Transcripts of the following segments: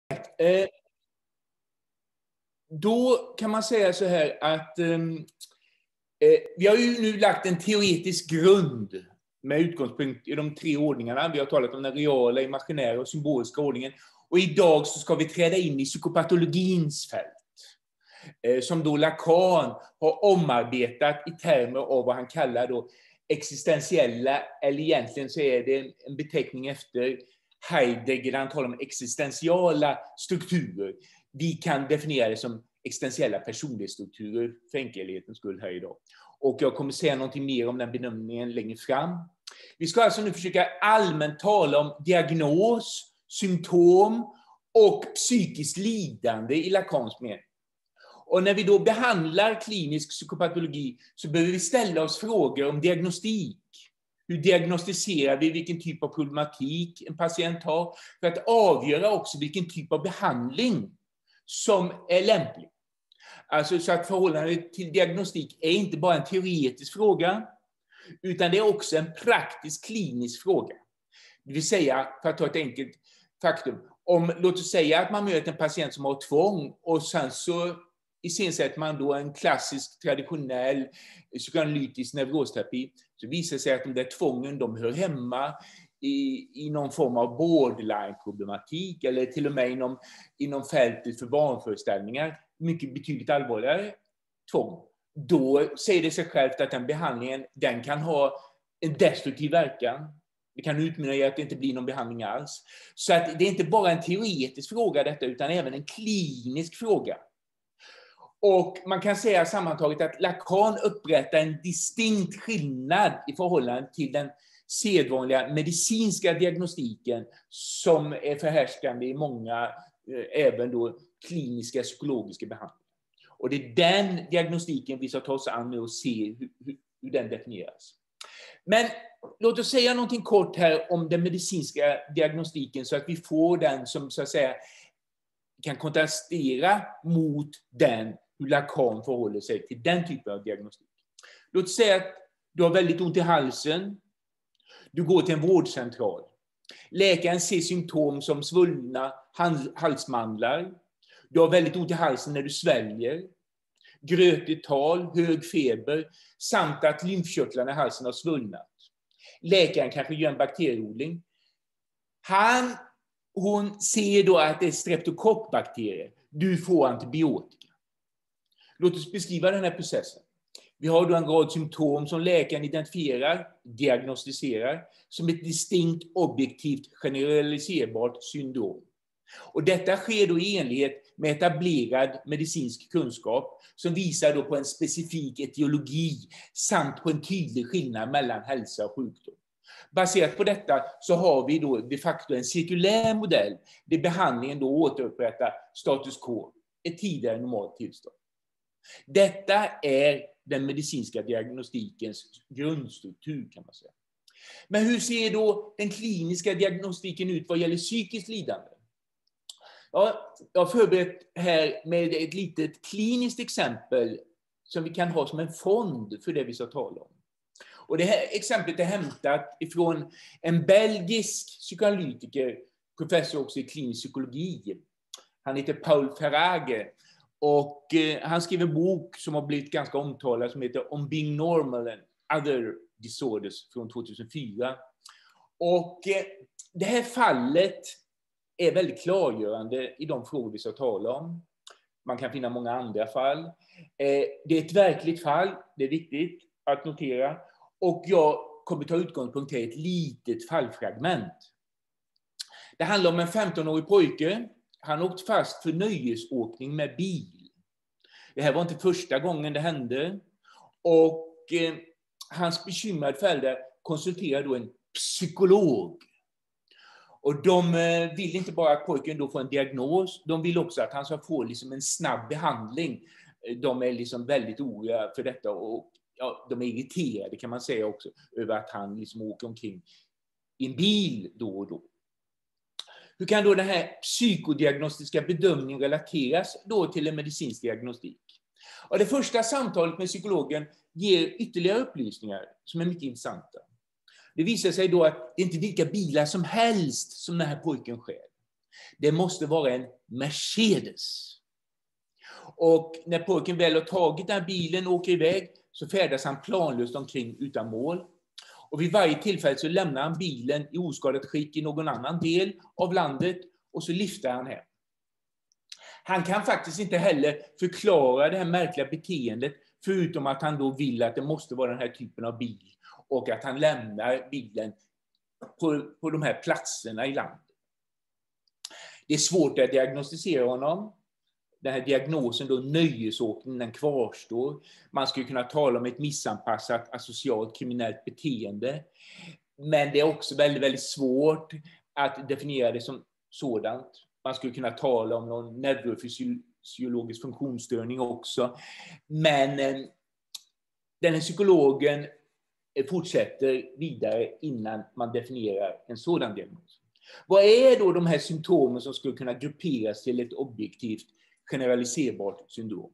Då kan man säga så här att vi har ju nu lagt en teoretisk grund med utgångspunkt i de 3 ordningarna. Vi har talat om den reala, imaginära och symboliska ordningen. Och idag så ska vi träda in i psykopatologins fält. Som då Lacan har omarbetat i termer av vad han kallar då existentiella, eller egentligen så är det en beteckning efter Heidegger, han talar om existentiella strukturer. Vi kan definiera det som existentiella personlighetsstrukturer för enkelhetens skull här idag. Och jag kommer säga någonting mer om den benämningen längre fram. Vi ska alltså nu försöka allmänt tala om diagnos, symptom och psykiskt lidande i Lacans mening. Och när vi då behandlar klinisk psykopatologi så behöver vi ställa oss frågor om diagnostik. Hur diagnostiserar vi vilken typ av problematik en patient har för att avgöra också vilken typ av behandling som är lämplig. Alltså så att förhållandet till diagnostik är inte bara en teoretisk fråga utan det är också en praktisk klinisk fråga. Det vill säga, för att ta ett enkelt faktum, låt oss säga att man möter en patient som har tvång och sen så iscensätter man då en klassisk traditionell psykoanalytisk neurosterapi, så visar det sig att de där tvången de hör hemma i någon form av borderline-problematik eller till och med inom fältet för vanföreställningar, mycket betydligt allvarligare tvång. Då säger det sig självt att den behandlingen den kan ha en destruktiv verkan. Det kan utmynna i att det inte blir någon behandling alls. Så att det är inte bara en teoretisk fråga detta utan även en klinisk fråga. Och man kan säga sammantaget att Lacan upprättar en distinkt skillnad i förhållande till den sedvanliga medicinska diagnostiken som är förhärskande i många, även då kliniska psykologiska behandlingar. Och det är den diagnostiken vi ska ta oss an med och se hur den definieras. Men låt oss säga någonting kort här om den medicinska diagnostiken så att vi får den som så att säga kan kontrastera mot den hur Lacan förhåller sig till den typen av diagnostik. Låt oss säga att du har väldigt ont i halsen. Du går till en vårdcentral. Läkaren ser symptom som svullna halsmandlar. Du har väldigt ont i halsen när du sväljer. Grötigt tal, hög feber samt att lymfkörtlarna i halsen har svullnat. Läkaren kanske gör en bakterieodling. Hon ser då att det är streptokockbakterier. Du får antibiotika. Låt oss beskriva den här processen. Vi har då en rad symptom som läkaren identifierar, diagnostiserar som ett distinkt, objektivt, generaliserbart syndrom. Och detta sker då i enlighet med etablerad medicinsk kunskap som visar då på en specifik etiologi samt på en tydlig skillnad mellan hälsa och sjukdom. Baserat på detta så har vi då de facto en cirkulär modell där behandlingen då återupprättar status quo, ett tidigare normalt tillstånd. Detta är den medicinska diagnostikens grundstruktur kan man säga. Men hur ser då den kliniska diagnostiken ut vad gäller psykiskt lidande? Ja, jag har förberett här med ett litet kliniskt exempel som vi kan ha som en fond för det vi ska tala om. Och det här exemplet är hämtat ifrån en belgisk psykoanalytiker, professor också i klinisk psykologi. Han heter Paul Verhaeghe. Och han skrev en bok som har blivit ganska omtalad som heter On Being Normal and Other Disorders från 2004. Och det här fallet är väldigt klargörande i de frågor vi ska tala om. Man kan finna många andra fall. Det är ett verkligt fall, det är viktigt att notera. Och jag kommer ta utgångspunkt i ett litet fallfragment. Det handlar om en 15-årig pojke. Han åkte fast för nöjesåkning med bil. Det här var inte första gången det hände. Och hans bekymrade föräldrar konsulterade då en psykolog. Och de vill inte bara att pojken då får en diagnos. De vill också att han ska få liksom en snabb behandling. De är liksom väldigt oroliga för detta. Och ja, de är irriterade kan man säga också över att han liksom åker omkring i en bil då och då. Hur kan då den här psykodiagnostiska bedömningen relateras då till en medicinsk diagnostik? Och det första samtalet med psykologen ger ytterligare upplysningar som är mycket intressanta. Det visar sig då att det inte är vilka bilar som helst som den här pojken stjäl. Det måste vara en Mercedes. Och när pojken väl har tagit den här bilen och åker iväg så färdas han planlöst omkring utan mål. Och vid varje tillfälle så lämnar han bilen i oskadat skick i någon annan del av landet och så lyfter han hem. Han kan faktiskt inte heller förklara det här märkliga beteendet förutom att han då vill att det måste vara den här typen av bil och att han lämnar bilen på de här platserna i landet. Det är svårt att diagnostisera honom. Den här diagnosen då, nöjesåkning, den kvarstår. Man skulle kunna tala om ett missanpassat asocialt kriminellt beteende. Men det är också väldigt, väldigt svårt att definiera det som sådant. Man skulle kunna tala om någon neurofysiologisk funktionsstörning också. Men den här psykologen fortsätter vidare innan man definierar en sådan diagnos. Vad är då de här symptomen som skulle kunna grupperas till ett objektivt generaliserbart syndrom?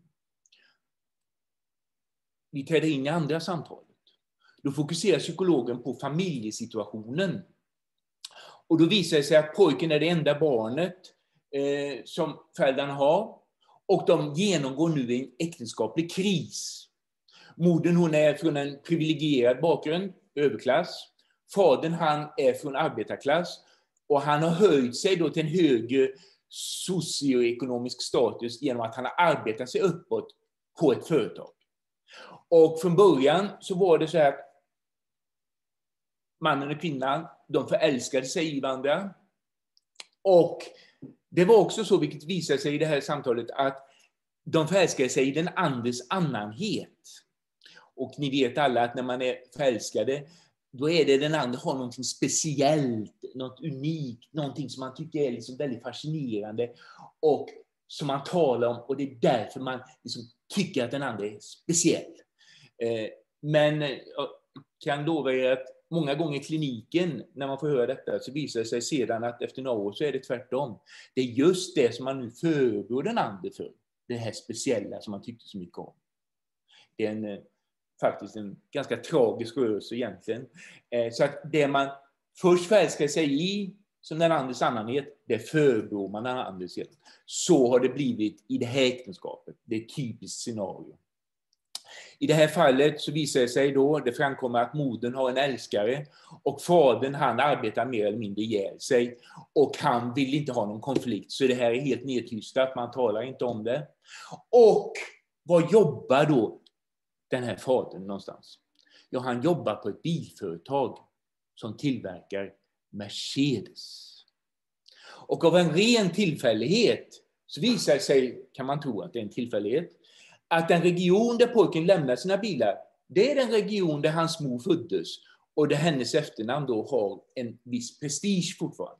Vi träder in i andra samtalet. Då fokuserar psykologen på familjesituationen. Och då visar det sig att pojken är det enda barnet som föräldrarna har. Och de genomgår nu en äktenskaplig kris. Modern, hon är från en privilegierad bakgrund, överklass. Fadern, han är från arbetarklass. Och han har höjt sig då till en högre socioekonomisk status genom att han har arbetat sig uppåt på ett företag. Och från början så var det så här att mannen och kvinnan, de förälskade sig i varandra. Och det var också så, vilket visar sig i det här samtalet, att de förälskade sig i den andres annanhet. Och ni vet alla att när man är förälskade, då är det den andra har någonting speciellt, något unikt, någonting som man tycker är liksom väldigt fascinerande och som man talar om, och det är därför man liksom tycker att den andra är speciell. Men jag kan lova er att många gånger i kliniken, när man får höra detta, så visar det sig sedan att efter några år så är det tvärtom. Det är just det som man nu förebrår den andra för, det här speciella som man tyckte så mycket om. Det är faktiskt en ganska tragisk rörelse egentligen. Så att det man först förälskar sig i, som den andres annanhet, det förebrår man den andres sedan. Så har det blivit i det här äktenskapet. Det är ett typiskt scenario. I det här fallet så visar det sig då, det framkommer att modern har en älskare och fadern, han arbetar mer eller mindre ihjäl sig och han vill inte ha någon konflikt, så det här är helt nedtystat, man talar inte om det. Och vad jobbar då den här fadern någonstans? Ja, han jobbar på ett bilföretag som tillverkar Mercedes. Och av en ren tillfällighet så visar det sig, kan man tro att det är en tillfällighet, att den region där pojken lämnar sina bilar, det är den region där hans mor föddes och där hennes efternamn då har en viss prestige fortfarande.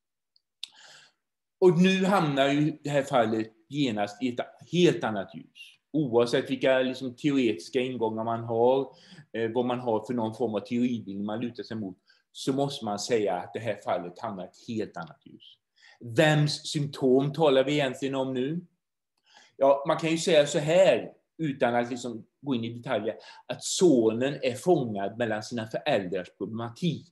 Och nu hamnar ju det här fallet genast i ett helt annat ljus. Oavsett vilka liksom teoretiska ingångar man har, vad man har för någon form av teoribild man lutar sig mot, så måste man säga att det här fallet hamnar i ett helt annat ljus. Vems symptom talar vi egentligen om nu? Ja, man kan ju säga så här, utan att liksom gå in i detaljer, att sonen är fångad mellan sina föräldrars problematik.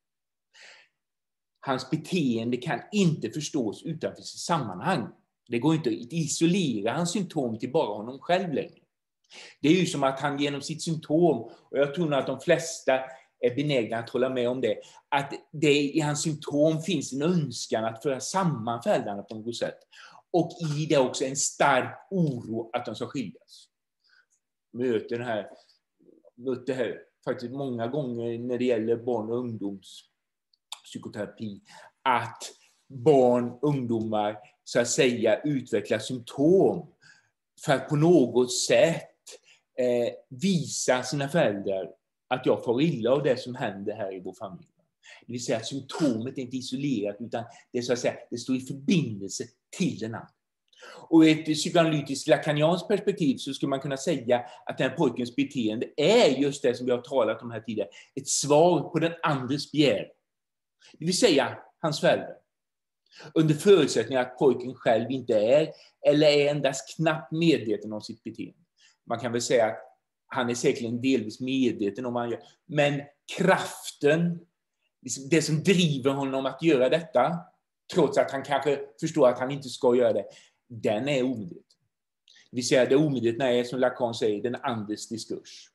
Hans beteende kan inte förstås utanför sitt sammanhang. Det går inte att isolera hans symptom till bara honom själv längre. Det är ju som att han genom sitt symptom, och jag tror att de flesta är benägna att hålla med om det, att det i hans symptom finns en önskan att föra samman föräldrarna på något sätt. Och i det också en stark oro att de ska skiljas. Mött det här faktiskt många gånger när det gäller barn- och ungdomspsykoterapi, att barn, ungdomar så att säga utvecklar symptom för att på något sätt visa sina föräldrar att jag får illa av det som händer här i vår familj. Det vill säga att symptomet är inte isolerat, utan det, så att säga, det står i förbindelse till den andra. Och i ett psykoanalytiskt lakanianskt perspektiv så skulle man kunna säga att den här pojkens beteende är just det som vi har talat om här tidigare. Ett svar på den andres begär. Det vill säga hans föräldrar. Under förutsättning att pojken själv inte är eller är endast knappt medveten om sitt beteende. Man kan väl säga att han är säkerligen delvis medveten om vad han gör. Men kraften, det som driver honom att göra detta, trots att han kanske förstår att han inte ska göra det, den är omedveten. Det vill säga det omedvetna är, som Lacan säger, den andes diskurs.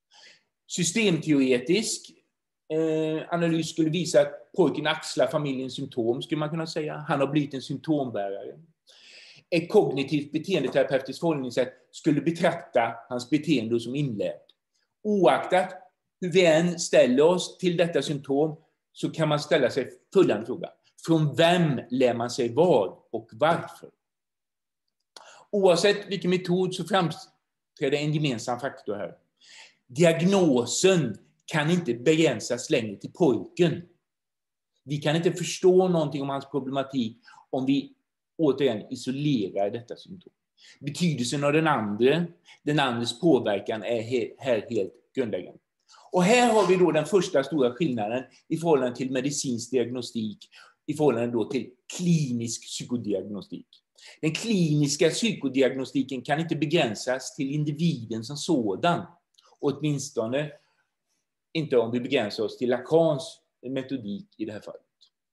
Systemteoretisk analys skulle visa att pojken axlar familjens symptom, skulle man kunna säga. Han har blivit en symptombärare. Ett kognitivt beteendeterapeutiskt förhållningssätt skulle betrakta hans beteende som inlärt. Oaktat hur vi än ställer oss till detta symptom så kan man ställa sig följande fråga. Från vem lär man sig vad och varför? Oavsett vilken metod så framträder en gemensam faktor här. Diagnosen kan inte begränsas längre till pojken. Vi kan inte förstå någonting om hans problematik om vi återigen isolerar detta symptom. Betydelsen av den andres påverkan är här helt grundläggande. Och här har vi då den första stora skillnaden i förhållande till medicinsk diagnostik, i förhållande då till klinisk psykodiagnostik. Den kliniska psykodiagnostiken kan inte begränsas till individen som sådan, åtminstone inte om vi begränsar oss till Lacans metodik i det här fallet.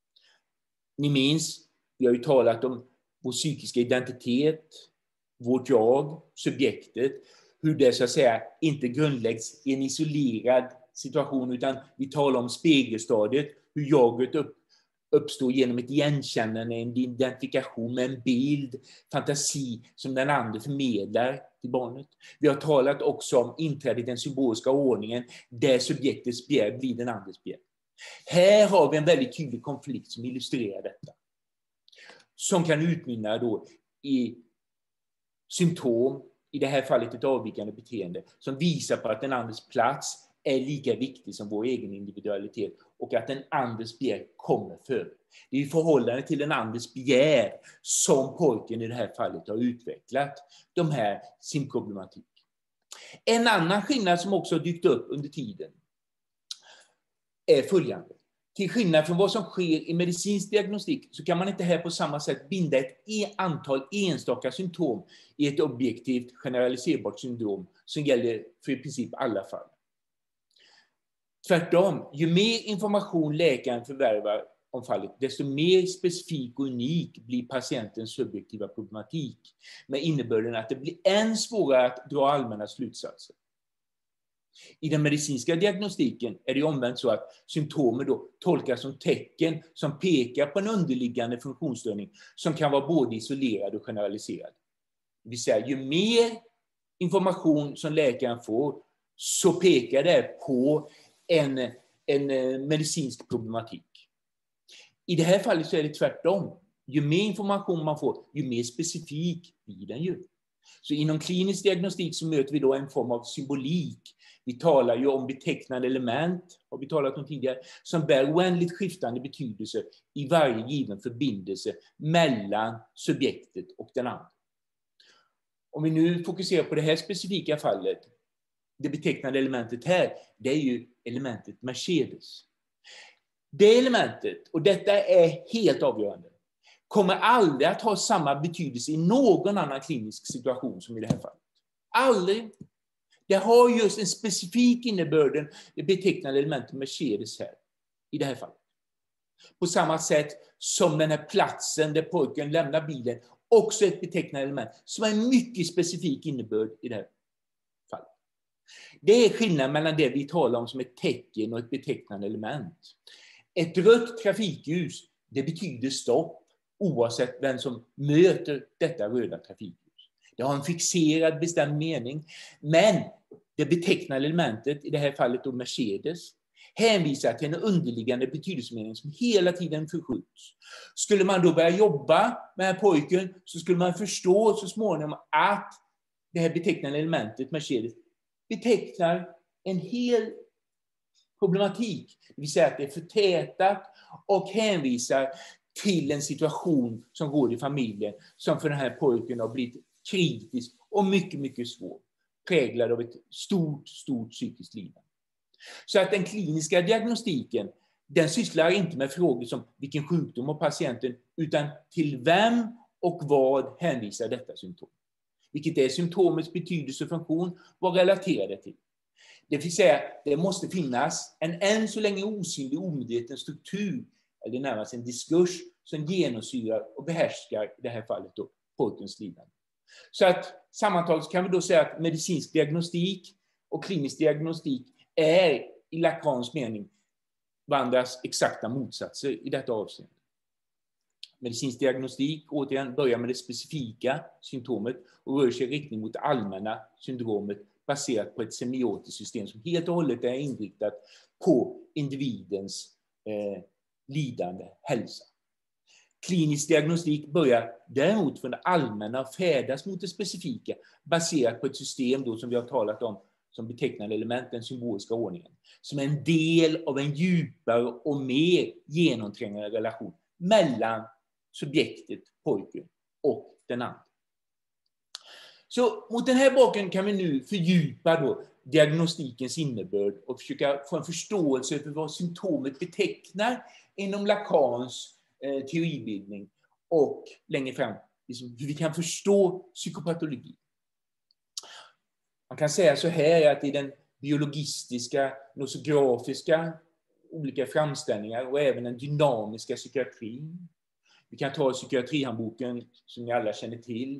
Ni minns, vi har ju talat om vår psykiska identitet, vårt jag, subjektet, hur det så att säga inte grundläggs i en isolerad situation, utan vi talar om spegelstadiet, hur jaget uppstår genom ett igenkännande, en identifikation med en bild, fantasi som den andra förmedlar till barnet. Vi har talat också om inträdet i den symboliska ordningen, där subjektets begär blir den andres begär. Här har vi en väldigt tydlig konflikt som illustrerar detta. Som kan utmynna då i symptom, i det här fallet ett avvikande beteende, som visar på att den andres plats är lika viktig som vår egen individualitet och att den andres begär kommer före. Det är i förhållande till den andres begär som pojken i det här fallet har utvecklat de här sin problematik. En annan skillnad som också har dykt upp under tiden är följande. Till skillnad från vad som sker i medicinsk diagnostik så kan man inte här på samma sätt binda ett antal enstaka symptom i ett objektivt generaliserbart syndrom som gäller för i princip alla fall. Tvärtom, ju mer information läkaren förvärvar om fallet, desto mer specifik och unik blir patientens subjektiva problematik, med innebörden att det blir än svårare att dra allmänna slutsatser. I den medicinska diagnostiken är det omvänt så att symptomen då tolkas som tecken som pekar på en underliggande funktionsstörning som kan vara både isolerad och generaliserad. Det vill säga, ju mer information som läkaren får så pekar det på en medicinsk problematik. I det här fallet så är det tvärtom. Ju mer information man får, ju mer specifik blir den ju. Så inom klinisk diagnostik så möter vi då en form av symbolik. Vi talar ju om betecknande element, har vi talat om tidigare, som bär oändligt skiftande betydelse i varje given förbindelse mellan subjektet och den andra. Om vi nu fokuserar på det här specifika fallet, det betecknande elementet här, det är ju elementet Mercedes. Det elementet, och detta är helt avgörande, kommer aldrig att ha samma betydelse i någon annan klinisk situation som i det här fallet. Aldrig. Det har just en specifik innebörden, det betecknande elementet Mercedes här, i det här fallet. På samma sätt som den här platsen där pojken lämnar bilen, också ett betecknande element som har en mycket specifik innebörd i det här fallet. Det är skillnaden mellan det vi talar om som ett tecken och ett betecknande element. Ett rött trafikljus, det betyder stopp, oavsett vem som möter detta röda trafikljus. Det har en fixerad bestämd mening, men det betecknande elementet, i det här fallet då Mercedes, hänvisar till en underliggande betydelsemening som hela tiden förskjuts. Skulle man då börja jobba med den här pojken så skulle man förstå så småningom att det här betecknande elementet Mercedes betecknar en hel problematik. Det vill säga att det är förtätat och hänvisar till en situation som går i familjen som för den här pojken har blivit kritisk och mycket, mycket svår. Präglad av ett stort psykiskt lidande. Så att den kliniska diagnostiken, den sysslar inte med frågor som vilken sjukdom har patienten, utan till vem och vad hänvisar detta symptom. Vilket är symptomets betydelse och funktion, vad relaterar det till. Det vill säga, det måste finnas en än så länge osynlig omedveten struktur, eller närmast en diskurs, som genomsyrar och behärskar i det här fallet då pojkens lidande. Så att sammantaget kan vi då säga att medicinsk diagnostik och klinisk diagnostik är i Lacans mening varandras exakta motsatser i detta avseende. Medicinsk diagnostik återigen börjar med det specifika symptomet och rör sig i riktning mot det allmänna syndromet baserat på ett semiotiskt system som helt och hållet är inriktat på individens lidande hälsa. Klinisk diagnostik börjar däremot från det allmänna och färdas mot det specifika baserat på ett system då som vi har talat om som betecknande element, den symboliska ordningen, som är en del av en djupare och mer genomträngande relation mellan subjektet, pojken, och den andra. Så mot den här bakgrunden kan vi nu fördjupa då diagnostikens innebörd och försöka få en förståelse för vad symptomet betecknar inom Lacans teoribildning och längre fram liksom, hur vi kan förstå psykopatologi. Man kan säga så här att i den biologistiska, nosografiska olika framställningar och även den dynamiska psykiatrin. Vi kan ta psykiatrihandboken som ni alla känner till,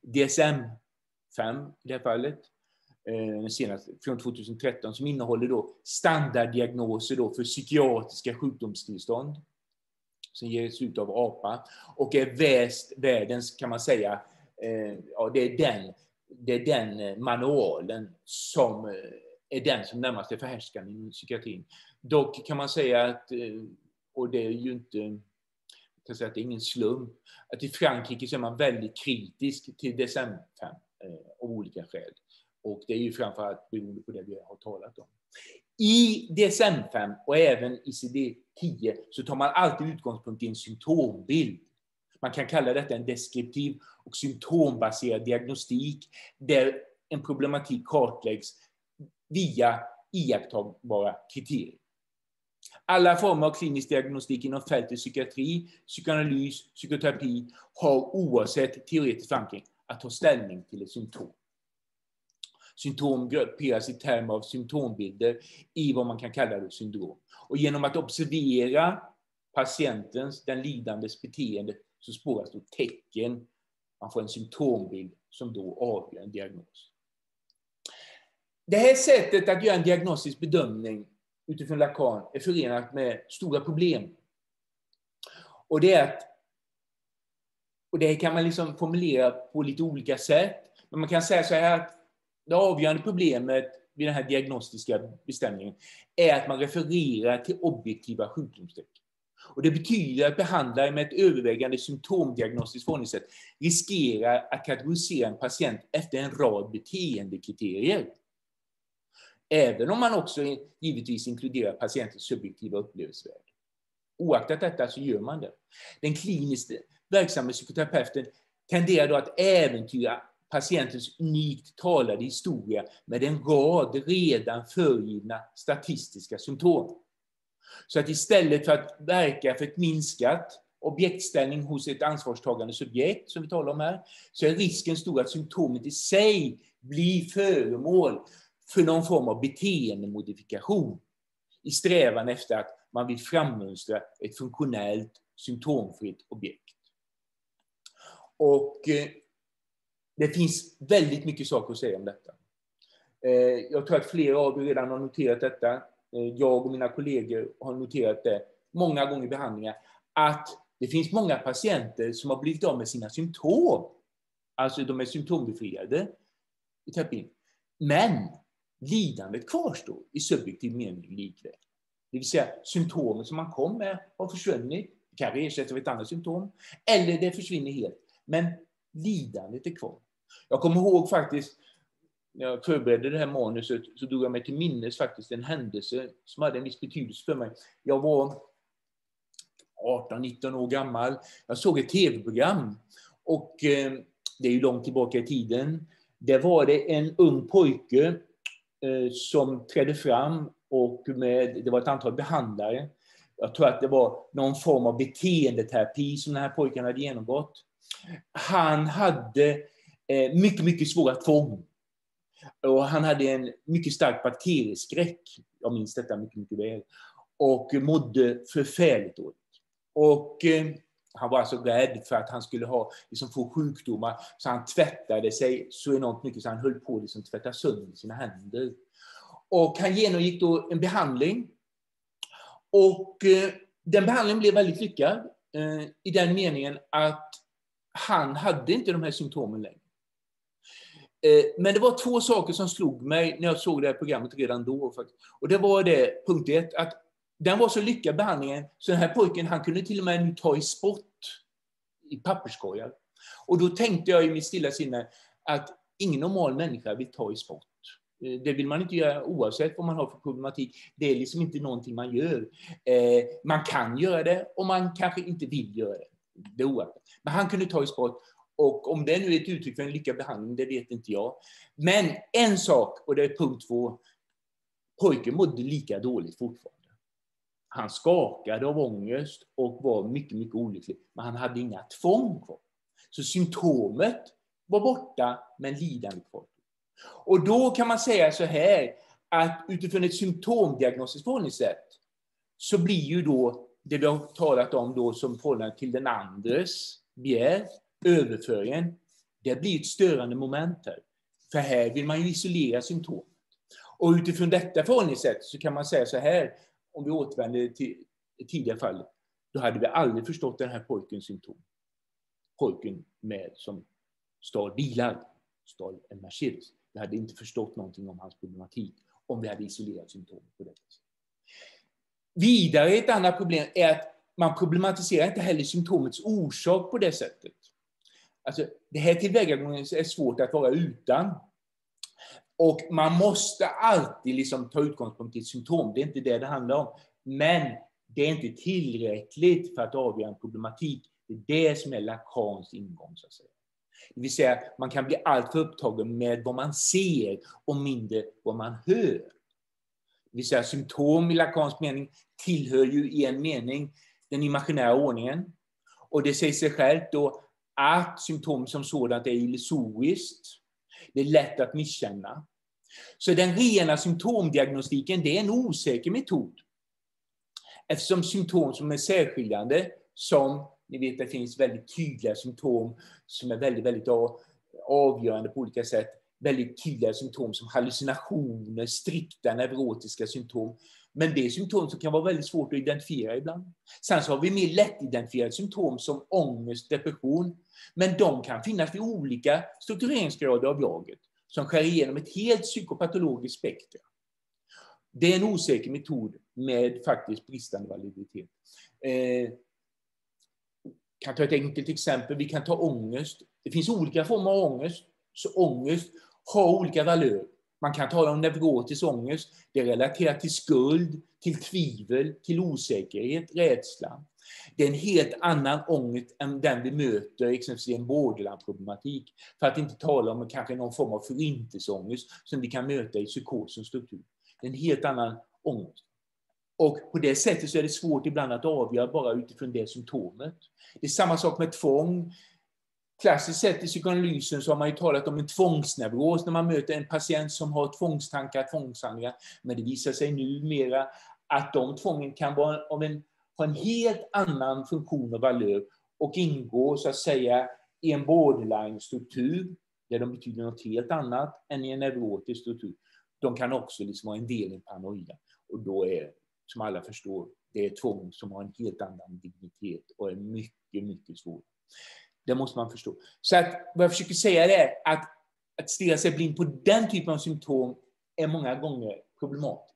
DSM-5 i det här fallet, den senaste från 2013 som innehåller då standarddiagnoser då för psykiatriska sjukdomstillstånd som ges ut av APA och är världens kan man säga, ja, det är den manualen som är den som närmast är förhärskande i psykiatrin. Dock kan man säga att, och det är ju inte, jag kan säga att det är ingen slump, att i Frankrike så är man väldigt kritisk till DSM-5 av olika skäl. Och det är ju framförallt beroende på det vi har talat om. I DSM-5 och även i ICD-10 så tar man alltid utgångspunkt i en symptombild. Man kan kalla detta en deskriptiv och symptombaserad diagnostik där en problematik kartläggs via iakttagbara kriterier. Alla former av klinisk diagnostik inom fältet psykiatri, psykoanalys, psykoterapi har oavsett teoretisk förankring att ta ställning till ett symptom. Symptom grupperas i termer av symptombilder i vad man kan kalla det syndrom. Och genom att observera patientens, den lidandes beteende så spåras då tecken. Man får en symptombild som då avgör en diagnos. Det här sättet att göra en diagnostisk bedömning utifrån Lacan är förenat med stora problem. Och det kan man liksom formulera på lite olika sätt. Men man kan säga så här att det avgörande problemet vid den här diagnostiska bestämningen är att man refererar till objektiva sjukdomstecken. Och det betyder att behandlare med ett övervägande symptomdiagnostiskt förhållningssätt riskerar att kategorisera en patient efter en rad beteendekriterier. Även om man också givetvis inkluderar patientens subjektiva upplevelsevärld. Oaktat detta så gör man det. Den kliniskt verksamma psykoterapeuten tenderar då att äventyra patientens unikt talade historia med en rad redan föregivna statistiska symptom. Så att istället för att verka för ett minskat objektställning hos ett ansvarstagande subjekt som vi talar om här, så är risken stor att symptomet i sig blir föremål för någon form av beteendemodifikation i strävan efter att man vill frammönstra ett funktionellt symptomfritt objekt. Och det finns väldigt mycket saker att säga om detta. Jag tror att flera av er redan har noterat detta. Jag och mina kollegor har noterat det många gånger i behandlingar. Att det finns många patienter som har blivit av med sina symptom. Alltså de är symptombefriade i terapin. Men lidandet kvarstår i subjektiv mening likväl. Det vill säga symptomen som man kom med har försvunnit. Kanske ersätts av ett annat symptom. Eller det försvinner helt. Men lidandet är kvar. Jag kommer ihåg faktiskt, när jag förberedde det här manuset så drog jag mig till minnes faktiskt en händelse som hade en viss betydelse för mig. Jag var 18-19 år gammal. Jag såg ett tv-program och det är ju långt tillbaka i tiden. Där var det en ung pojke som trädde fram och det var ett antal behandlare. Jag tror att det var någon form av beteendeterapi som den här pojken hade genomgått. Han hade mycket svåra tvång. Och han hade en mycket stark bakterieskräck. Jag minns detta mycket väl. Och mådde förfärligt dåligt. Och Han var alltså rädd för att han skulle få sjukdomar, så han tvättade sig så enormt mycket så han höll på att tvätta sönder sina händer. Och han genomgick då en behandling. Och den behandlingen blev väldigt lyckad i den meningen att han hade inte de här symptomen längre. Men det var 2 saker som slog mig när jag såg det här programmet redan då. Och det var det, punkt 1, att den var så lyckad behandlingen så den här pojken, han kunde till och med nu ta i spott i papperskorgar. Och då tänkte jag i mitt stilla sinne att ingen normal människa vill ta i spott. Det vill man inte göra oavsett vad man har för problematik. Det är liksom inte någonting man gör. Man kan göra det och man kanske inte vill göra det. Det är oavsett. Men han kunde ta i spott. Och om det nu är ett uttryck för en lyckad behandling, det vet inte jag. Men en sak, och det är punkt 2. Pojken mådde lika dåligt fortfarande. Han skakade av ångest och var mycket, mycket olycklig. Men han hade inga tvång kvar. Så symptomet var borta, men lidande kvar. Och då kan man säga så här, att utifrån ett symptomdiagnostiskt förhållningssätt så blir ju då det vi har talat om då som förhållande till den andres begär, överföringen, det blir ett störande moment här. För här vill man ju isolera symptomet. Och utifrån detta förhållningssätt så kan man säga så här, om vi återvänder till det tidigare fallet, då hade vi aldrig förstått den här pojkens symptom. Pojken som stal bilar, stal en Mercedes. Vi hade inte förstått någonting om hans problematik om vi hade isolerat symptomen på detta sätt. Vidare ett annat problem är att man problematiserar inte heller symptomets orsak på det sättet. Alltså, det här tillvägagångssättet är svårt att vara utan. Och man måste alltid ta utgångspunkt i ett symptom. Det är inte det handlar om. Men det är inte tillräckligt för att avgöra en problematik. Det är det som är Lacans ingång, så att säga. Det vill säga, man kan bli alltför upptagen med vad man ser och mindre vad man hör. Det vill säga, symptom i Lacans mening tillhör ju i en mening den imaginära ordningen. Och det säger sig självt då att symptom som sådant är illusoriskt. Det är lätt att misskänna. Så den rena symptomdiagnostiken, det är en osäker metod. Eftersom symptom som är särskiljande, som ni vet, det finns väldigt tydliga symptom som är väldigt, väldigt avgörande på olika sätt. Väldigt tydliga symptom som hallucinationer, strikta neurotiska symptom. Men det är symptom som kan vara väldigt svårt att identifiera ibland. Sen så har vi mer lättidentifierade symptom som ångest, depression. Men de kan finnas vid olika struktureringsgrader av jaget som skär igenom ett helt psykopatologiskt spektrum. Det är en osäker metod med faktiskt bristande validitet. Kan ta ett enkelt exempel. Vi kan ta ångest. Det finns olika former av ångest. Så ångest har olika valörer. Man kan tala om neurotisk ångest. Det är relaterat till skuld, till tvivel, till osäkerhet, rädsla. Det är en helt annan ångest än den vi möter exempelvis i en borderline-problematik. För att inte tala om kanske någon form av förintelseångest som vi kan möta i psykosens struktur. Det är en helt annan ångest. Och på det sättet så är det svårt ibland att avgöra bara utifrån det symptomet. Det är samma sak med tvång. Klassiskt sett i psykoanalysen så har man ju talat om en tvångsneuros när man möter en patient som har tvångstankar, tvångshandlingar. Men det visar sig numera att de tvången kan vara ha en helt annan funktion och valör och ingå så att säga i en borderline-struktur där de betyder något helt annat än i en neurotisk struktur. De kan också vara en del i paranoia. Och då är, som alla förstår, det är tvång som har en helt annan dignitet och är mycket, mycket svår. Det måste man förstå. Så att vad jag försöker säga är att stirra sig blind på den typen av symptom är många gånger problematiskt.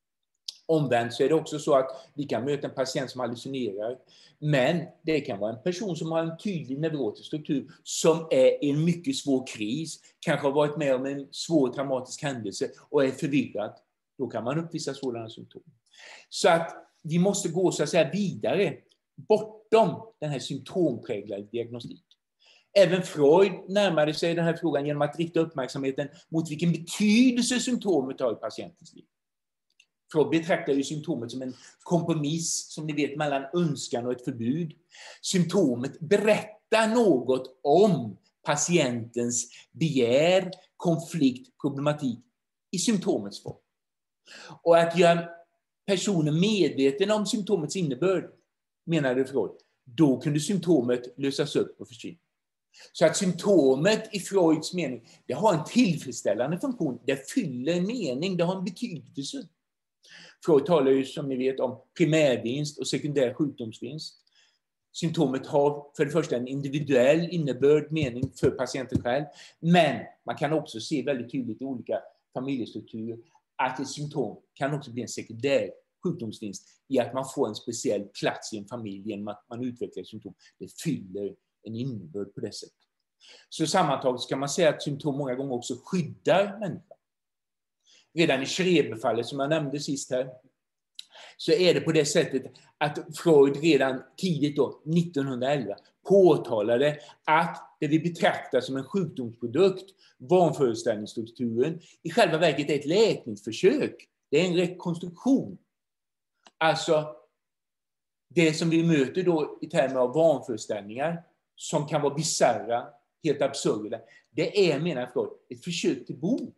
Omvänt så är det också så att vi kan möta en patient som hallucinerar. Men det kan vara en person som har en tydlig neurotisk struktur som är i en mycket svår kris. Kanske har varit med om en svår traumatisk händelse och är förvirrad. Då kan man uppvisa sådana symptom. Så att vi måste gå så att säga vidare bortom den här symptompräglade diagnostik. Även Freud närmade sig den här frågan genom att rikta uppmärksamheten mot vilken betydelse symptomet har i patientens liv. Freud betraktar ju symptomet som en kompromiss, som ni vet, mellan önskan och ett förbud. Symptomet berättar något om patientens begär, konflikt, problematik i symptomets form. Och att göra personen medveten om symptomets innebörd, menade Freud, då kunde symptomet lösas upp och försvinna. Så att symptomet i Freuds mening, det har en tillfredsställande funktion, det fyller en mening, det har en betydelse. Freud talar ju som ni vet om primärvinst och sekundär sjukdomsvinst. Symptomet har för det första en individuell innebörd, mening för patienten själv, men man kan också se väldigt tydligt i olika familjestrukturer att ett symptom kan också bli en sekundär sjukdomsvinst i att man får en speciell plats i en familj genom att man utvecklar symptom. Det fyller en innebörd på det sättet. Så sammantaget ska man säga att symptom många gånger också skyddar människan. Redan i Schreberfallet som jag nämnde sist här, så är det på det sättet att Freud redan tidigt då, 1911, påtalade att det vi betraktar som en sjukdomsprodukt, vanföreställningsstrukturen, i själva verket är ett läkningsförsök. Det är en rekonstruktion. Alltså, det som vi möter då i termer av vanföreställningar, som kan vara bizarra, helt absurda, det är, menar Freud, ett försök till bot.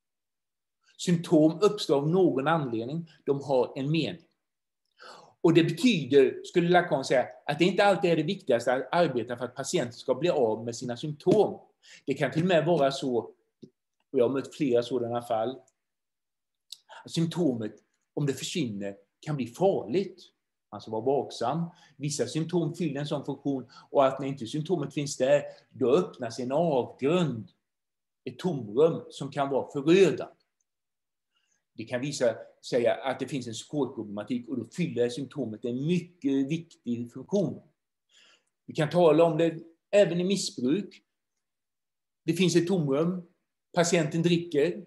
Symptom uppstår av någon anledning, de har en mening. Och det betyder, skulle Lacan säga, att det inte alltid är det viktigaste att arbeta för att patienten ska bli av med sina symptom. Det kan till och med vara så, och jag har mött flera sådana fall, att symptomet, om det försvinner, kan bli farligt. Alltså vara vaksam. Vissa symptom fyller en sån funktion, och att när inte symptomet finns där, då öppnas en avgrund, ett tomrum som kan vara förödande. Det kan visa sig att det finns en psykosproblematik, och då fyller symptomet en mycket viktig funktion. Vi kan tala om det även i missbruk. Det finns ett tomrum, patienten dricker.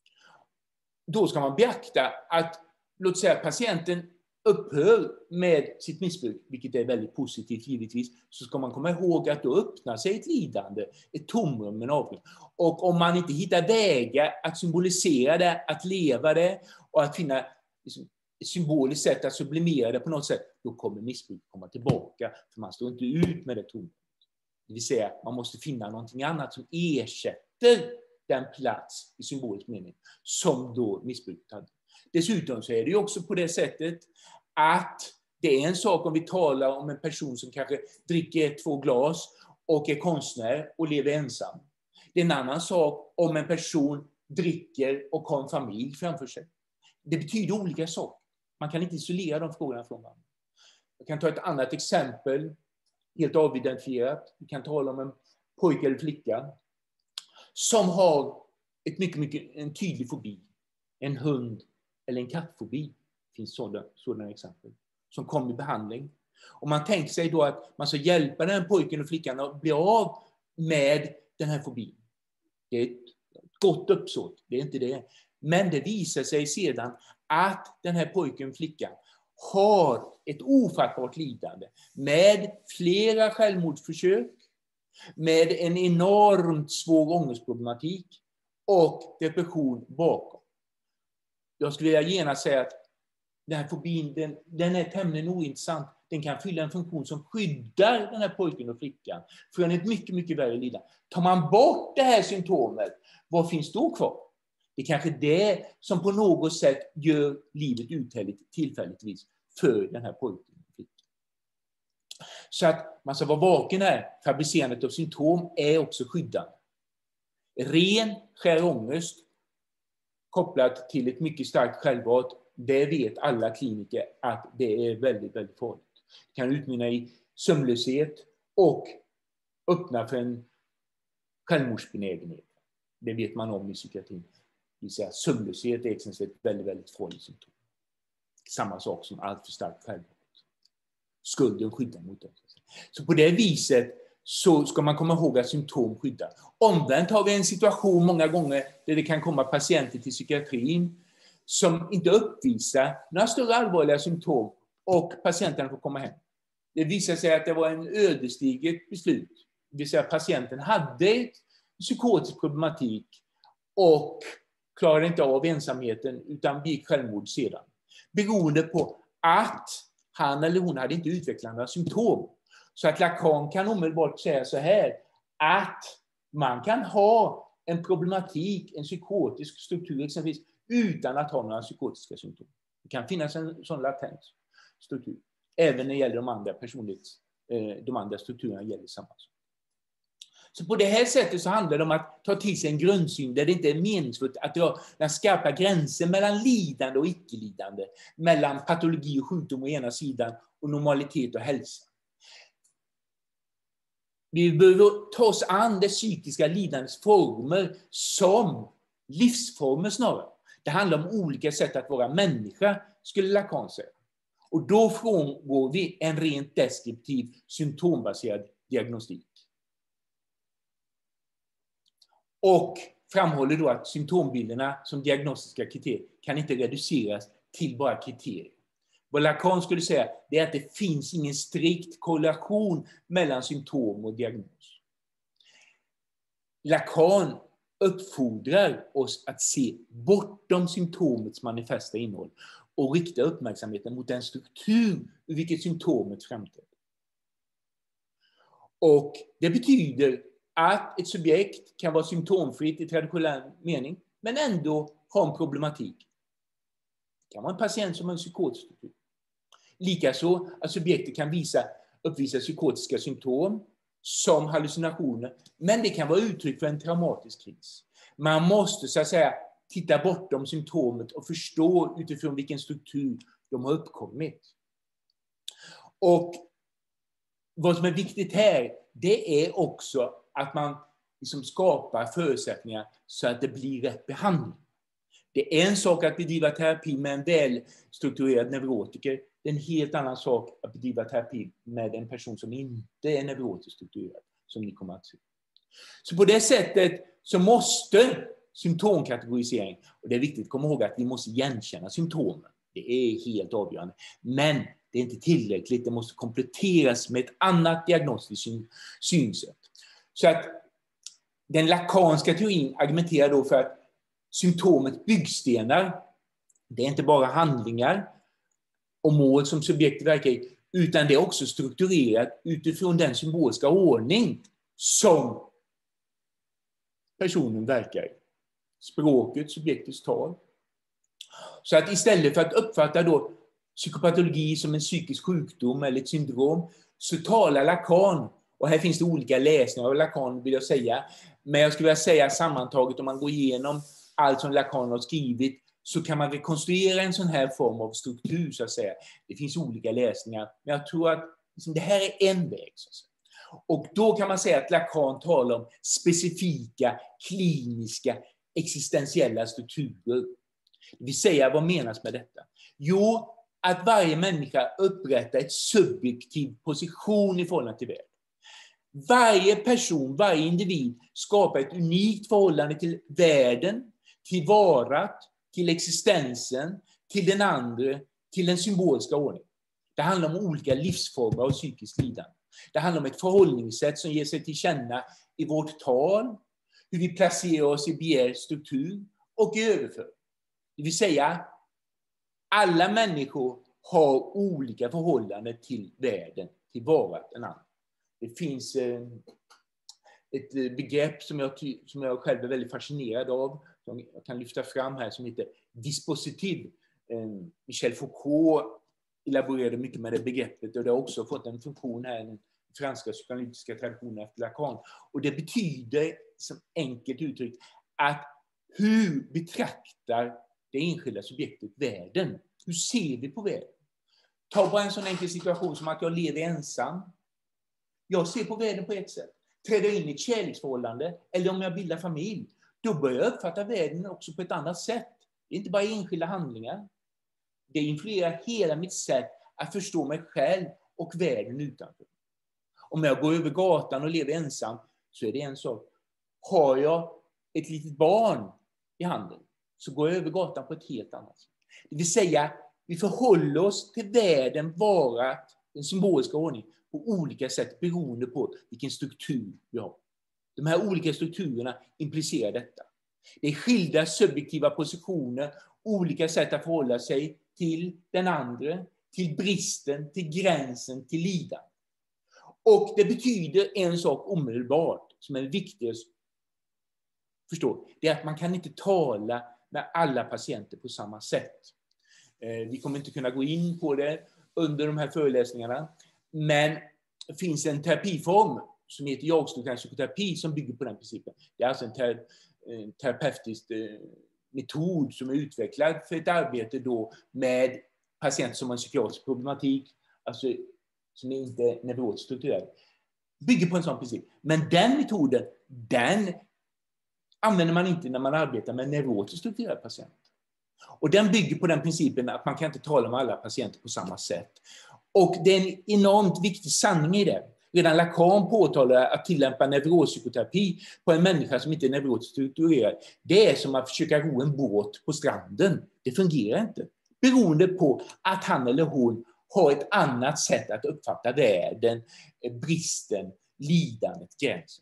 Då ska man beakta att, låt säga, patienten upphör med sitt missbruk, vilket är väldigt positivt givetvis, så ska man komma ihåg att då öppnar sig ett lidande, ett tomrum, en avgrund. Och om man inte hittar vägar att symbolisera det, att leva det och att finna liksom, ett symboliskt sätt att sublimera det på något sätt, då kommer missbruk komma tillbaka, för man står inte ut med det tomrummet. Det vill säga, man måste finna någonting annat som ersätter den plats i symbolisk mening som då missbruket hade. Dessutom så är det ju också på det sättet att det är en sak om vi talar om en person som kanske dricker 2 glas och är konstnär och lever ensam. Det är en annan sak om en person dricker och har en familj framför sig. Det betyder olika saker. Man kan inte isolera de frågorna från varandra. Jag kan ta ett annat exempel, helt avidentifierat. Vi kan tala om en pojke eller flicka som har en tydlig fobi. En hund- eller en kattfobi. Det finns sådana exempel som kommer i behandling. Och man tänker sig då att man ska hjälpa den pojken och flickan att bli av med den här fobin. Det är ett gott uppsåt, det är inte det. Men det visar sig sedan att den här pojken och flickan har ett ofattbart lidande med flera självmordsförsök, med en enormt svår ångestproblematik och depression bakom. Jag skulle vilja genast säga att den här fobin, den är tämligen ointressant. Den kan fylla en funktion som skyddar den här pojken och flickan från ett mycket, mycket värre lidande. Tar man bort det här symptomet, vad finns då kvar? Det är kanske det som på något sätt gör livet uthärdligt tillfälligtvis för den här pojken och flickan. Så att man ska vara vaken här. Fabricerandet av symptom är också skyddande. Ren skär ångest kopplat till ett mycket starkt självhat, det vet alla kliniker att det är väldigt, väldigt farligt. Det kan utmynna i sömnlöshet och öppna för en självmordsbenägenhet. Det vet man om i psykiatrin. Det vill säga, sömnlöshet är exempelvis ett väldigt, väldigt farligt symptom. Samma sak som allt för starkt självhat. Skulden skyddar mot det. Så på det viset så ska man komma ihåg att symptom skyddar. Omvänt har vi en situation många gånger där det kan komma patienter till psykiatrin som inte uppvisar några större allvarliga symptom och patienten får komma hem. Det visar sig att det var en ödesdigert beslut. Det vill säga att patienten hade psykotisk problematik och klarade inte av ensamheten utan begick självmord sedan. Beroende på att han eller hon hade inte utvecklat några symptom. Så att Lacan kan omedelbart säga så här, att man kan ha en problematik, en psykotisk struktur exempelvis, utan att ha några psykotiska symptom. Det kan finnas en sån latent struktur, även när det gäller de andra personlighetsdragen. de andra strukturerna gäller samma sak. Så på det här sättet så handlar det om att ta till sig en grundsyn där det inte är meningsfullt att dra den skarpa gränsen mellan lidande och icke-lidande, mellan patologi och sjukdom å ena sidan och normalitet och hälsa. Vi behöver ta oss an det psykiska lidandets former som livsformer snarare. Det handlar om olika sätt att vara människa, skulle Lacan säga. Och då frångår vi en rent deskriptiv, symptombaserad diagnostik. Och framhåller då att symptombilderna som diagnostiska kriterier kan inte reduceras till bara kriterier. Vad Lacan skulle säga är att det finns ingen strikt korrelation mellan symptom och diagnos. Lacan uppfordrar oss att se bortom symptomets manifesta innehåll och rikta uppmärksamheten mot den struktur ur vilket symptomet framträder. Och det betyder att ett subjekt kan vara symptomfritt i traditionell mening, men ändå ha en problematik. Det kan vara en patient som har en psykotisk struktur. Likaså att subjektet kan uppvisa psykotiska symptom som hallucinationer, men det kan vara uttryck för en traumatisk kris. Man måste så att säga titta bortom symptomet och förstå utifrån vilken struktur de har uppkommit. Och vad som är viktigt här, det är också att man liksom skapar förutsättningar så att det blir rätt behandling. Det är en sak att bedriva terapi med en välstrukturerad neurotiker. Det är en helt annan sak att bedriva terapi med en person som inte är neurotiskt strukturerad, som ni kommer att se. Så på det sättet så måste symptomkategorisering, och det är viktigt att komma ihåg att vi måste igenkänna symptomen. Det är helt avgörande. Men det är inte tillräckligt, det måste kompletteras med ett annat diagnostiskt synsätt. Så att den lakanska teorin argumenterar då för att symptomet byggstenar, det är inte bara handlingar och mål som subjektet verkar i, utan det är också strukturerat utifrån den symboliska ordning som personen verkar i. Språket, subjektets tal. Så att istället för att uppfatta då psykopatologi som en psykisk sjukdom eller ett syndrom, så talar Lacan, och här finns det olika läsningar av Lacan vill jag säga, men jag skulle vilja säga sammantaget, om man går igenom allt som Lacan har skrivit, så kan man rekonstruera en sån här form av struktur så att säga. Det finns olika läsningar, men jag tror att liksom, det här är en väg så att säga. Och då kan man säga att Lacan talar om specifika, kliniska, existentiella strukturer. Det vill säga, vad menas med detta? Jo, att varje människa upprättar ett subjektiv position i förhållande till världen. Varje person, varje individ skapar ett unikt förhållande till världen, till varat, till existensen, till den andra, till den symboliska ordningen. Det handlar om olika livsformer av psykiskt lidande. Det handlar om ett förhållningssätt som ger sig till känna i vårt tal, hur vi placerar oss i begärd struktur och i överföring. Det vill säga, alla människor har olika förhållanden till världen, till varat en annan. Det finns ett begrepp som jag själv är väldigt fascinerad av, som jag kan lyfta fram här, som heter dispositiv. Michel Foucault elaborerade mycket med det begreppet, och det har också fått en funktion här i den franska psykoanalytiska traditionen efter Lacan. Och det betyder, som enkelt uttryckt, att hur betraktar det enskilda subjektet världen? Hur ser vi på världen? Ta bara en sån enkel situation som att jag lever ensam. Jag ser på världen på ett sätt. Träder in i ett kärleksförhållande, eller om jag bildar familj, då börjar jag uppfatta världen också på ett annat sätt. Det är inte bara enskilda handlingar. Det influerar hela mitt sätt att förstå mig själv och världen utanför. Om jag går över gatan och lever ensam, så är det en sak. Har jag ett litet barn i handen, så går jag över gatan på ett helt annat sätt. Det vill säga, vi förhåller oss till världen, varat, den symboliska ordningen, på olika sätt beroende på vilken struktur vi har. De här olika strukturerna implicerar detta. Det är skilda subjektiva positioner, olika sätt att förhålla sig till den andra, till bristen, till gränsen, till lidan. Och det betyder en sak omedelbart, som är viktig att förstå. Det är att man kan inte tala med alla patienter på samma sätt. Vi kommer inte kunna gå in på det under de här föreläsningarna. Men finns en terapiform som heter jagstrukturell psykoterapi som bygger på den principen. Det är alltså en terapeutisk metod som är utvecklad för ett arbete då med patienter som har en psykiatrisk problematik, alltså som är inte neurotiskt strukturell. Bygger på en sån princip. Men den metoden, den använder man inte när man arbetar med neurotiskt strukturell patient. Och den bygger på den principen att man kan inte tala med alla patienter på samma sätt. Och det är en enormt viktig sanning i det. Redan Lacan påtalar att tillämpa neuropsykoterapi på en människa som inte är neurotiskt strukturerad. Det är som att försöka ro en båt på stranden. Det fungerar inte. Beroende på att han eller hon har ett annat sätt att uppfatta världen, bristen, lidandet, gränsen.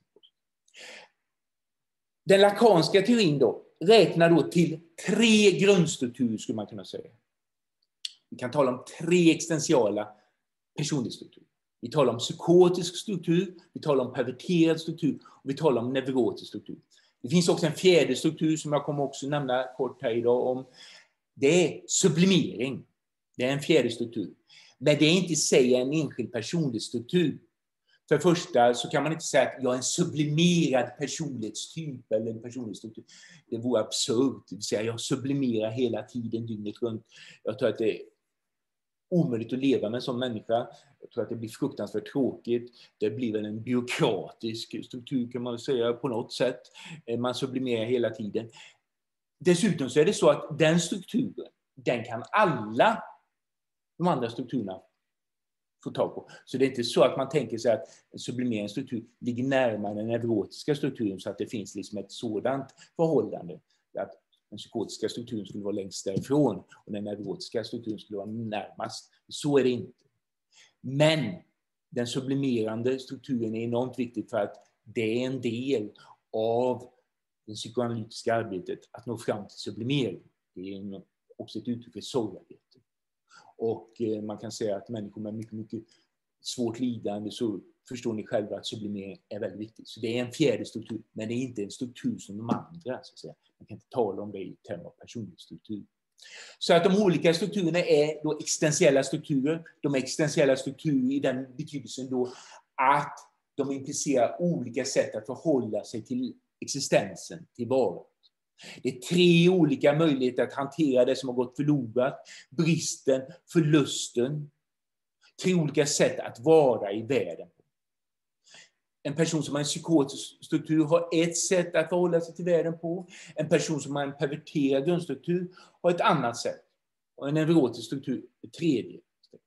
Den lakanska teorin då räknar då till 3 grundstrukturer skulle man kunna säga. Vi kan tala om 3 existentiella personlighetsstrukturer. Vi talar om psykotisk struktur, vi talar om perverterad struktur och vi talar om neurotisk struktur. Det finns också en 4:e struktur som jag kommer också nämna kort här idag om. Det är sublimering. Det är en 4:e struktur. Men det är inte i sig en enskild personlighetsstruktur. För det första så kan man inte säga att jag är en sublimerad personlighetstyp eller en personlighetsstruktur. Det vore absurt. Det vill säga jag sublimerar hela tiden dygnet runt. Jag tror att det är omöjligt att leva med en sån människa. Jag tror att det blir fruktansvärt tråkigt. Det blir väl en byråkratisk struktur kan man säga på något sätt. Man sublimerar hela tiden. Dessutom så är det så att den strukturen, den kan alla de andra strukturerna få tag på. Så det är inte så att man tänker sig att en sublimerande struktur ligger närmare den neurotiska strukturen så att det finns liksom ett sådant förhållande. Att den psykotiska strukturen skulle vara längst därifrån och den neurotiska strukturen skulle vara närmast. Så är det inte. Men den sublimerande strukturen är enormt viktig för att det är en del av det psykoanalytiska arbetet att nå fram till sublimering. Det är också ett uttryck för sorgarbete. Och man kan säga att människor med mycket, mycket svårt lidande så förstår ni själva att sublimering är väldigt viktigt. Så det är en 4:e struktur, men det är inte en struktur som de andra. Så att säga. Man kan inte tala om det i termer av personlighetsstruktur. Så att de olika strukturerna är då existentiella strukturer. De är existentiella strukturer i den betydelsen då att de implicerar olika sätt att förhålla sig till existensen, till varan. Det är 3 olika möjligheter att hantera det som har gått förlorat, bristen, förlusten. 3 olika sätt att vara i världen. En person som har en psykotisk struktur har ett sätt att förhålla sig till världen på. En person som har en perverterad grundstruktur har ett annat sätt. Och en neurotisk struktur ett 3:e.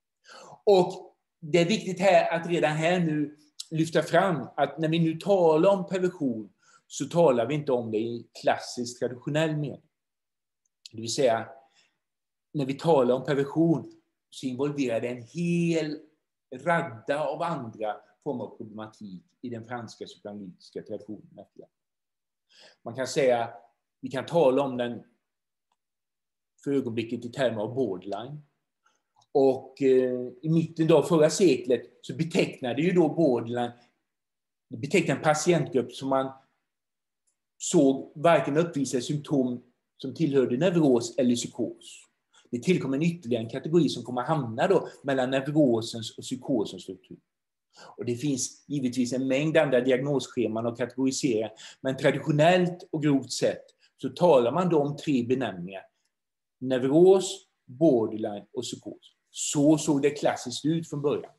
Och det är viktigt här att redan här nu lyfta fram att när vi nu talar om perversion så talar vi inte om det i klassisk traditionell mening. Det vill säga, när vi talar om perversion så involverar det en hel radda av andra former av problematik i den franska psykoanalytiska traditionen. Man kan säga, vi kan tala om den för ögonblicket i termer av borderline. Och i mitten av förra seklet så betecknade ju då borderline, det betecknade en patientgrupp som man såg varken uppvisa symptom som tillhörde neuros eller psykos. Det tillkom en ytterligare kategori som kommer att hamna då mellan neurosens och psykosens struktur. Och det finns givetvis en mängd andra diagnosscheman att kategorisera, men traditionellt och grovt sett så talar man då om 3 benämningar. Neuros, borderline och psykos. Så såg det klassiskt ut från början.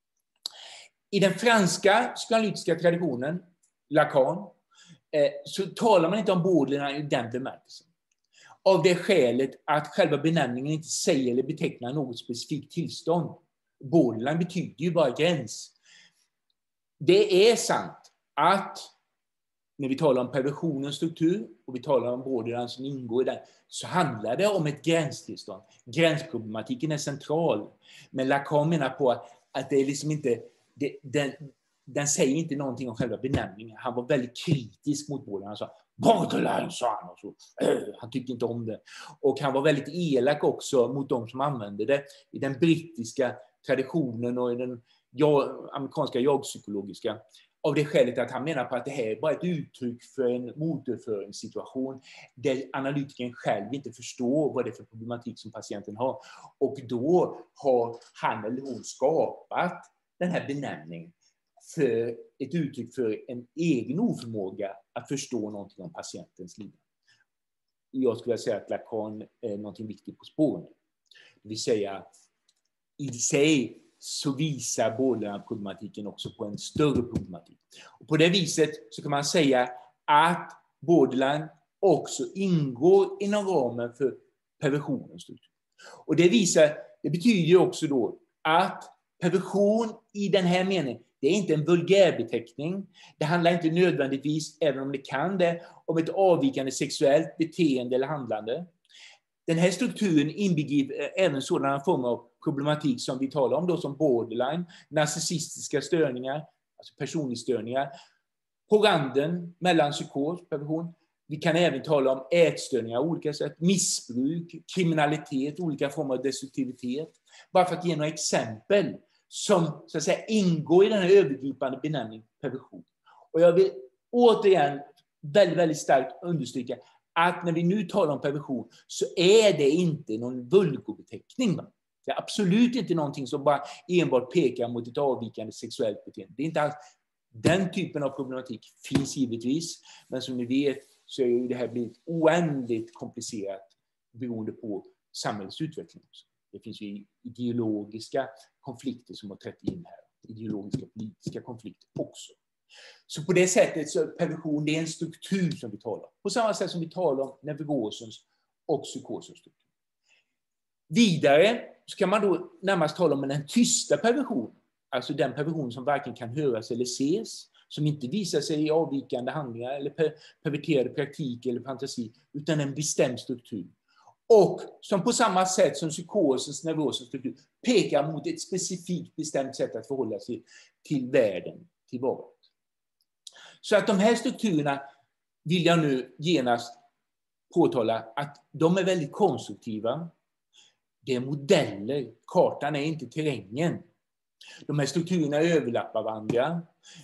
I den franska psykoanalytiska traditionen, Lacan, så talar man inte om borderline i den bemärkelsen. Av det skälet att själva benämningen inte säger eller betecknar något specifikt tillstånd. Borderline betyder ju bara gräns. Det är sant att när vi talar om perversionens struktur och vi talar om borderline som ingår i den, så handlar det om ett gränstillstånd. Gränsproblematiken är central. Men Lacan menar på att det är liksom inte, den säger inte någonting om själva benämningen. Han var väldigt kritisk mot borderline. Han sa, borderline, sa han. Och så. Han tyckte inte om det. Och han var väldigt elak också mot de som använde det i den brittiska traditionen och i den amerikanska jagpsykologiska. Av det skälet att han menar på att det här är bara ett uttryck för en motorföringssituation där analytikern själv inte förstår vad det är för problematik som patienten har. Och då har han eller hon skapat den här benämningen. för ett uttryck för en egen oförmåga att förstå någonting om patientens liv. Jag skulle säga att Lacan är någonting viktigt på spåren. Det vill säga, i sig så visar borderline-problematiken också på en större problematik. Och på det viset så kan man säga att borderline också ingår inom ramen för perversionens struktur. Och det betyder ju också då att perversion i den här meningen, det är inte en vulgärbeteckning. Det handlar inte nödvändigtvis, även om det kan det, om ett avvikande sexuellt beteende eller handlande. Den här strukturen inbegriper även sådana former av problematik som vi talar om då, som borderline, narcissistiska störningar, alltså personlighetsstörningar, på randen mellan psykos och perversion. Vi kan även tala om ätstörningar av olika sätt, missbruk, kriminalitet, olika former av destruktivitet. Bara för att ge några exempel som så att säga ingår i den här övergripande benämningen perversion. Och jag vill återigen väldigt, väldigt starkt understryka att när vi nu talar om perversion så är det inte någon vulgobeteckning. Det är absolut inte någonting som bara enbart pekar mot ett avvikande sexuellt beteende. Det är inte alls. Den typen av problematik finns givetvis, men som ni vet så är ju det här blivit oändligt komplicerat beroende på samhällets utveckling också. Det finns ju ideologiska konflikter som har trätt in här. Ideologiska politiska konflikter också. Så på det sättet så är perversion, det är en struktur som vi talar om. På samma sätt som vi talar om neurosens och psykosens struktur. Vidare så kan man då närmast tala om den tysta perversionen. Alltså den perversion som varken kan höras eller ses. Som inte visar sig i avvikande handlingar eller perverterade praktik eller fantasi. Utan en bestämd struktur. Och som på samma sätt som psykosens, neurosens struktur pekar mot ett specifikt bestämt sätt att förhålla sig till världen, till valet. Så att de här strukturerna vill jag nu genast påtala att de är väldigt konstruktiva. Det är modeller, kartan är inte terrängen. De här strukturerna överlappar varandra.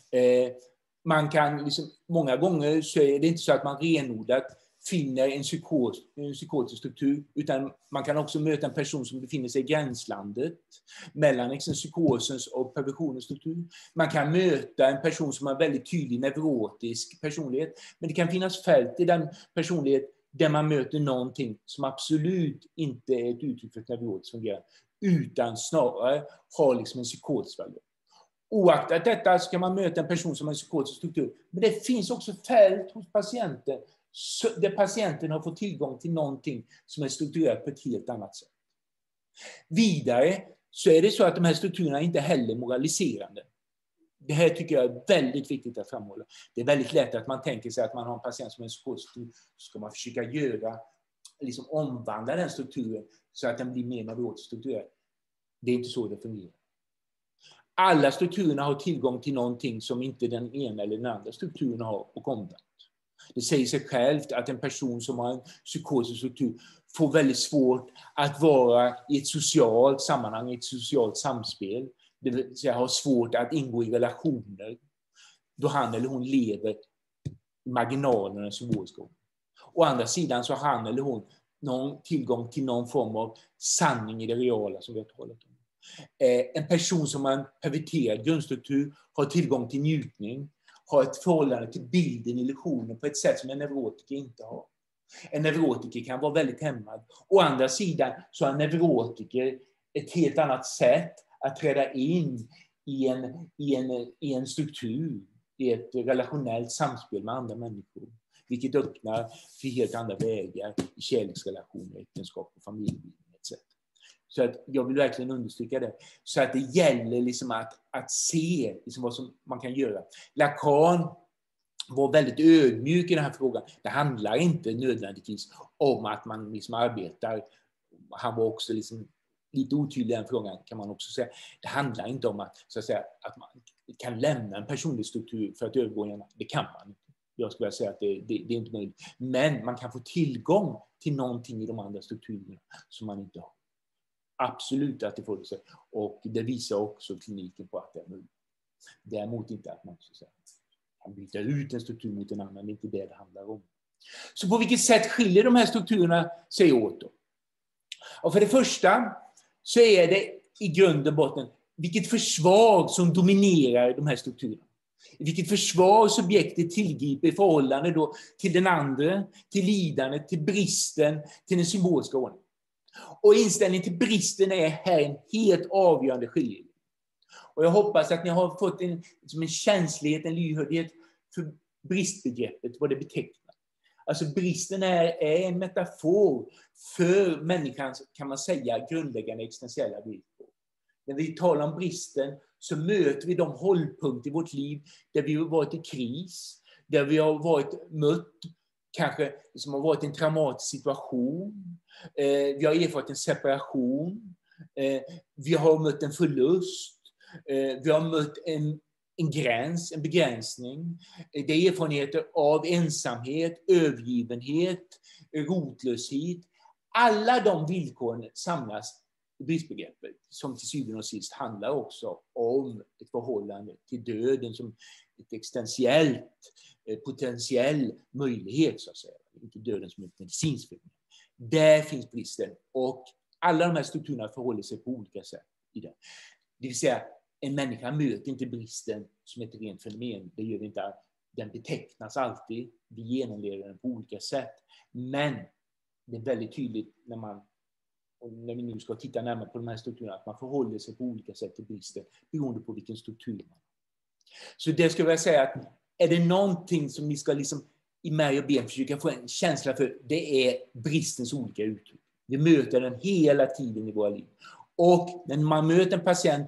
Man kan många gånger så är det inte så att man renodlat finner en psykotisk struktur, utan man kan också möta en person som befinner sig i gränslandet mellan psykosens och perversionens struktur. Man kan möta en person som har väldigt tydlig neurotisk personlighet, men det kan finnas fält i den personlighet där man möter någonting som absolut inte är ett uttryck för ett neurotiskt fungerande, utan snarare har en psykotisk variant. Oaktat detta så kan man möta en person som har en psykotisk struktur, men det finns också fält hos patienten där patienten har fått tillgång till någonting som är strukturerat på ett helt annat sätt. Vidare så är det så att de här strukturerna inte heller moraliserande. Det här tycker jag är väldigt viktigt att framhålla. Det är väldigt lätt att man tänker sig att man har en patient som är en psykotisk struktur, så ska man försöka omvandla den strukturen så att den blir mer neurotisk strukturerad. Det är inte så det fungerar. Alla strukturerna har tillgång till någonting som inte den ena eller den andra strukturen har och omvänt. Det säger sig självt att en person som har en psykotisk struktur får väldigt svårt att vara i ett socialt sammanhang, i ett socialt samspel. Det vill säga har svårt att ingå i relationer då han eller hon lever i marginalerna symboliska. Å andra sidan så har han eller hon någon tillgång till någon form av sanning i det reala som vi har talat om. En person som har en perverterad grundstruktur har tillgång till njutning, har ett förhållande till bilden, illusionen på ett sätt som en neurotiker inte har. En neurotiker kan vara väldigt hämmad. Å andra sidan så har en neurotiker ett helt annat sätt att träda in i en struktur, i ett relationellt samspel med andra människor. Vilket öppnar för helt andra vägar i kärleksrelationer, äktenskap och familjebildning etc. Så att jag vill verkligen understryka det. Så att det gäller att se vad som man kan göra. Lacan var väldigt ödmjuk i den här frågan. Det handlar inte nödvändigtvis om att man arbetar. Han var också lite otydlig i den frågan, kan man också säga. Det handlar inte om att man kan lämna en personlig struktur för att övergå igen. Det kan man inte. Jag skulle säga att det är inte möjligt. Men man kan få tillgång till någonting i de andra strukturerna som man inte har. Absolut att det får det sig. Och det visar också kliniken på att det är möjligt. Däremot inte att man kan byta ut en struktur mot en annan. Det är inte det handlar om. Så på vilket sätt skiljer de här strukturerna sig åt då? Och för det första så är det i grund och botten vilket försvar som dominerar de här strukturerna. Vilket försvar subjektet tillgriper i förhållande då till den andra, till lidandet, till bristen, till den symboliska ordningen. Och inställningen till bristen är här en helt avgörande skiljelinje. Och jag hoppas att ni har fått en känslighet, en lyhördhet för bristbegreppet, vad det betecknar. Alltså bristen är en metafor för människans, kan man säga, grundläggande existentiella villkor. När vi talar om bristen så möter vi de hållpunkter i vårt liv där vi har varit i kris, där vi har varit mött, kanske som har varit en traumatisk situation, vi har erfarit en separation, vi har mött en förlust, vi har mött en gräns, en begränsning. Det är erfarenheter av ensamhet, övergivenhet, rotlöshet. Alla de villkoren samlas i bristbegreppet, som till syvende och sist handlar också om ett förhållande till döden som ett existentiellt, potentiell möjlighet, så att säga. Inte döden som ett medicinskt fenomen. Där finns bristen, och alla de här strukturerna förhåller sig på olika sätt i det. Det vill säga, en människa möter inte bristen som ett rent fenomen. Det gör vi inte. Den betecknas alltid. Vi genomlever den på olika sätt. Men det är väldigt tydligt när vi nu ska titta närmare på de här strukturerna, att man förhåller sig på olika sätt till bristen beroende på vilken struktur man har. Så det skulle jag säga att är det någonting som vi ska liksom i märg och ben försöka få en känsla för, det är bristens olika uttryck. Vi möter den hela tiden i våra liv. Och när man möter en patient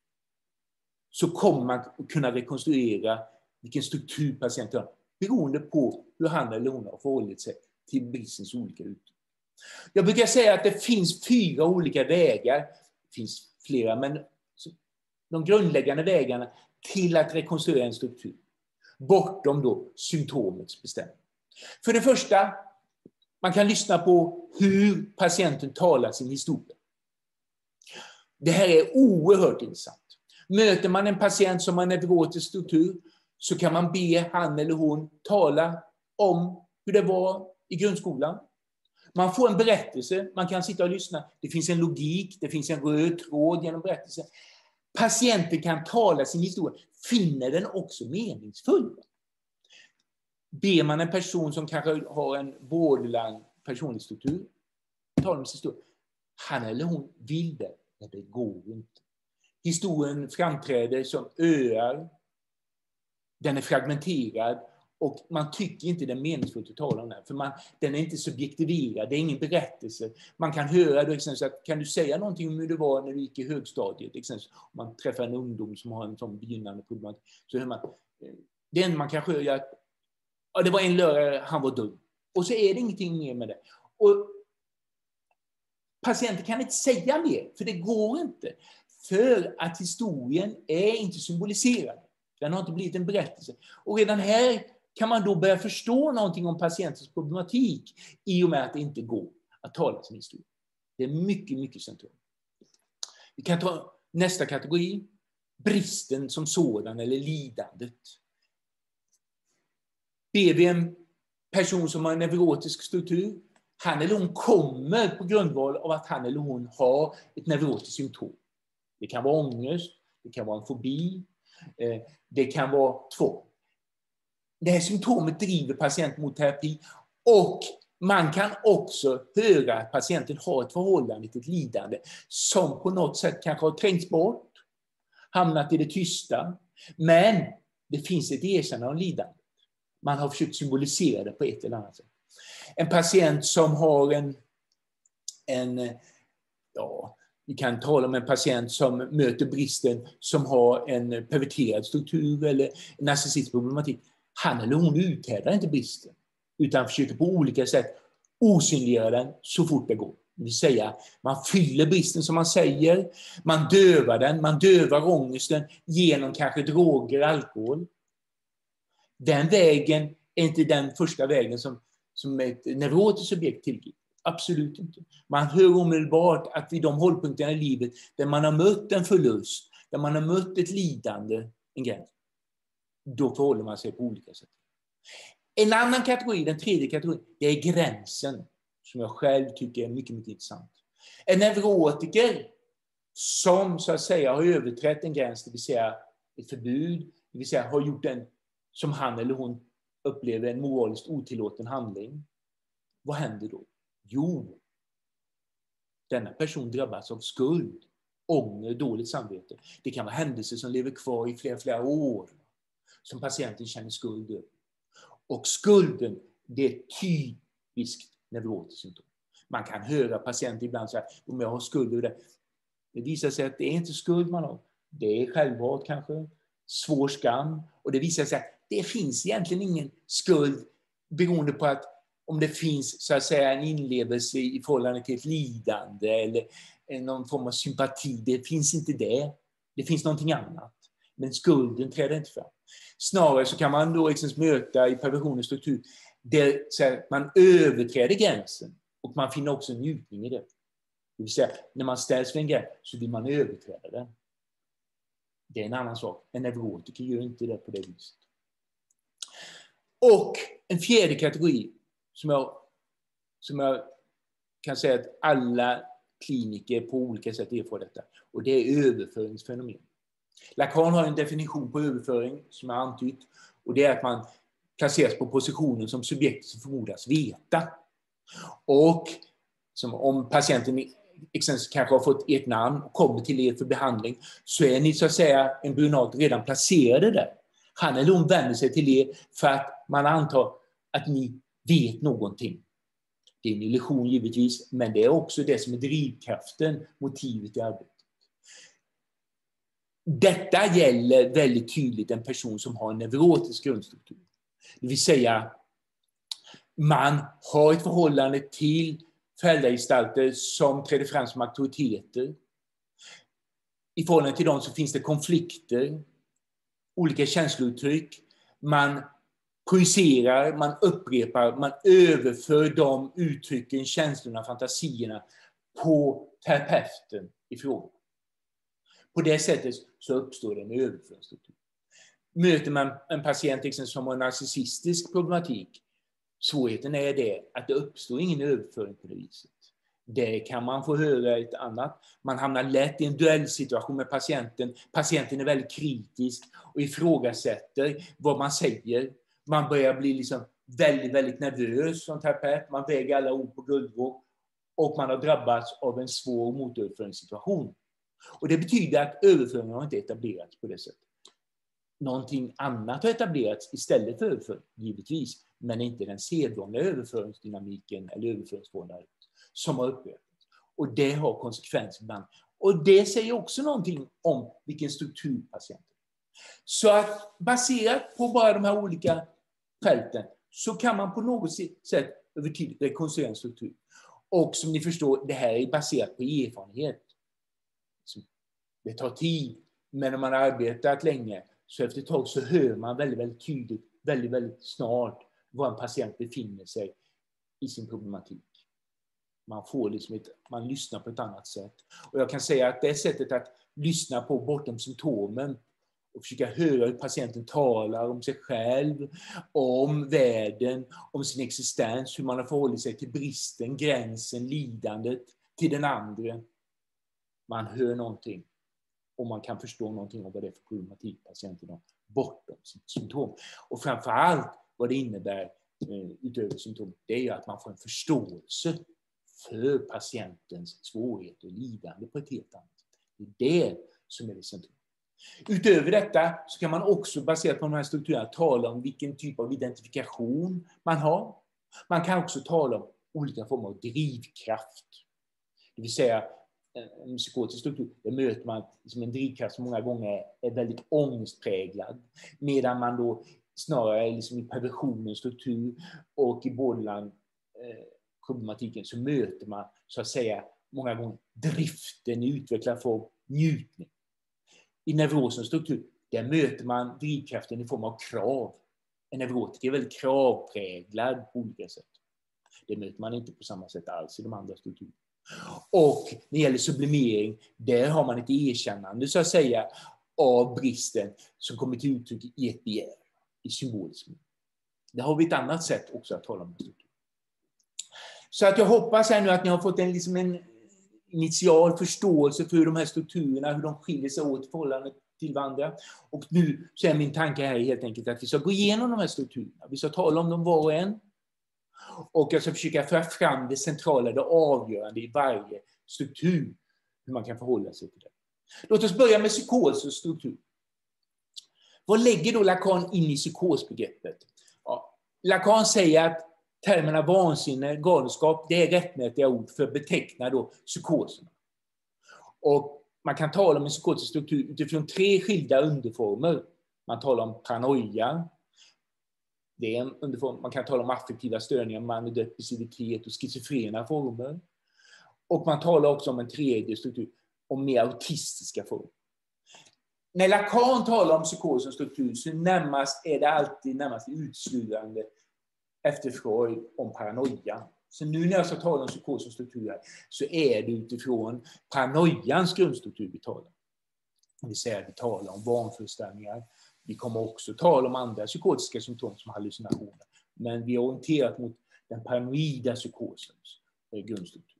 så kommer man kunna rekonstruera vilken struktur patienten har, beroende på hur han eller hon har förhållit sig till bristens olika uttryck. Jag brukar säga att det finns 4 olika vägar, det finns flera, men de grundläggande vägarna till att rekonstruera en struktur, bortom då symptomets bestämning. För det första, man kan lyssna på hur patienten talar sin historia. Det här är oerhört intressant. Möter man en patient som har en neurotisk struktur så kan man be han eller hon tala om hur det var i grundskolan. Man får en berättelse, man kan sitta och lyssna. Det finns en logik, det finns en röd tråd genom berättelsen. Patienten kan tala sin historia, finner den också meningsfull. Ber man en person som kanske har en borderline personlig struktur, tala om sin historia. Han eller hon vill det, men det går inte. Historien framträder som öar, den är fragmenterad och man tycker inte det är meningsfullt att tala om den. För den är inte subjektiverad, det är ingen berättelse. Man kan höra då exempelvis att, kan du säga någonting om hur det var när du gick i högstadiet? Exempelvis om man träffar en ungdom som har en sån begynnande problematik. Så hör man, det enda man kan höra att det var en lördag, han var dum. Och så är det ingenting mer med det. Och patienten kan inte säga mer, för det går inte. För att historien är inte symboliserad. Den har inte blivit en berättelse. Och redan här kan man då börja förstå någonting om patientens problematik i och med att det inte går att tala sin historia. Det är mycket, mycket centralt. Vi kan ta nästa kategori. Bristen som sådan eller lidandet. Ber vi en person som har en neurotisk struktur, han eller hon kommer på grundval av att han eller hon har ett neurotiskt symptom. Det kan vara ångest, det kan vara en fobi, det kan vara tvång. Det här symptomet driver patienten mot terapi, och man kan också höra att patienten har ett förhållande till ett lidande som på något sätt kanske har trängts bort, hamnat i det tysta, men det finns ett erkännande av lidande. Man har försökt symbolisera det på ett eller annat sätt. En patient som har vi kan tala om en patient som möter bristen, som har en perverterad struktur eller en narcissistisk problematik. Han eller hon uthärdar inte bristen, utan försöker på olika sätt osynliggöra den så fort det går. Det vill säga, man fyller bristen som man säger, man dövar den, man dövar ångesten genom kanske droger, alkohol. Den vägen är inte den första vägen som ett neurotiskt subjekt tillgriper. Absolut inte. Man hör omedelbart att vid de hållpunkterna i livet där man har mött en förlust, där man har mött ett lidande, en gräns, då förhåller man sig på olika sätt. En annan kategori, den tredje kategorin, det är gränsen, som jag själv tycker är mycket, mycket intressant. En neurotiker som så att säga har överträtt en gräns, det vill säga ett förbud, det vill säga har gjort en, som han eller hon upplever, en moraliskt otillåten handling. Vad händer då? Jo, denna person drabbas av skuld, ånger, dåligt samvete. Det kan vara händelser som lever kvar i flera år, som patienten känner skuld över. Och skulden, det är typiskt neurotiskt symptom. Man kan höra patienter ibland säga, om jag har skuld över det. Det visar sig att det är inte skuld man har. Det är självhat kanske, svår skam. Och det visar sig att det finns egentligen ingen skuld beroende på att om det finns så att säga en inlevelse i förhållande till ett lidande eller någon form av sympati. Det finns inte det. Det finns någonting annat. Men skulden träder inte fram. Snarare så kan man då liksom möta i perversionens struktur där så här, man överträder gränsen och man finner också njutning i det. Det vill säga, när man ställs för en gräns så vill man överträda den. Det är en annan sak. En neurotiker gör inte det på det viset. Och en fjärde kategori som jag kan säga att alla kliniker på olika sätt erfar detta. Och det är överföringsfenomen. Lacan har en definition på överföring som jag antytt. Och det är att man placeras på positionen som subjekt som förmodas veta. Och som om patienten exempelvis kanske har fått ert namn och kommer till er för behandling, så är ni så att säga en brunat redan placerade där. Han eller hon vänder sig till er för att man antar att ni vet någonting. Det är en illusion givetvis, men det är också det som är drivkraften, motivet i arbetet. Detta gäller väldigt tydligt en person som har en neurotisk grundstruktur. Det vill säga, man har ett förhållande till föräldragestalter som träder fram som auktoriteter. I förhållande till dem så finns det konflikter, olika känslouttryck. Man projicerar, man upprepar, man överför de uttrycken, känslorna, fantasierna på terapeuten i fråga. På det sättet så uppstår en överföringsstruktur. Möter man en patient som har en narcissistisk problematik, svårigheten är det att det uppstår ingen överföring på det viset. Det kan man få höra ett annat. Man hamnar lätt i en duellsituation med patienten. Patienten är väldigt kritisk och ifrågasätter vad man säger. Man börjar bli liksom väldigt, väldigt nervös som terapeut. Man väger alla ord på guldvåg. Och man har drabbats av en svår motöverföringssituation. Och det betyder att överföringen har inte etablerats på det sättet. Någonting annat har etablerats istället för överföring, givetvis. Men inte den sedvanliga överföringsdynamiken eller överföringsförhållandet som har upprepats. Och det har konsekvenser ibland. Och det säger också någonting om vilken struktur patienten har. Så att baserat på bara de här olika fälten så kan man på något sätt över tid rekonstruera en struktur. Och som ni förstår, det här är baserat på erfarenhet. Det tar tid, men om man har arbetat länge så efter ett tag så hör man väldigt, väldigt tydligt, väldigt, väldigt snart var en patient befinner sig i sin problematik. Man får liksom man lyssnar på ett annat sätt. Och jag kan säga att det sättet att lyssna på bortom symptomen och försöka höra hur patienten talar om sig själv, om världen, om sin existens, hur man har förhållit sig till bristen, gränsen, lidandet, till den andra. Man hör någonting och man kan förstå någonting om vad det är för problematik patienten har bortom sitt symptom. Och framförallt vad det innebär utöver symptom, det är ju att man får en förståelse för patientens svårigheter och lidande på ett helt annat sätt. Det är det som är det centrala. Utöver detta så kan man också baserat på de här strukturerna tala om vilken typ av identifikation man har. Man kan också tala om olika former av drivkraft. Det vill säga en psykotisk struktur, det möter man som en drivkraft som många gånger är väldigt ångestpräglad. Medan man då snarare liksom i perversionens struktur och i Borderland problematiken så möter man så att säga många gånger driften i utvecklad form, njutning. I neurosens struktur, där möter man drivkraften i form av krav. En neurotiker är väldigt kravpräglad på olika sätt. Det möter man inte på samma sätt alls i de andra strukturerna. Och när det gäller sublimering, där har man ett erkännande så att säga av bristen som kommer till uttryck i ett begär, i symbolismen. Där har vi ett annat sätt också att tala om struktur. Så att jag hoppas här nu att ni har fått en initial förståelse för hur de här strukturerna, hur de skiljer sig åt i förhållande till varandra. Och nu så är min tanke här helt enkelt att vi ska gå igenom de här strukturerna. Vi ska tala om dem var och en. Och jag ska försöka föra fram det centrala, det avgörande i varje struktur. Hur man kan förhålla sig till det. Låt oss börja med psykos och struktur. Vad lägger då Lacan in i psykosbegreppet? Ja, Lacan säger att termerna vansinne, galenskap, det är rättmätiga ord för att beteckna då psykoserna. Och man kan tala om en psykotisk struktur utifrån 3 skilda underformer. Man talar om paranoia. Det är en underform. Man kan tala om affektiva störningar, manodepressivitet och schizofrena former. Och man talar också om en tredje struktur, om mer autistiska former. När Lacan talar om psykos och struktur så är det alltid närmast utslutande efter Freud om paranoia. Så nu när jag ska tala om psykos och struktur här, så är det utifrån paranoians grundstruktur vi talar. Det vill säga vi talar om vanföreställningar. Vi kommer också tala om andra psykotiska symptom som hallucinationer. Men vi är orienterat mot den paranoida psykosens grundstruktur.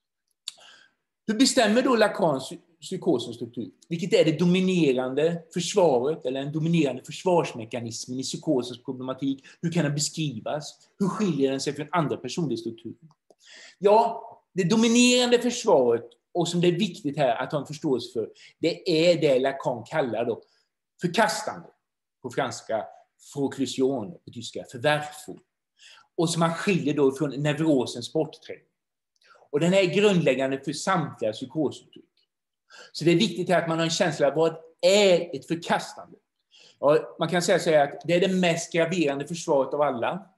Hur bestämmer då Lacans psykosens struktur? Vilket är det dominerande försvaret eller den dominerande försvarsmekanismen i psykosens problematik? Hur kan den beskrivas? Hur skiljer den sig från andra personlighetsstrukturer? Ja, det dominerande försvaret, och som det är viktigt här att ha en förståelse för, det är det Lacan kallar då förkastande. På franska, fruclusion, på tyska, förvärfo. Och som man skiljer då från neurosens bortträngning. Och den är grundläggande för samtliga psykosuttryck. Så det är viktigt här att man har en känsla av vad är ett förkastande. Ja, man kan säga så här att det är det mest graverande försvaret av alla.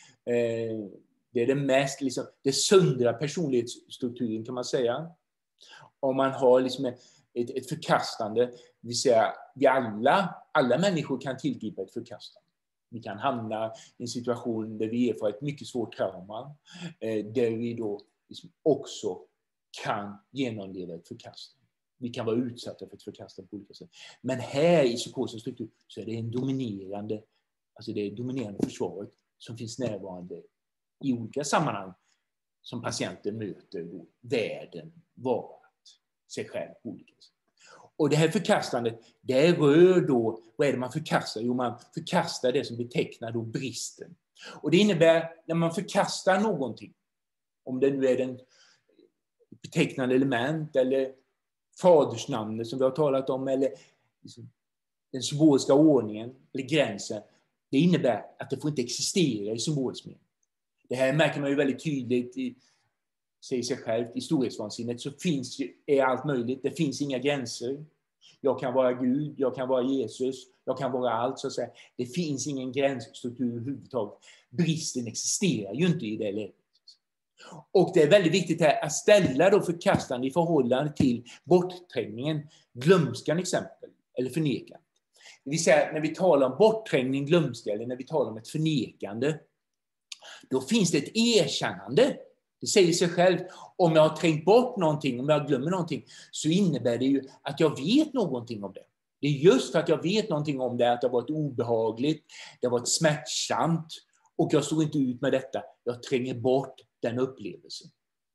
Det är det mest, liksom, det söndra personlighetsstrukturen kan man säga. Om man har liksom ett förkastande, det vill säga vi alla människor kan tillgripa ett förkastande. Vi kan hamna i en situation där vi erfar ett mycket svårt trauma, där vi då liksom också kan genomleva ett förkastande. Vi kan vara utsatta för ett förkastande på olika sätt. Men här i psykosens struktur så är det en dominerande, alltså det dominerande försvaret som finns närvarande i olika sammanhang som patienten möter då, världen, varat, sig själv på olika sätt. Och det här förkastandet, det rör då, vad är det man förkastar? Jo, man förkastar det som betecknar då bristen. Och det innebär, när man förkastar någonting, om det nu är den betecknande element eller fadersnamnet som vi har talat om, eller liksom den symboliska ordningen eller gränsen, det innebär att det får inte existera i symbolisk mening. Det här märker man ju väldigt tydligt i sig självt, i storhetsvansinnet så är allt möjligt, det finns inga gränser. Jag kan vara Gud, jag kan vara Jesus, jag kan vara allt så att säga. Det finns ingen gränsstruktur överhuvudtaget. Bristen existerar ju inte i det läget. Och det är väldigt viktigt här att ställa då förkastande i förhållande till bortträngningen, glömskan exempel, eller förnekande. Det vill säga när vi talar om bortträngning, glömska, eller när vi talar om ett förnekande, då finns det ett erkännande. Det säger sig själv, om jag har trängt bort någonting, om jag glömmer någonting, så innebär det ju att jag vet någonting om det. Det är just för att jag vet någonting om det, att det har varit obehagligt, det har varit smärtsamt, och jag står inte ut med detta. Jag tränger bort den upplevelsen.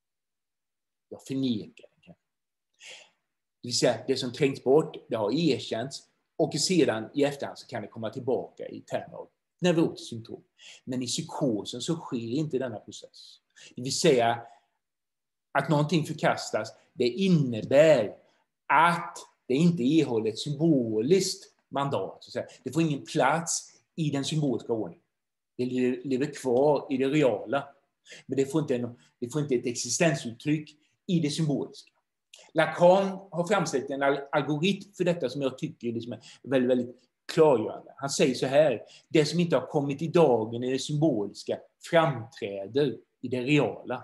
Jag förnekar den. Det vill säga, det som trängs bort, det har erkänts, och sedan i efterhand så kan det komma tillbaka i termer av neurotisk symptom. Men i psykosen så sker inte denna process. Det vill säga att någonting förkastas, det innebär att det inte erhåller ett symboliskt mandat. Så att säga. Det får ingen plats i den symboliska ordningen. Det lever kvar i det reala. Men det får inte ett existensuttryck i det symboliska. Lacan har framställt en algoritm för detta som jag tycker liksom är väldigt, väldigt klargörande. Han säger så här: det som inte har kommit i dagen i det symboliska framträder i det reala.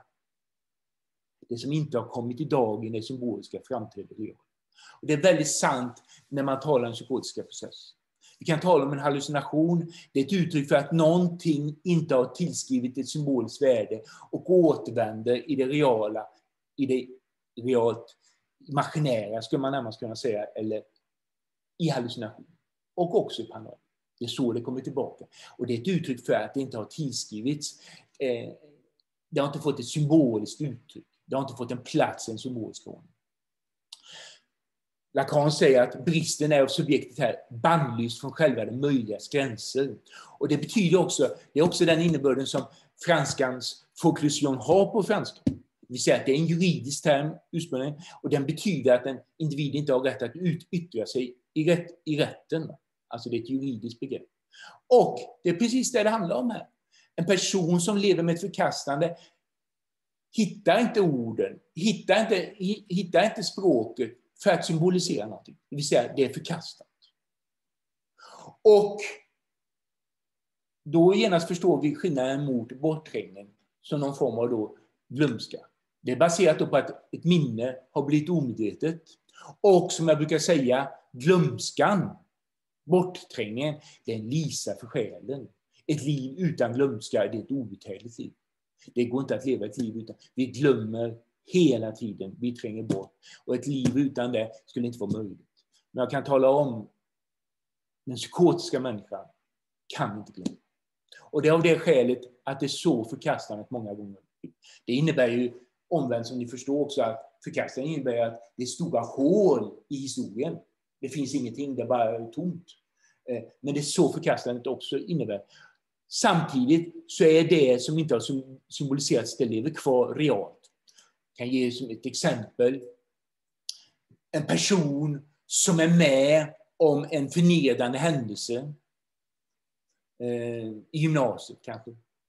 Det som inte har kommit i dagen i det symboliska framträder i det reala. Och det är väldigt sant när man talar om psykotiska processer. Vi kan tala om en hallucination. Det är ett uttryck för att någonting inte har tillskrivit ett symboliskt värde och återvänder i det reala, i det realt imaginära skulle man närmast kunna säga, eller i hallucination. Och också i paranoia. Det är så det kommer tillbaka. Och det är ett uttryck för att det inte har tillskrivits. Det har inte fått ett symboliskt uttryck. Det har inte fått en plats i en symbolisk ordning. Lacan säger att bristen är av subjektet här bannlyst från själva det möjligas gränser. Och det betyder också, det är också den innebörden som franskans folklusion har på franska. Det vill säga att det är en juridisk term ursprungligen, och den betyder att en individ inte har rätt att yttra sig i rätten. Alltså det är ett juridiskt begrepp. Och det är precis det handlar om här. En person som lever med ett förkastande hittar inte orden, hittar inte språket för att symbolisera någonting. Det vill säga, det är förkastat. Och då genast förstår vi skillnaden mot bortträngning som någon form av då glömska. Det är baserat då på att ett minne har blivit omedvetet. Och som jag brukar säga, glömskan, bortträngningen, det är en lisa för själen. Ett liv utan glömska, det är ett outhärdligt liv. Det går inte att leva ett liv utan. Vi glömmer hela tiden, vi tränger bort. Och ett liv utan det skulle inte vara möjligt. Men jag kan tala om, den psykotiska människan kan inte glömma. Och det är av det skälet att det är så förkastandet många gånger. Det innebär ju omvänt, som ni förstår också, att förkastandet innebär att det är stora hål i historien. Det finns ingenting, det är bara tomt. Men det är så förkastandet också innebär. Samtidigt så är det som inte har symboliserats, det lever kvar realt. Jag kan ge som ett exempel. En person som är med om en förnedrande händelse i gymnasiet kanske.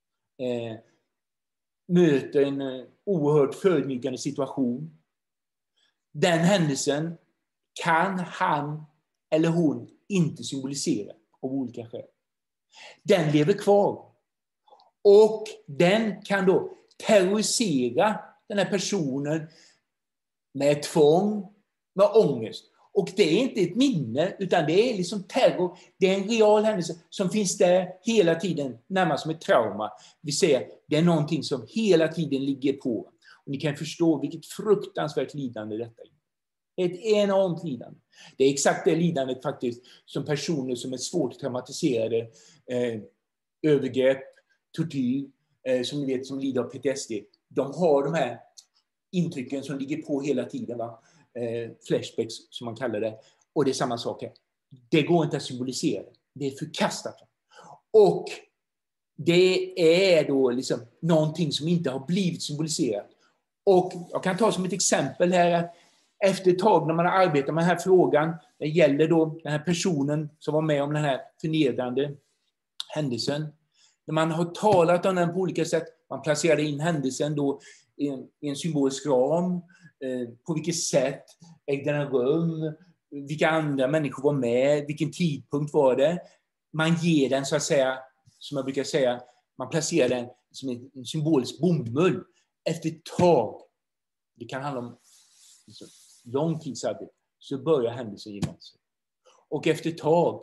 Möter en oerhört förödmjukande situation. Den händelsen kan han eller hon inte symbolisera av olika skäl. Den lever kvar. Och den kan då terrorisera den här personen med tvång, med ångest. Och det är inte ett minne, utan det är liksom terror. Det är en real händelse som finns där hela tiden, närmast som ett trauma. Vi ser, det är någonting som hela tiden ligger på. Och ni kan förstå vilket fruktansvärt lidande detta är. Ett enormt lidande. Det är exakt det lidandet faktiskt som personer som är svårt traumatiserade, övergrepp, tortyr, som ni vet som lider av PTSD. De har de här intrycken som ligger på hela tiden, va? Flashbacks som man kallar det. Och det är samma sak här. Det går inte att symbolisera. Det är förkastat. Och det är då liksom någonting som inte har blivit symboliserat. Och jag kan ta som ett exempel här att efter ett tag när man har arbetat med den här frågan, det gäller då den här personen som var med om den här förnedrande händelsen. När man har talat om den på olika sätt, man placerade in händelsen då i en symbolisk ram, på vilket sätt ägde den rum, vilka andra människor var med, vilken tidpunkt var det. Man ger den så att säga, som jag brukar säga, man placerar den som en symbolisk bomull. Efter ett tag, det kan handla om lång tidsarbete, så börjar händelsen gemensamt. Och efter ett tag,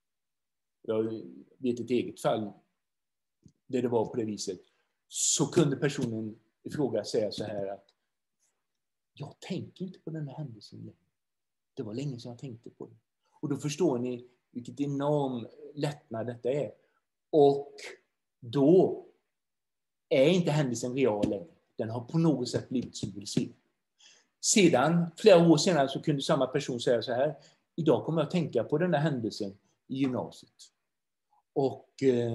jag vet ett eget fall där det var på det viset, så kunde personen i fråga säga så här att jag tänker inte på den här händelsen längre. Det var länge sedan jag tänkte på det. Och då förstår ni vilket enorm lättnad detta är. Och då är inte händelsen real längre. Den har på något sätt blivit symboliserad. Sedan, flera år senare, så kunde samma person säga så här: idag kommer jag att tänka på den här händelsen i gymnasiet. Och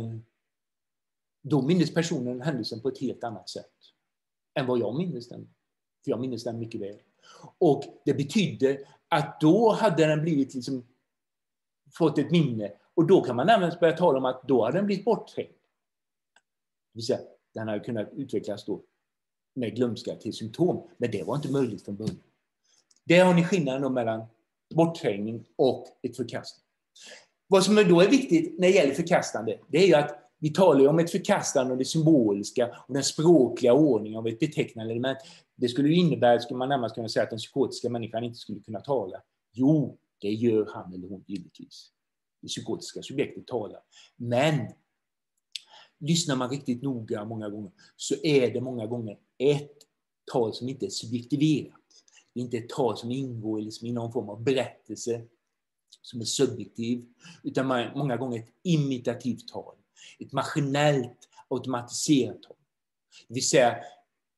då minns personen händelsen på ett helt annat sätt än vad jag minns den. För jag minns den mycket väl. Och det betydde att då hade den blivit liksom, fått ett minne. Och då kan man även börja tala om att då hade den blivit bortträngd. Det vill säga, den hade kunnat utvecklas då med glömska till symptom. Men det var inte möjligt från början. Där har ni skillnaden mellan bortträngning och ett förkastande. Vad som då är viktigt när det gäller förkastande, det är ju att vi talar om ett förkastande och det symboliska och den språkliga ordningen av ett betecknande element. Det skulle ju innebära, skulle man närmast kunna säga, att den psykotiska människan inte skulle kunna tala. Jo, det gör han eller hon givetvis. Det psykotiska subjektet talar. Men lyssnar man riktigt noga många gånger, så är det många gånger ett tal som inte är subjektiverat. Det är inte ett tal som ingår i någon form av berättelse som är subjektiv, utan många gånger ett imitativt tal. Ett maskinellt, automatiserat tal. Det vill säga,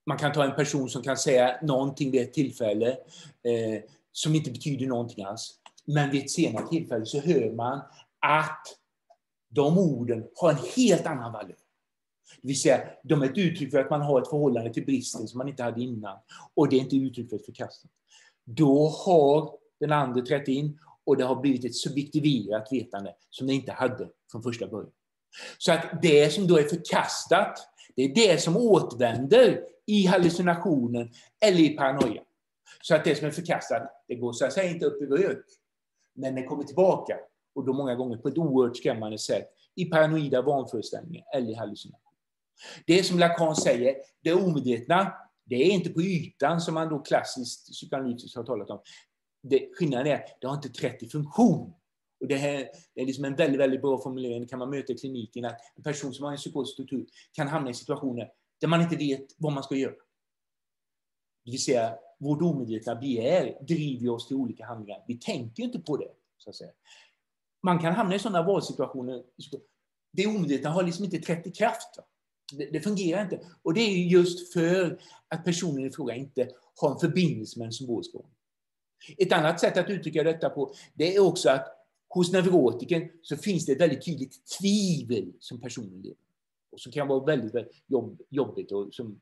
Man kan ta en person som kan säga någonting vid ett tillfälle som inte betyder någonting alls. Men vid ett senare tillfälle så hör man att de orden har en helt annan valör. Det vill säga, de är ett uttryck för att man har ett förhållande till bristen som man inte hade innan. Och det är inte uttryck för ett förkastande. Då har den andra trätt in och det har blivit ett subjektiverat vetande som det inte hade från första början. Så att det som då är förkastat, det är det som återvänder i hallucinationen eller i paranoia. Så att det som är förkastat, det går så att säga inte upp i rök. Men det kommer tillbaka. Och då många gånger på ett oerhört skrämmande sätt i paranoida vanföreställningar eller i hallucination. Det som Lacan säger, det omedvetna, det är inte på ytan som man då klassiskt psykoanalytiskt har talat om. Skillnaden är, det har inte trätt i funktion. Och det är liksom en väldigt, väldigt bra formulering. Det kan man möta i kliniken, att en person som har en psykotisk struktur kan hamna i situationer där man inte vet vad man ska göra. Det vill säga, vårt omedvetna begär driver oss till olika handlingar. Vi tänker inte på det, så att säga. Man kan hamna i sådana valsituationer. Det omedvetna har liksom inte trätt i kraft. Det fungerar inte. Och det är just för att personen i fråga inte har en förbindelse med en symbolisk ordning. Ett annat sätt att uttrycka detta på, det är också att hos neurotiken så finns det ett väldigt tydligt tvivel som personen lever. Och som kan vara väldigt, väldigt jobbigt och som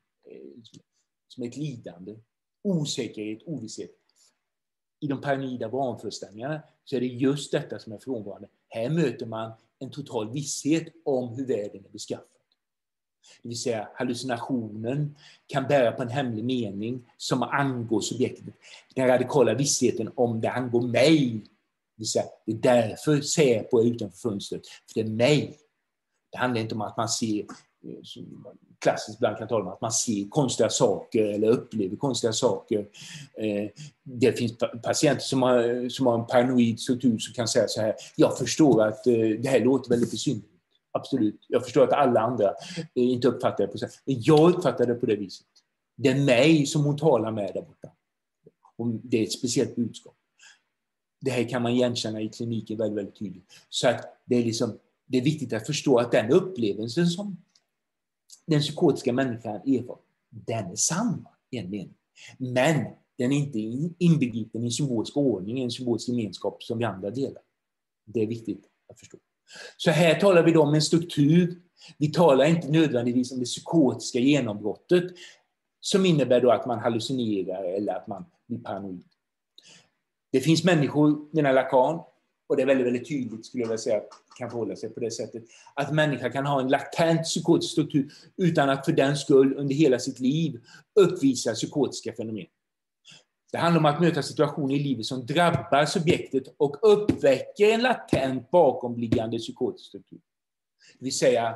ett lidande. Osäkerhet, ovisshet. I de paranoida vanföreställningarna så är det just detta som är frånvarande. Här möter man en total visshet om hur världen är beskaffad. Det vill säga, hallucinationen kan bära på en hemlig mening som angår subjektet. Den radikala vissheten om det angår mig. Det vill säga, det är därför Säpo är utanför fönstret. För det är mig. Det handlar inte om att man ser, klassiskt ibland kan tala om att man ser konstiga saker eller upplever konstiga saker. Det finns patienter som har en paranoid struktur som kan säga så här: jag förstår att det här låter väldigt besynnerligt. Absolut. Jag förstår att alla andra inte uppfattar det på så sätt. Men jag uppfattar det på det viset. Det är mig som hon talar med där borta. Och det är ett speciellt budskap. Det här kan man igenkänna i kliniken väldigt, väldigt tydligt. Så att det är viktigt att förstå att den upplevelsen som den psykotiska människan erfar, den är samma i en mening. Men den är inte inbegripen i en symbolisk ordning, en symbolisk gemenskap som vi andra delar. Det är viktigt att förstå. Så här talar vi då om en struktur. Vi talar inte nödvändigtvis om det psykotiska genombrottet som innebär då att man hallucinerar eller att man blir paranoid. Det finns människor, menar Lacan, och det är väldigt, väldigt tydligt skulle jag vilja säga, kan förhålla sig på det sättet, att människan kan ha en latent psykotisk struktur utan att för den skull under hela sitt liv uppvisa psykotiska fenomen. Det handlar om att möta situationer i livet som drabbar subjektet och uppväcker en latent bakomliggande psykotisk struktur. Det vill säga,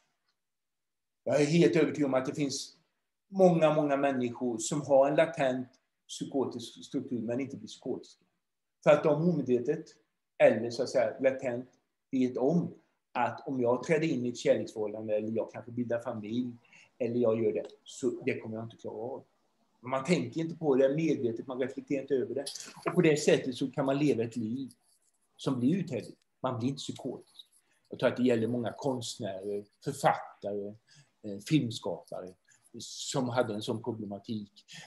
jag är helt övertygad om att det finns många, många människor som har en latent psykotisk struktur men inte blir psykotiska. För att de omedvetet eller så att säga latent vet om att om jag träder in i ett kärleksförhållande eller jag kanske bildar familj eller jag gör det, så det kommer jag inte klara av. Man tänker inte på det medvetet, man reflekterar inte över det. Och på det sättet så kan man leva ett liv som blir uthärdligt. Man blir inte psykotisk. Jag tror att det gäller många konstnärer, författare, filmskapare som hade en sån problematik.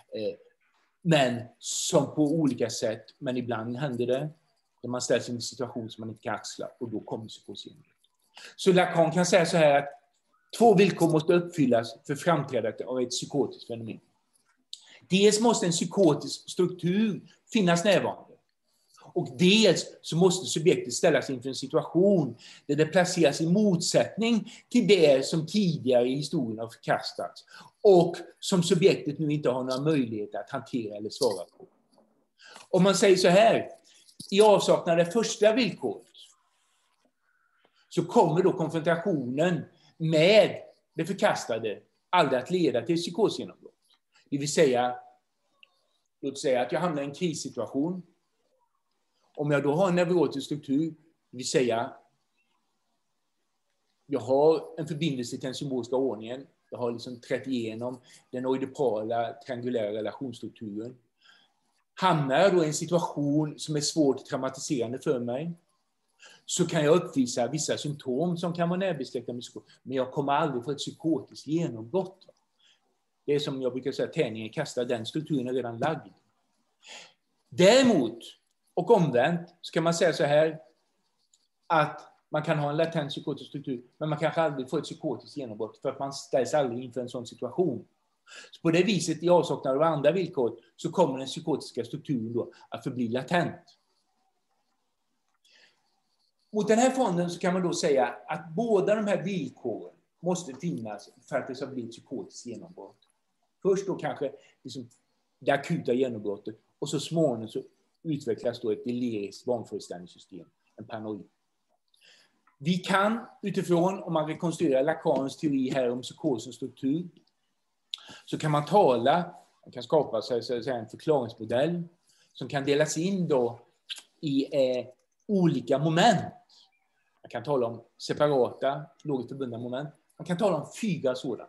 Men som på olika sätt, men ibland händer det, när man ställs i en situation som man inte kan axla och då kommer psykosen. Så Lacan kan säga så här att 2 villkor måste uppfyllas för framträdandet av ett psykotiskt fenomen. Dels måste en psykotisk struktur finnas närvarande. Och dels så måste subjektet ställas inför en situation där det placeras i motsättning till det som tidigare i historien har förkastats och som subjektet nu inte har några möjligheter att hantera eller svara på. Om man säger så här, i avsaknad av det första villkoret så kommer då konfrontationen med det förkastade aldrig att leda till psykosgenombrott. Det vill säga, låt säga att jag hamnar i en krissituation. Om jag då har en neurotisk struktur, det vill säga jag har en förbindelse till den symboliska ordningen, jag har liksom trätt igenom den oidipala triangulära relationsstrukturen. Hamnar jag då i en situation som är svårt traumatiserande för mig, så kan jag uppvisa vissa symptom som kan vara närbesläktade med psykos. Men jag kommer aldrig få ett psykotiskt genombrott. Det är som jag brukar säga, tärningen kastar, den strukturen är redan lagd. Däremot, och omvänt, ska man säga så här, att man kan ha en latent psykotisk struktur, men man kanske aldrig får ett psykotiskt genombrott för att man ställs aldrig inför en sån situation. Så på det viset, i avsaknad av andra villkor, så kommer den psykotiska strukturen då att förbli latent. Mot den här fonden så kan man då säga att båda de här villkoren måste finnas för att det ska bli ett psykotiskt genombrott. Först då kanske liksom det akuta genombrottet, och så småningom så utvecklas då ett deliriskt vanföreställningssystem, en paranoid. Vi kan utifrån, om man rekonstruerar Lacans teori här om psykosens struktur, så kan man skapa sig en förklaringsmodell som kan delas in då i olika moment. Man kan tala om separata, logiskt förbundna moment. Man kan tala om 4 sådana.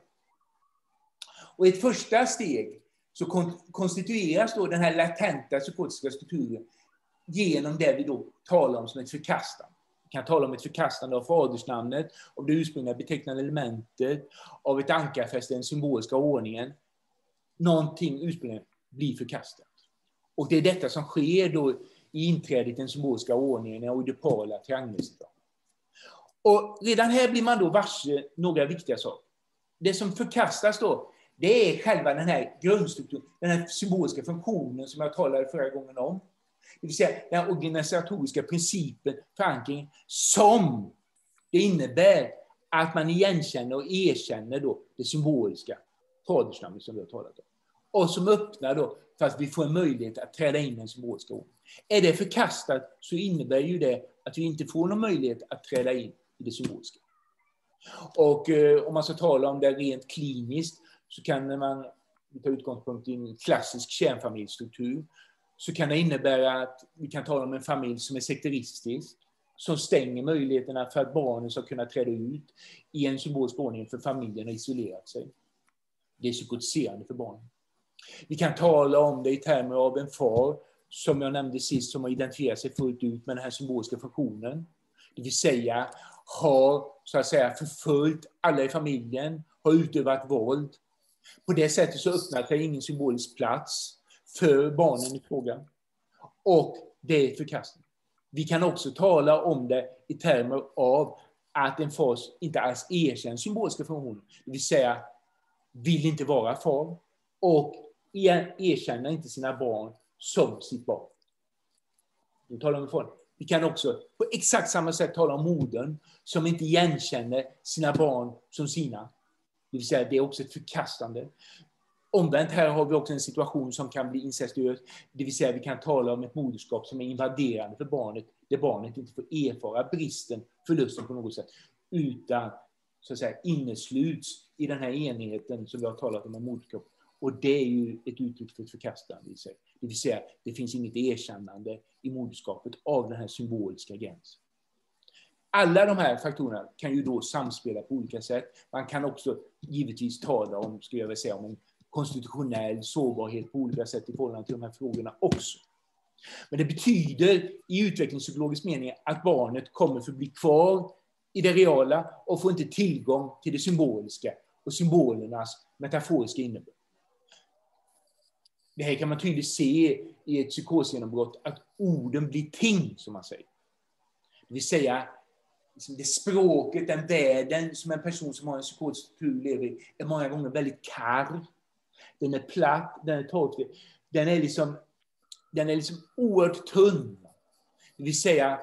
Och i ett första steg så konstitueras då den här latenta psykotiska strukturen genom det vi då talar om som ett förkastande. Vi kan tala om ett förkastande av fadersnamnet, av det ursprungliga betecknande elementet, av ett ankarfäste, den symboliska ordningen. Någonting ursprungligen blir förkastat. Och det är detta som sker då i inträdet i den symboliska ordningen, i oidipala triangelsituationen. Och redan här blir man då varse några viktiga saker. Det som förkastas då, det är själva den här grundstrukturen, den här symboliska funktionen som jag talade förra gången om. Det vill säga den organisatoriska principen, förankringen, som det innebär att man igenkänner och erkänner då det symboliska fadersnamnet som vi har talat om. Och som öppnar då för att vi får en möjlighet att träda in i den symboliska ordningen. Är det förkastat så innebär ju det att vi inte får någon möjlighet att träda in i det symboliska. Och om man ska tala om det rent kliniskt så kan man ta utgångspunkt i en klassisk kärnfamiljstruktur. Så kan det innebära att vi kan tala om en familj som är sekteristisk, som stänger möjligheterna för att barnen ska kunna träda ut i en symbolisk ordning för familjen har isolerat sig. Det är psykotiserande för barnen. Vi kan tala om det i termer av en far, som jag nämnde sist, som har identifierat sig fullt ut med den här symboliska funktionen. Det vill säga har så att säga förföljt alla i familjen, har utövat våld. På det sättet så öppnar sig ingen symbolisk plats för barnen i frågan. Och det är förkastning. Vi kan också tala om det i termer av att en far inte alls erkänner symboliska funktioner. Det vill säga vill inte vara far och erkänner inte sina barn som sitt barn. Nu talar vi om. Vi kan också på exakt samma sätt tala om modern som inte igenkänner sina barn som sina. Det vill säga det är också ett förkastande. Omvänt här har vi också en situation som kan bli incestuös. Det vill säga vi kan tala om ett moderskap som är invaderande för barnet. Där barnet inte får erfara bristen, förlusten på något sätt. Utan så att säga innesluts i den här enheten som vi har talat om moderskap. Och det är ju ett uttryck för ett förkastande i sig. Det vill säga det finns inget erkännande i moderskapet av den här symboliska gränsen. Alla de här faktorerna kan ju då samspela på olika sätt. Man kan också givetvis tala om, skulle jag vilja säga, om en konstitutionell sårbarhet på olika sätt i förhållande till de här frågorna också. Men det betyder i utvecklingspsykologisk mening att barnet kommer att bli kvar i det reala och får inte tillgång till det symboliska och symbolernas metaforiska innebörd. Det här kan man tydligt se i ett psykosgenombrott, att orden blir ting, som man säger. Det vill säga, det språket, den världen som en person som har en psykotisk struktur lever i, är många gånger väldigt karg. Den är platt, den är torftig. Den är liksom oerhört tunn. Det vill säga,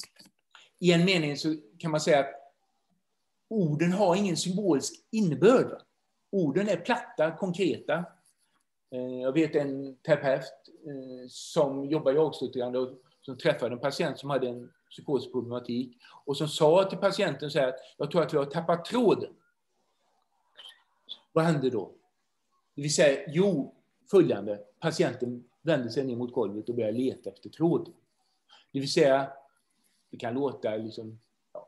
i en mening så kan man säga att orden har ingen symbolisk innebörd. Orden är platta, konkreta. Jag vet en terapeut som jobbar i avslutande och som träffade en patient som hade en psykotisk problematik och som sa till patienten så här: jag tror att vi har tappat tråden. Vad hände då? Det vill säga, följande. Patienten vände sig ner mot golvet och började leta efter tråden. Det vill säga, det kan låta liksom,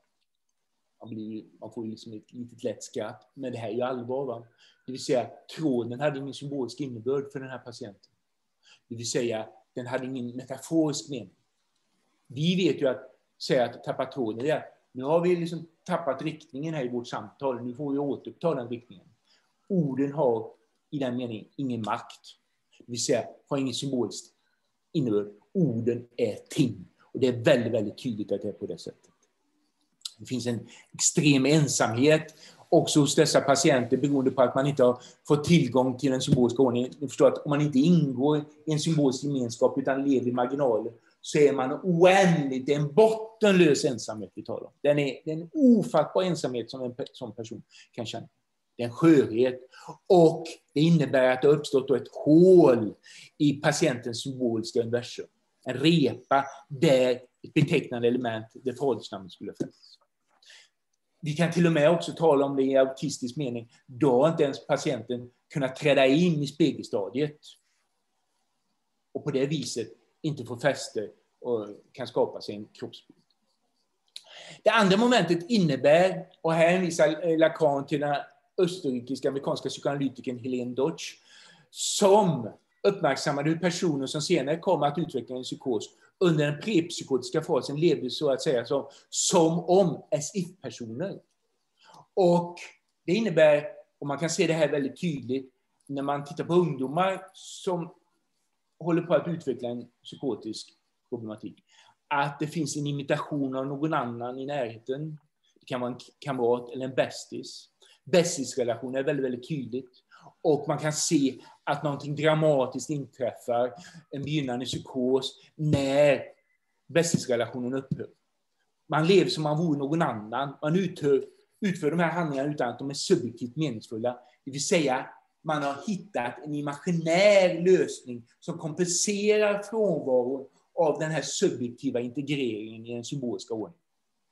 man får liksom ett litet lätt skratt, men det här är ju allvar, va? Det vill säga, tråden hade ingen symbolisk innebörd för den här patienten. Det vill säga, den hade ingen metaforisk mening. Vi vet ju att tappa tråden är, nu har vi liksom tappat riktningen här i vårt samtal, nu får vi återuppta den riktningen. Orden har i den meningen ingen makt. Det vill säga, har ingen symbolisk innebörd. Orden är ting. Och det är väldigt, väldigt tydligt att det är på det sättet. Det finns en extrem ensamhet också hos dessa patienter beroende på att man inte har fått tillgång till en symbolisk ordning. Ni förstår att om man inte ingår i en symbolisk gemenskap utan lever i marginalen så är man oändligt, det är en bottenlös ensamhet vi talar om. Det är en ofattbar ensamhet som en sån person kan känna. Det är en skörhet och det innebär att det har uppstått ett hål i patientens symboliska universum. En repa där ett betecknande element, det fadersnamnet skulle fällas. Vi kan till och med också tala om det i autistisk mening. Då har inte ens patienten kunnat träda in i spegelstadiet. Och på det viset inte få fäste och kan skapa sig en kroppsbild. Det andra momentet innebär, och här hänvisar Lacan till den österrikiska amerikanska psykoanalytikern Helene Deutsch, som uppmärksammade hur personer som senare kommer att utveckla en psykos under den prepsykotiska fasen levde så att säga som om as-if-personer. Och det innebär, och man kan se det här väldigt tydligt när man tittar på ungdomar som håller på att utveckla en psykotisk problematik, att det finns en imitation av någon annan i närheten. Det kan vara en kamrat eller en bästis. Bästisrelation är väldigt, väldigt tydligt. Och man kan se att någonting dramatiskt inträffar, en begynnande psykos, när bästisrelationen upphör. Man lever som man vore någon annan. Man utför de här handlingarna utan att de är subjektivt meningsfulla. Det vill säga, man har hittat en imaginär lösning som kompenserar frånvaron av den här subjektiva integreringen i den symboliska ordningen.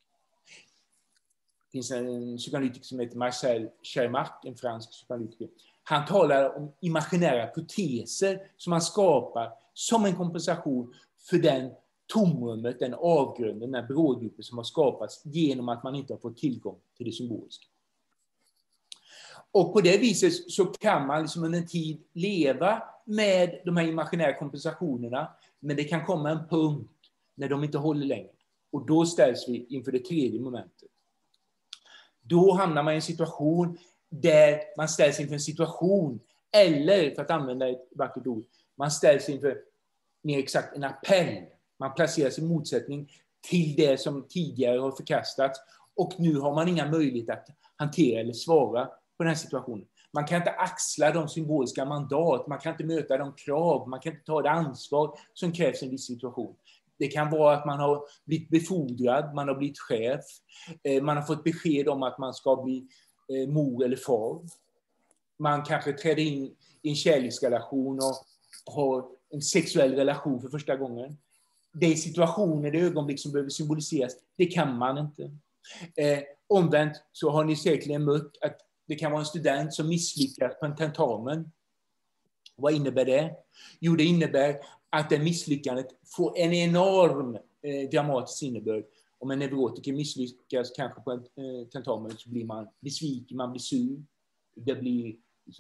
Det finns en psykoanalytiker som heter Marcel Chermak, en fransk psykoanalytiker. Han talar om imaginära proteser som man skapar som en kompensation för den tomrummet, den avgrunden, den bråddjupen som har skapats genom att man inte har fått tillgång till det symboliska. Och på det viset så kan man liksom under en tid leva med de här imaginära kompensationerna, men det kan komma en punkt när de inte håller längre. Och då ställs vi inför det tredje momentet. Då hamnar man i en situation där man ställs inför en situation, eller för att använda ett vackert ord, man ställs inför mer exakt en appell. Man placeras i motsättning till det som tidigare har förkastats och nu har man inga möjligheter att hantera eller svara på den här situationen. Man kan inte axla de symboliska mandat, man kan inte möta de krav, man kan inte ta det ansvar som krävs i en viss situation. Det kan vara att man har blivit befordrad, man har blivit chef, man har fått besked om att man ska bli mor eller far. Man kanske träder in i en kärleksrelation och har en sexuell relation för första gången. Det är situationer, det ögonblick som behöver symboliseras. Det kan man inte. Omvänt så har ni säkerligen mött att det kan vara en student som misslyckas på en tentamen. Vad innebär det? Jo, det innebär att det misslyckandet får en enorm dramatisk innebörd. Om en neurotiker misslyckas kanske på en tentamen så blir man besviken, man blir sur. Det blir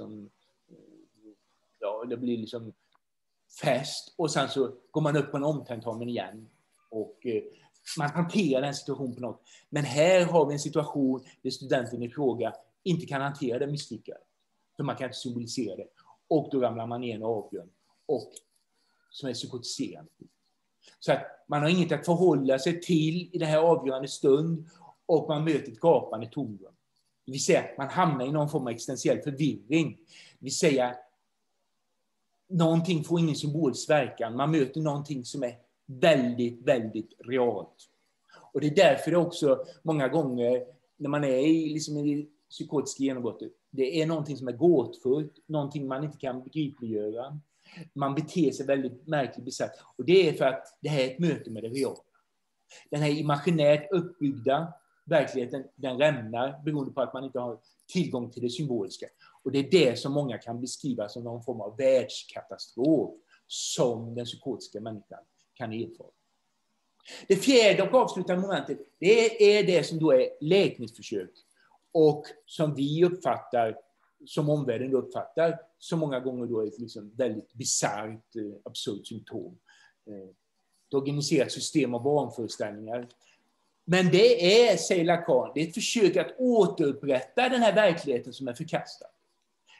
liksom fest och sen så går man upp på en omtentamen igen och man hanterar den situationen på något. Men här har vi en situation där studenten i fråga inte kan hantera det misslyckade. För man kan inte symbolisera det. Och då ramlar man ner en avgrund och som är psykotiserande. Så att man har inget att förhålla sig till i det här avgörande stund och man möter ett gapande tomrum. Det vill säga man hamnar i någon form av existentiell förvirring. Det vill säga någonting får ingen symbolisk verkan. Man möter någonting som är väldigt, väldigt realt. Och det är därför det också många gånger när man är i psykotiska genombrottet, det är någonting som är gåtfullt, någonting man inte kan begripliggöra. Man beter sig väldigt märkligt besatt. Och det är för att det här är ett möte med det reala. Den här imaginärt uppbyggda verkligheten, den rämnar beroende på att man inte har tillgång till det symboliska. Och det är det som många kan beskriva som någon form av världskatastrof som den psykotiska människan kan erfara. Det fjärde och avslutande momentet, det är det som då är läkningsförsök och som vi uppfattar, som omvärlden uppfattar, så många gånger då är ett liksom väldigt bisarrt, absurt symptom. Ett organiserat system av vanföreställningar. Men det är, säger Lacan, det är ett försök att återupprätta den här verkligheten som är förkastad.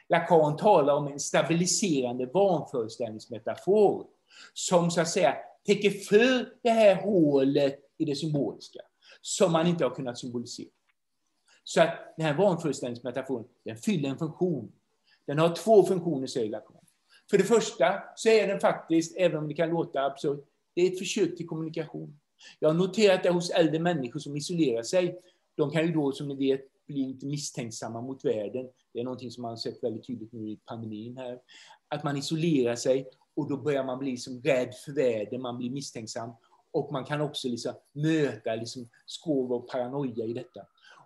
Lacan talar om en stabiliserande vanföreställningsmetafor som så att säga täcker för det här hålet i det symboliska som man inte har kunnat symbolisera. Så att den här vanföreställningsmetaforen, den fyller en funktion. Den har 2 funktioner, säger Lacan. För det första så är den faktiskt, även om det kan låta absurt, det är ett försök till kommunikation. Jag har noterat det hos äldre människor som isolerar sig. De kan ju då, som ni vet, bli inte misstänksamma mot världen. Det är någonting som man har sett väldigt tydligt nu i pandemin här. Att man isolerar sig och då börjar man bli som rädd för världen, man blir misstänksam. Och man kan också liksom möta liksom skov och paranoia i detta.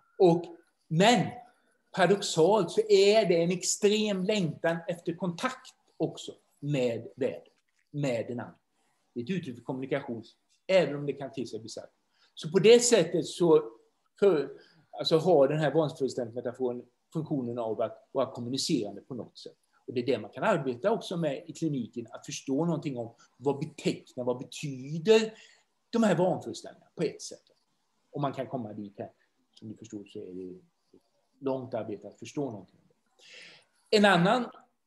Men paradoxalt så är det en extrem längtan efter kontakt också med världen, med den andra. Det är ett uttryck för kommunikation, även om det kan te sig bisarrt. Så på det sättet så har den här vanföreställningsmetaforen funktionen av att vara kommunicerande på något sätt. Och det är det man kan arbeta också med i kliniken, att förstå någonting om vad betyder de här vanföreställningarna på ett sätt. Och man kan komma dit här. Som ni förstår så är det långt arbete att förstå någonting om det. En annan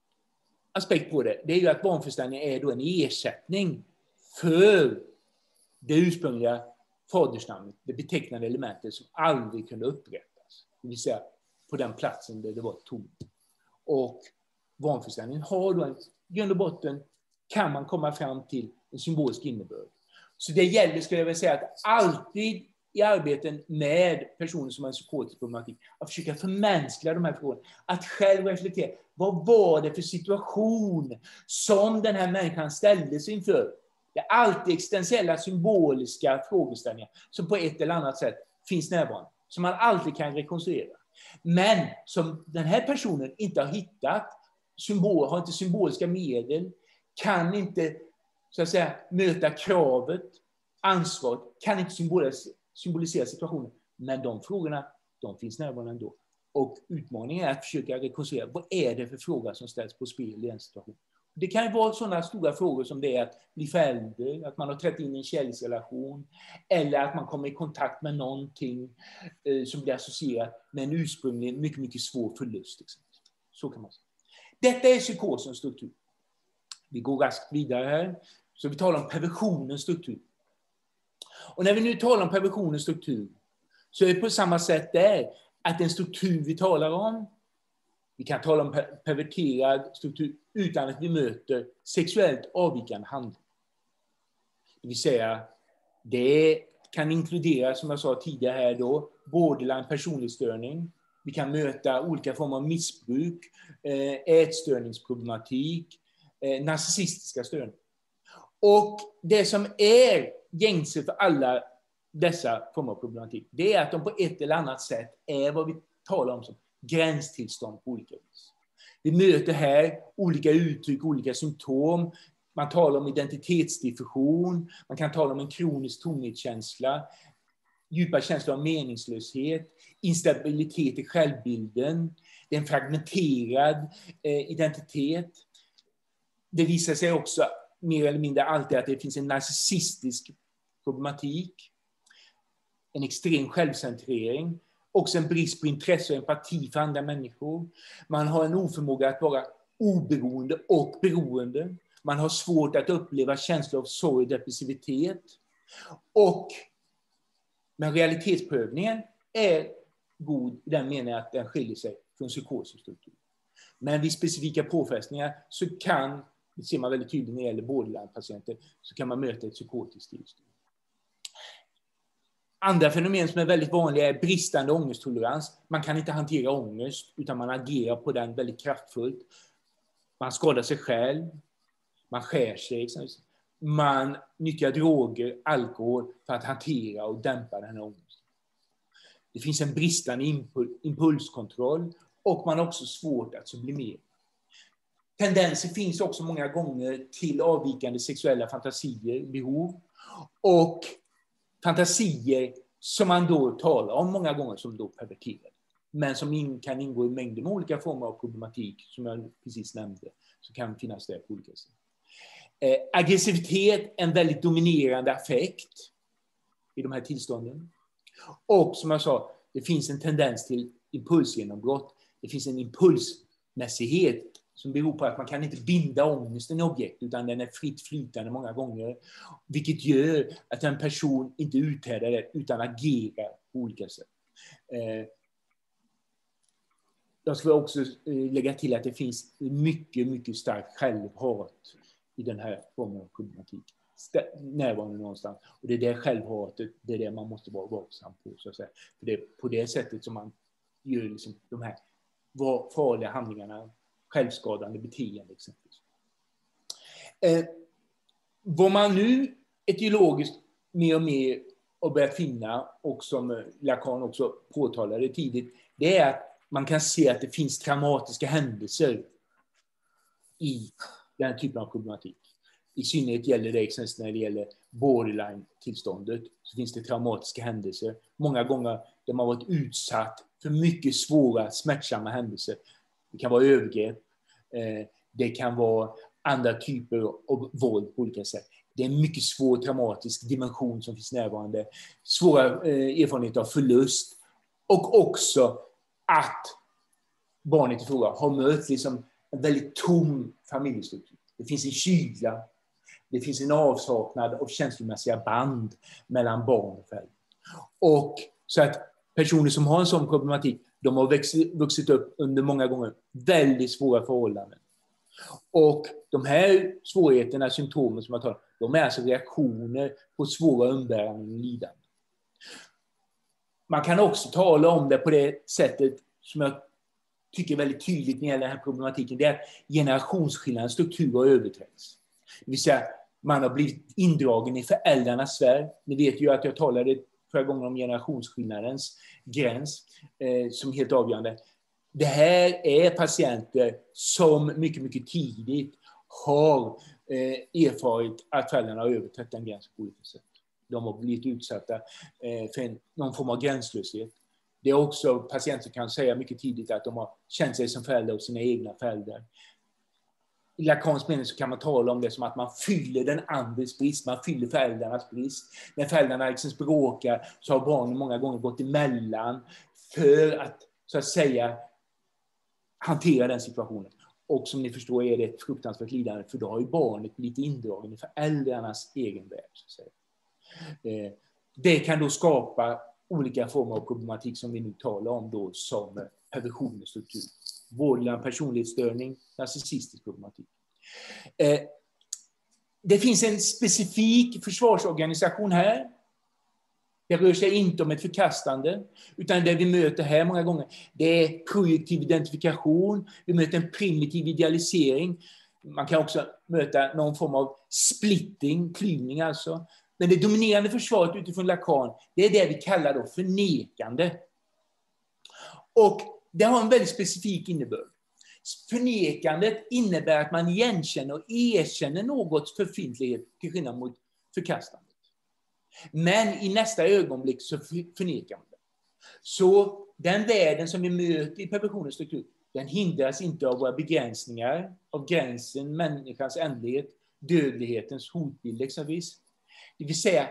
aspekt på det är ju att vanföreställningar är då en ersättning för det ursprungliga fadersnamnet, det betecknande elementet som aldrig kunde upprättas. Det vill säga på den platsen där det var tomt. Och vanföreställningen har då en grund och botten, kan man komma fram till en symbolisk innebörd. Så det gäller, skulle jag vilja säga, att alltid i arbeten med personer som har en psykotisk problematik att försöka förmänskliga de här frågorna. Att själv reflektera, vad var det för situation som den här människan ställde sig inför? Det är alltid existentiella, symboliska frågeställningar som på ett eller annat sätt finns närvarande. Som man alltid kan rekonstruera. Men som den här personen inte har hittat, har inte symboliska medel, kan inte så att säga möta kravet, ansvaret, kan inte symbolisera situationen. Men de frågorna, de finns närvarande ändå. Och utmaningen är att försöka rekonstruera, vad är det för fråga som ställs på spel i en situation. Det kan ju vara sådana stora frågor som det är att bli förälder, att man har trätt in i en kärleksrelation, eller att man kommer i kontakt med någonting som blir associerat med en ursprunglig, mycket, mycket svår förlust. Så kan man säga. Detta är psykosens struktur. Vi går raskt vidare här. Så vi talar om perversionens struktur. Och när vi nu talar om perversionens struktur så är det på samma sätt där att den struktur vi talar om, vi kan tala om perverterad struktur utan att vi möter sexuellt avvikande handling. Det vill säga, det kan inkludera, som jag sa tidigare här då, borderline personlighetsstörning. Vi kan möta olika former av missbruk, ätstörningsproblematik, narcissistiska störningar. Och det som är gängse för alla dessa former av problematik, det är att de på ett eller annat sätt är vad vi talar om som gränstillstånd på olika vis. Vi möter här olika uttryck, olika symptom. Man talar om identitetsdiffusion, man kan tala om en kronisk tomhetskänsla, djupa känslor av meningslöshet, instabilitet i självbilden, det är en fragmenterad identitet. Det visar sig också mer eller mindre alltid att det finns en narcissistisk problematik, en extrem självcentrering, också en brist på intresse och empati för andra människor. Man har en oförmåga att vara oberoende och beroende. Man har svårt att uppleva känslor av sorg och depressivitet. Men realitetsprövningen är god i den meningen att den skiljer sig från psykosens struktur. Men vid specifika påfrestningar så kan, det ser man väldigt tydligt när det gäller borderline-patienter, så kan man möta ett psykotiskt tillstånd. Andra fenomen som är väldigt vanliga är bristande ångesttolerans. Man kan inte hantera ångest utan man agerar på den väldigt kraftfullt. Man skadar sig själv, man skär sig, man nyttjar droger, alkohol för att hantera och dämpa den här ångesten. Det finns en bristande impulskontroll och man har också svårt att sublimera. Tendenser finns också många gånger till avvikande sexuella fantasier, behov och fantasier som man då talar om många gånger som då perverterade. Men som kan ingå i mängder med olika former av problematik som jag precis nämnde, så kan finnas där på olika sätt. Aggressivitet är en väldigt dominerande affekt i de här tillstånden. Och som jag sa, det finns en tendens till impulsgenombrott. Det finns en slumpmässighet som beror på att man kan inte binda ångesten i objekt, utan den är fritt flytande många gånger. Vilket gör att en person inte uthärdar det utan agerar på olika sätt. Jag ska också lägga till att det finns mycket, mycket starkt självhat i den här formen av problematik. Närvarande någonstans. Och det är det självhatet, det är det man måste vara vaksam på, så att säga. För det är på det sättet som man gör liksom de här farliga handlingarna, självskadande beteende exempelvis. Vad man nu etiologiskt mer och mer har börjat finna, och som Lacan också påtalade tidigt, det är att man kan se att det finns traumatiska händelser i den här typen av problematik. I synnerhet gäller det exempelvis när det gäller borderline-tillståndet, så finns det traumatiska händelser. Många gånger där man varit utsatt för mycket svåra, smärtsamma händelser. Det kan vara övergrepp, det kan vara andra typer av våld på olika sätt. Det är en mycket svår traumatisk dimension som finns närvarande. Svåra erfarenheter av förlust. Och också att barnet i fråga har mött liksom en väldigt tom familjestruktur. Det finns en kyla. Det finns en avsaknad av känslomässiga band mellan barn och föräldrar. Och så att personer som har en sån problematik, de har vuxit upp under många gånger väldigt svåra förhållanden. Och de här svårigheterna, symptomen som jag tar, de är alltså reaktioner på svåra umbäranden och lidande. Man kan också tala om det på det sättet som jag tycker är väldigt tydligt när det gäller den här problematiken. Det är att generationsskillnadens struktur har överträtts. Det vill säga, man har blivit indragen i föräldrarnas sfär. Ni vet ju att jag talade förra gången om generationsskillnadens gräns som helt avgörande. Det här är patienter som mycket, mycket tidigt har erfarit att föräldrarna har överträtt den gränsen på olika sätt. De har blivit utsatta för någon form av gränslöshet. Det är också patienter som kan säga mycket tidigt att de har känt sig som föräldrar och sina egna föräldrar. I Lacans mening så kan man tala om det som att man fyller den andres brist, man fyller föräldrarnas brist. När föräldrarna liksom bråkar så har barnen många gånger gått emellan för att, så att säga, hantera den situationen. Och som ni förstår är det ett fruktansvärt lidande, för då har ju barnet blivit indragen i föräldrarnas egen värld, så att säga. Det kan då skapa olika former av problematik som vi nu talar om då, som perversion och struktur. Vårdlig personlighetsstörning, narcissistisk problematik. Det finns en specifik försvarsorganisation här. Det rör sig inte om ett förkastande, utan det vi möter här många gånger, det är projektiv identifikation, vi möter en primitiv idealisering. Man kan också möta någon form av splitting, klyvning alltså. Men det dominerande försvaret utifrån Lacan, det är det vi kallar då förnekande. Och det har en väldigt specifik innebörd. Förnekandet innebär att man igenkänner och erkänner något förfintlighet till skillnad mot förkastandet. Men i nästa ögonblick så förnekar man det. Så den världen som vi möter i perversionens struktur, den hindras inte av våra begränsningar, av gränsen, människans ändlighet, dödlighetens hotbild exempelvis. Det vill säga,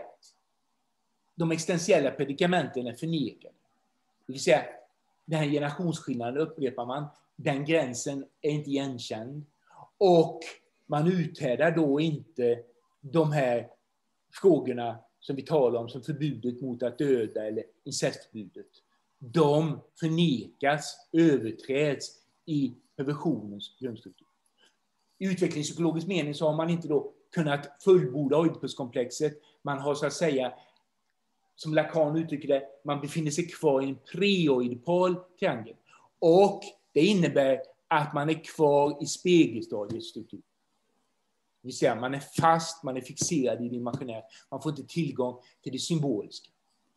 de existentiella predikamenten är förnekade. Det vill säga, den här generationsskillnaden upprepar man, den gränsen är inte igenkänd. Och man uthärdar då inte de här frågorna som vi talar om som förbudet mot att döda eller incestförbudet. De förnekas, överträds i perversionens grundstruktur. I utvecklingspsykologisk mening så har man inte då kunnat fullborda Oidipuskomplexet. Man har så att säga, som Lacan uttrycker det, man befinner sig kvar i en preoidipal triangel. Och det innebär att man är kvar i spegelstadiets struktur. Det vill säga, man är fast, man är fixerad i det imaginära. Man får inte tillgång till det symboliska.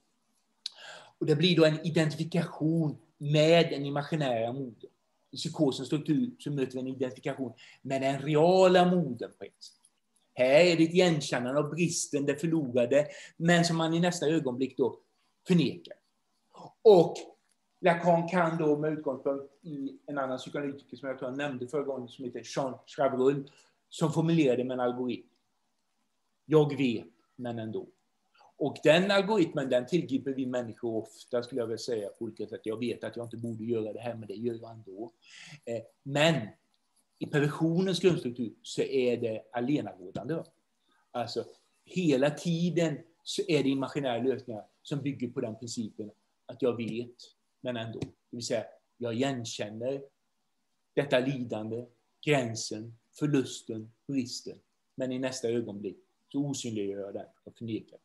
Och det blir då en identifikation med den imaginära modern. I psykosens struktur så möter vi en identifikation med den reala modern på ett sätt. Här är det ett igenkännande av bristen, det förlorade, men som man i nästa ögonblick då förnekar. Och Lacan kan då med utgångspunkt i en annan psykoanalytiker som jag tror jag nämnde förra gången, som heter Jean Chabrol, som formulerade med en algoritm. Jag vet, men ändå. Och den algoritmen, den tillgriper vi människor ofta, skulle jag vilja säga, på olika sätt. Jag vet att jag inte borde göra det här, men det gör jag ändå. Men i perversionens grundstruktur så är det allenarådande. Alltså, hela tiden så är det imaginära lösningar som bygger på den principen att jag vet, men ändå. Det vill säga, jag igenkänner detta lidande, gränsen, förlusten, bristen. Men i nästa ögonblick så osynliggör jag den och förnekar.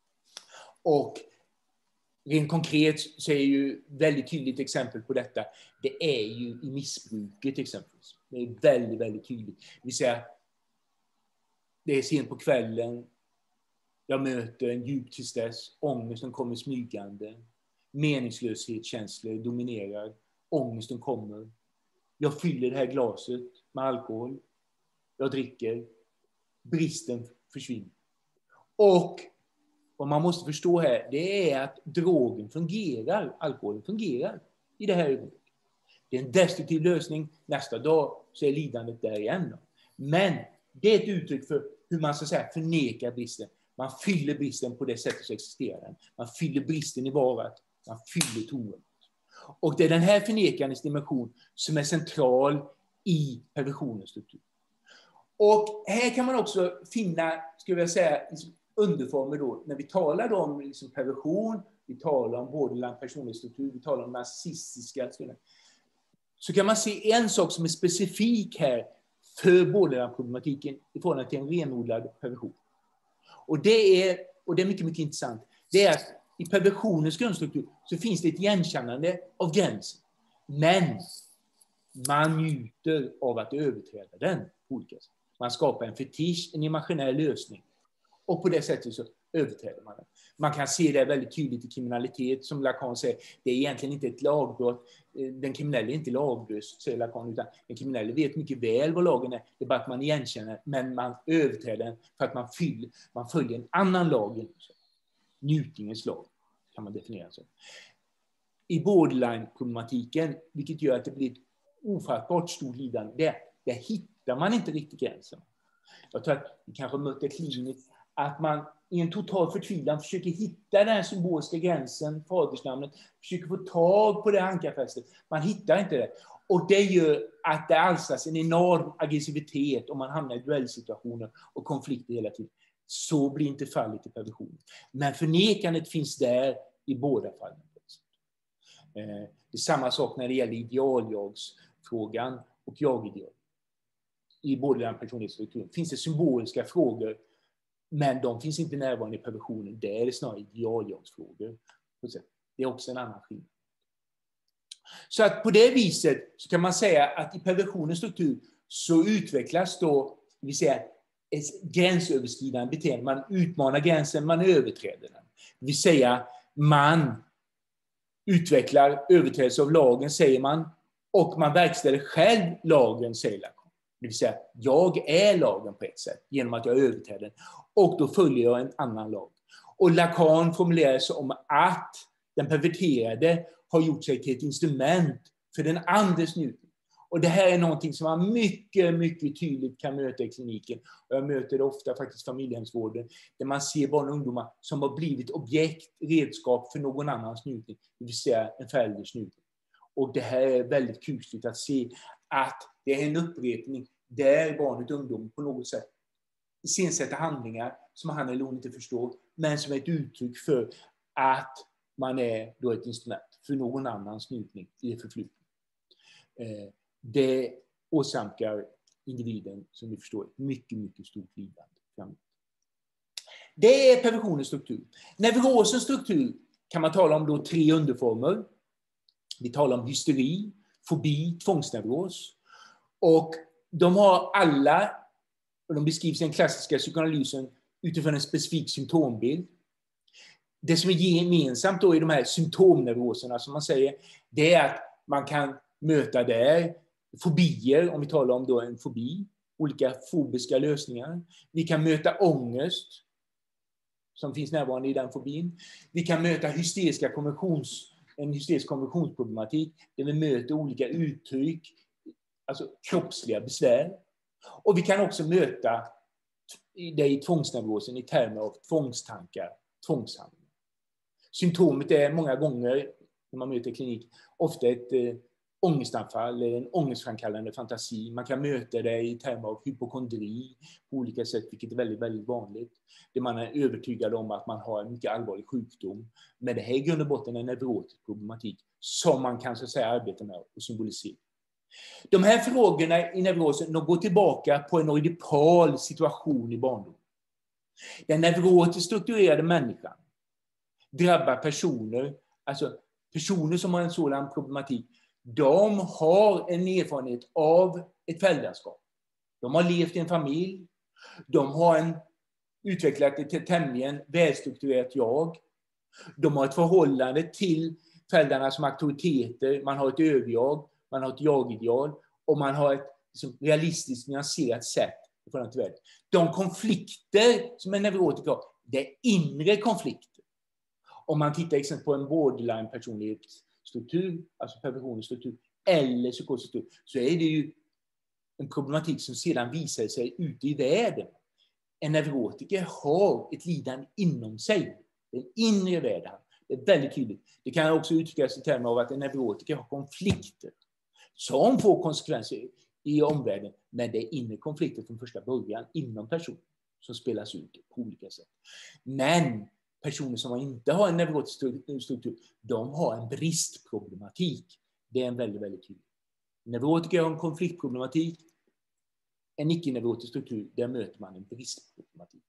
Och rent konkret så är ju väldigt tydligt exempel på detta. Det är ju i missbruket exempelvis. Det är väldigt, väldigt tydligt. Det vill säga, det är sent på kvällen. Jag möter en djup tristess. Ångesten kommer smygande. Meningslöshetskänslor dominerar. Ångesten kommer. Jag fyller det här glaset med alkohol. Jag dricker. Bristen försvinner. Och vad man måste förstå här, det är att drogen fungerar. Alkoholen fungerar i det här ögonblicket. Det är en destruktiv lösning. Nästa dag så är lidandet där igen. Men det är ett uttryck för hur man så att säga förnekar bristen. Man fyller bristen på det sättet som existerar den. Man fyller bristen i varat. Man fyller tomrummet. Och det är den här förnekandets dimension som är central i perversionens struktur. Och här kan man också finna, skulle jag säga, underformer då, när vi talar då om liksom perversion, vi talar om borderline personlighetsstruktur, vi talar om narcissistiska, så kan man se en sak som är specifik här för borderline-problematiken i förhållande till en renodlad perversion. Och det är mycket, mycket intressant. Det är att i perversionens grundstruktur så finns det ett igenkännande av gränsen. Men man njuter av att överträda den på olika sätt. Man skapar en fetisch, en imaginär lösning. Och på det sättet så överträder man den. Man kan se det väldigt tydligt i kriminalitet, som Lacan säger. Det är egentligen inte ett lagbrott. Den kriminella är inte laglös, säger Lacan, utan den kriminella vet mycket väl vad lagen är. Det är bara att man igenkänner, men man överträder den för att man följer en annan lag. Njutningens lag kan man definiera så. I borderline-problematiken, vilket gör att det blir ett ofattbart stort lidande, där hittar man inte riktigt gränsen. Jag tror att vi kanske möter kliniskt att man i en total förtvivlan försöker hitta den symboliska gränsen, fadersnamnet, försöker få tag på det ankarfästet. Man hittar inte det. Och det gör att det alstras en enorm aggressivitet om man hamnar i duellsituationer och konflikter hela tiden. Så blir inte fallet i perversion. Men förnekandet finns där i båda fallen. Det är samma sak när det gäller idealjagsfrågan och jagideal. I både den personlighetsstrukturen finns det symboliska frågor, men de finns inte närvarande i perversionen. Det är snarare idealjagsfrågor. Det är också en annan skillnad. Så att på det viset så kan man säga att i perversionens struktur så utvecklas då, det vill säga, ett gränsöverskridande beteende. Man utmanar gränsen, man överträder den. Det vill säga, man utvecklar överträdelse av lagen, säger man, och man verkställer själv lagen, säger Lacan. Det vill säga, jag är lagen på ett sätt genom att jag överträder den. Och då följer jag en annan lag. Och Lacan formulerar sig om att den perverterade har gjort sig till ett instrument för den andres njutning. Och det här är någonting som man mycket, mycket tydligt kan möta i kliniken. Och jag möter det ofta faktiskt i familjehemsvården, där man ser barn och ungdomar som har blivit objekt, redskap för någon annans njutning. Det vill säga en förälders njutning. Och det här är väldigt kusligt att se att det är en upprepning där barnet och ungdom på något sätt iscensätter handlingar som han eller hon inte förstår, men som är ett uttryck för att man är då ett instrument för någon annans njutning i det förflutna. Det åsamkar individen, som vi förstår, ett mycket, mycket stort lidande. Det är perversionens struktur. Neurosens struktur kan man tala om då 3 underformer. Vi talar om hysteri, fobi, tvångsneuros. Och de har alla, och de beskrivs i den klassiska psykoanalysen utifrån en specifik symptombild. Det som är gemensamt då i de här symptomneuroserna, som man säger, det är att man kan möta där fobier, om vi talar om då en fobi, olika fobiska lösningar. Vi kan möta ångest, som finns närvarande i den fobin. Vi kan möta en hysterisk konvulsionsproblematik, där vi möter olika uttryck, alltså kroppsliga besvär. Och vi kan också möta det i tvångsneurosen i termer av tvångstankar tvångshandling. Symptomet är många gånger, när man möter klinik, ofta ett ångestanfall eller en ångestframkallande fantasi. Man kan möta det i termer av hypokondri på olika sätt, vilket är väldigt, väldigt vanligt. Där man är övertygad om att man har en mycket allvarlig sjukdom. Men det här är i grund och botten en neurotisk problematik som man kan så att säga arbeta med och symbolisera. De här frågorna i neurosen, de går tillbaka på en oidipal situation i barndom. Den neurotiskt strukturerade människan drabbar personer, alltså personer som har en sådan problematik, de har en erfarenhet av ett föräldraskap. De har levt i en familj, de har utvecklat ett tämligen välstrukturerat jag, de har ett förhållande till föräldrarna som auktoriteter, man har ett överjag, man har ett jagideal och man har ett liksom, realistiskt nyanserat sätt i förhållande till världen. De konflikter som en neurotiker har, det är inre konflikter. Om man tittar exempelvis på en borderline-personlighetsstruktur, alltså perversionens struktur, eller psykosstruktur, så är det ju en problematik som sedan visar sig ute i världen. En neurotiker har ett lidande inom sig, den inre världen. Det är väldigt tydligt. Det kan också uttryckas i termer av att en neurotiker har konflikter som får konsekvenser i omvärlden, men det är inre konflikter från första början inom personen som spelas ut på olika sätt. Men personer som inte har en neurotisk struktur, de har en bristproblematik. Det är en väldigt, väldigt tydlig. Neurotiker har en konfliktproblematik. En icke-neurotisk struktur, där möter man en bristproblematik.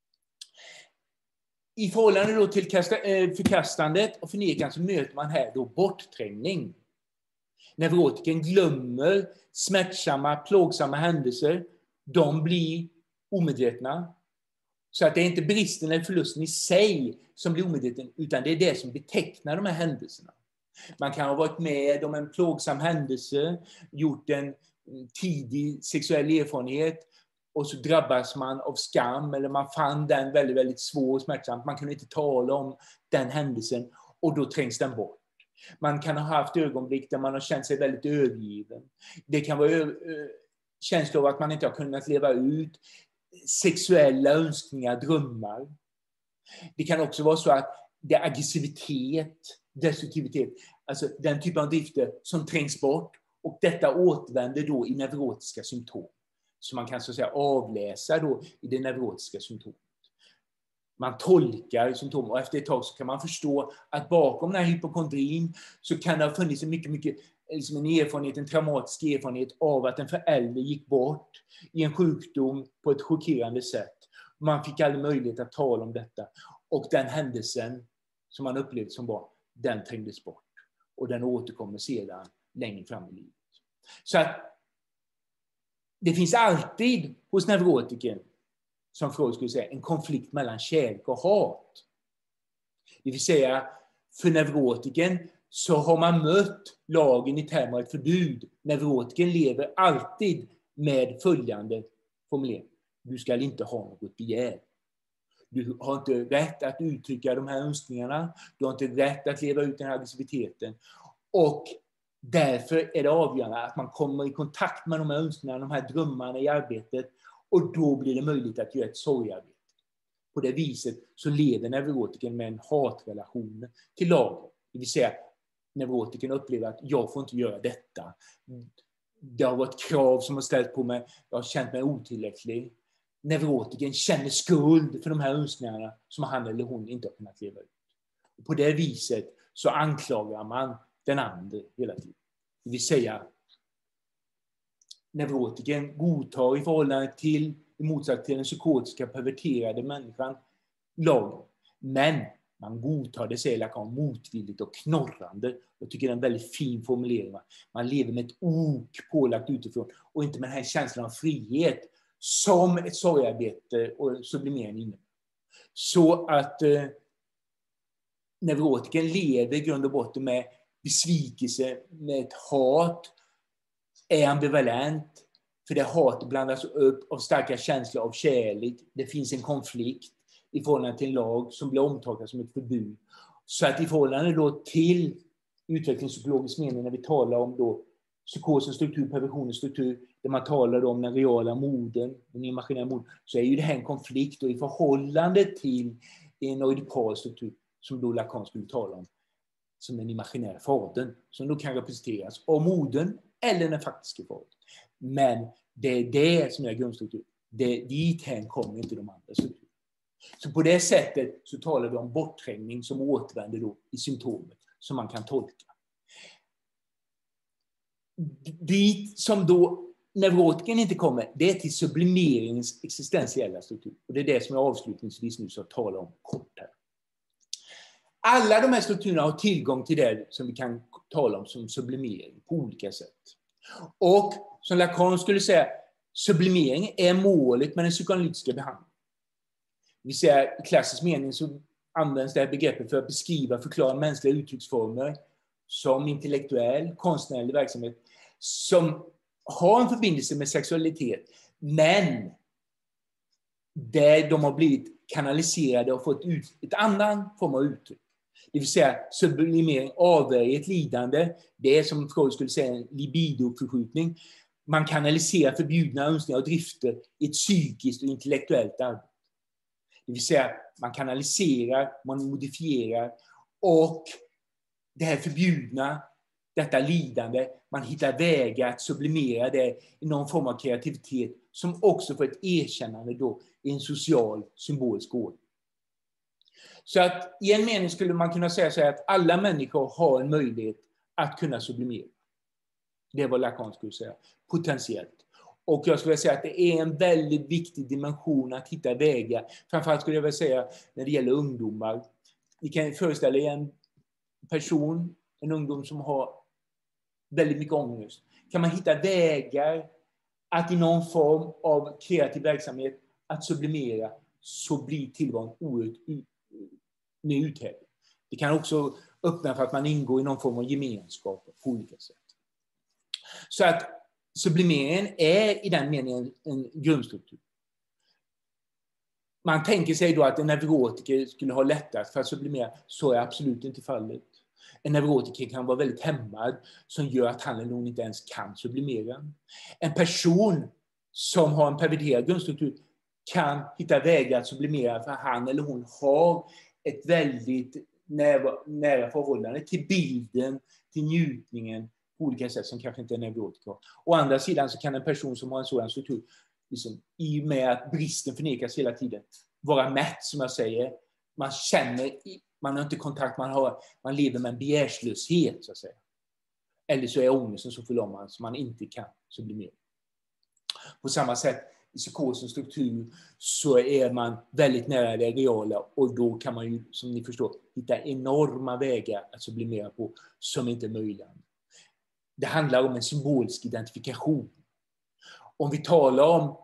I förhållande då till förkastandet och förnekan så möter man här då bortträngning. Neurotiken glömmer smärtsamma, plågsamma händelser. De blir omedvetna. Så att det är inte bristen eller förlusten i sig som blir omedveten, utan det är det som betecknar de här händelserna. Man kan ha varit med om en plågsam händelse, gjort en tidig sexuell erfarenhet och så drabbas man av skam eller man fann den väldigt, väldigt svår och smärtsamt. Man kunde inte tala om den händelsen och då trängs den bort. Man kan ha haft ögonblick där man har känt sig väldigt övergiven. Det kan vara känslor av att man inte har kunnat leva ut sexuella önskningar, drömmar. Det kan också vara så att det är aggressivitet, destruktivitet, alltså den typen av drifter som trängs bort och detta återvänder då i neurotiska symptom. Så man kan så att säga avläsa då i det neurotiska symptomet. Man tolkar symptom och efter ett tag så kan man förstå att bakom den här hypokondrin så kan det ha funnits en mycket liksom en erfarenhet, en traumatisk erfarenhet av att en förälder gick bort i en sjukdom på ett chockerande sätt. Man fick aldrig möjlighet att tala om detta. Och den händelsen som man upplevde som barn, den trängdes bort. Och den återkommer sedan längre fram i livet. Så att det finns alltid hos neurotiken, som Freud skulle säga, en konflikt mellan kärlek och hat. Det vill säga, för neurotiken så har man mött lagen i termer av ett förbud. Neurotiken lever alltid med följande formulering. Du ska inte ha något begär. Du har inte rätt att uttrycka de här önskningarna. Du har inte rätt att leva ut den här aggressiviteten. Och därför är det avgörande att man kommer i kontakt med de här önskningarna, de här drömmarna i arbetet. Och då blir det möjligt att göra ett sorgarbete. På det viset så lever neurotiken med en hatrelation till lagen. Det vill säga, neurotiken upplever att jag får inte göra detta. Det har varit krav som har ställts på mig. Jag har känt mig otillräcklig. Neurotiken känner skuld för de här önskningarna som han eller hon inte har kunnat leva ut. Och på det viset så anklagar man den andra hela tiden. Det vill säga, neurotiken godtar i förhållande till, i motsats till den psykotiska perverterade människan, lagen. Men man godtar det, säger Lacan, motvilligt och knorrande. Jag tycker det är en väldigt fin formulering. Man lever med ett ok pålagt utifrån och inte med den här känslan av frihet som ett sorgarbete och sublimering innebär. Så att neurotiken lever i grund och botten med besvikelse, med ett hat, är ambivalent, för det hatet blandas upp av starka känslor av kärlek. Det finns en konflikt i förhållande till en lag som blir omtolkad som ett förbud. Så att i förhållande då till utvecklingspsykologisk mening, när vi talar om då psykosens struktur, perversionens struktur, där man talar om den reala modern, den imaginära modern, så är ju det här en konflikt och i förhållande till en oidipal struktur som då Lacan skulle tala om som den imaginära fadern, som då kan representeras av modern eller den faktiska fadern. Men det är det som är grundstruktur. Dit hän kommer inte de andra strukturerna. Så på det sättet så talar vi om bortträngning som återvänder då i symptomet som man kan tolka. Dit som då neurotiken inte kommer, det är till sublimeringens existentiella struktur. Och det är det som jag avslutningsvis nu ska tala om kort här. Alla de här strukturerna har tillgång till det som vi kan tala om som sublimering på olika sätt. Och som Lacan skulle säga, sublimering är målet med den psykoanalytiska behandlingen. Vi säger i klassisk mening så används det här begreppet för att beskriva och förklara mänskliga uttrycksformer som intellektuell, konstnärlig verksamhet som har en förbindelse med sexualitet, men där de har blivit kanaliserade och fått ut ett annan form av uttryck. Det vill säga sublimering avvärjer ett lidande. Det är som Freud skulle säga en libidoförskjutning. Man kanaliserar förbjudna önskningar och drifter i ett psykiskt och intellektuellt arbete. Det vill säga man kanaliserar, man modifierar och det här förbjudna, detta lidande, man hittar vägar att sublimera det i någon form av kreativitet som också får ett erkännande då i en social symbolisk ordning. Så att i en mening skulle man kunna säga så här att alla människor har en möjlighet att kunna sublimera. Det är vad Lacan skulle säga, potentiellt. Och jag skulle säga att det är en väldigt viktig dimension att hitta vägar. Framförallt skulle jag vilja säga när det gäller ungdomar. Ni kan föreställa er en person, en ungdom som har väldigt mycket ångest. Kan man hitta vägar att i någon form av kreativ verksamhet att sublimera så blir tillvaron oerhört mer uthärdlig. Det kan också öppna för att man ingår i någon form av gemenskap på olika sätt. Så att sublimeringen är i den meningen en grundstruktur. Man tänker sig då att en neurotiker skulle ha lättast för att sublimera. Så är absolut inte fallet. En neurotiker kan vara väldigt hämmad som gör att han eller hon inte ens kan sublimera. En person som har en perverterad grundstruktur kan hitta vägar att sublimera för han eller hon har ett väldigt nära förhållande till bilden, till njutningen på olika sätt som kanske inte är neurotiker. Å andra sidan så kan en person som har en sådan struktur liksom, i och med att bristen förnekas hela tiden vara mätt, som jag säger. Man känner, man har inte kontakt, man lever med en begärslöshet så att säga. Eller så är ångesten så förlamande som man inte kan sublimera. På samma sätt i psykosens struktur så är man väldigt nära det reala och då kan man ju, som ni förstår, hitta enorma vägar att sublimera på som inte är möjliga. Det handlar om en symbolisk identifikation. Om vi talar om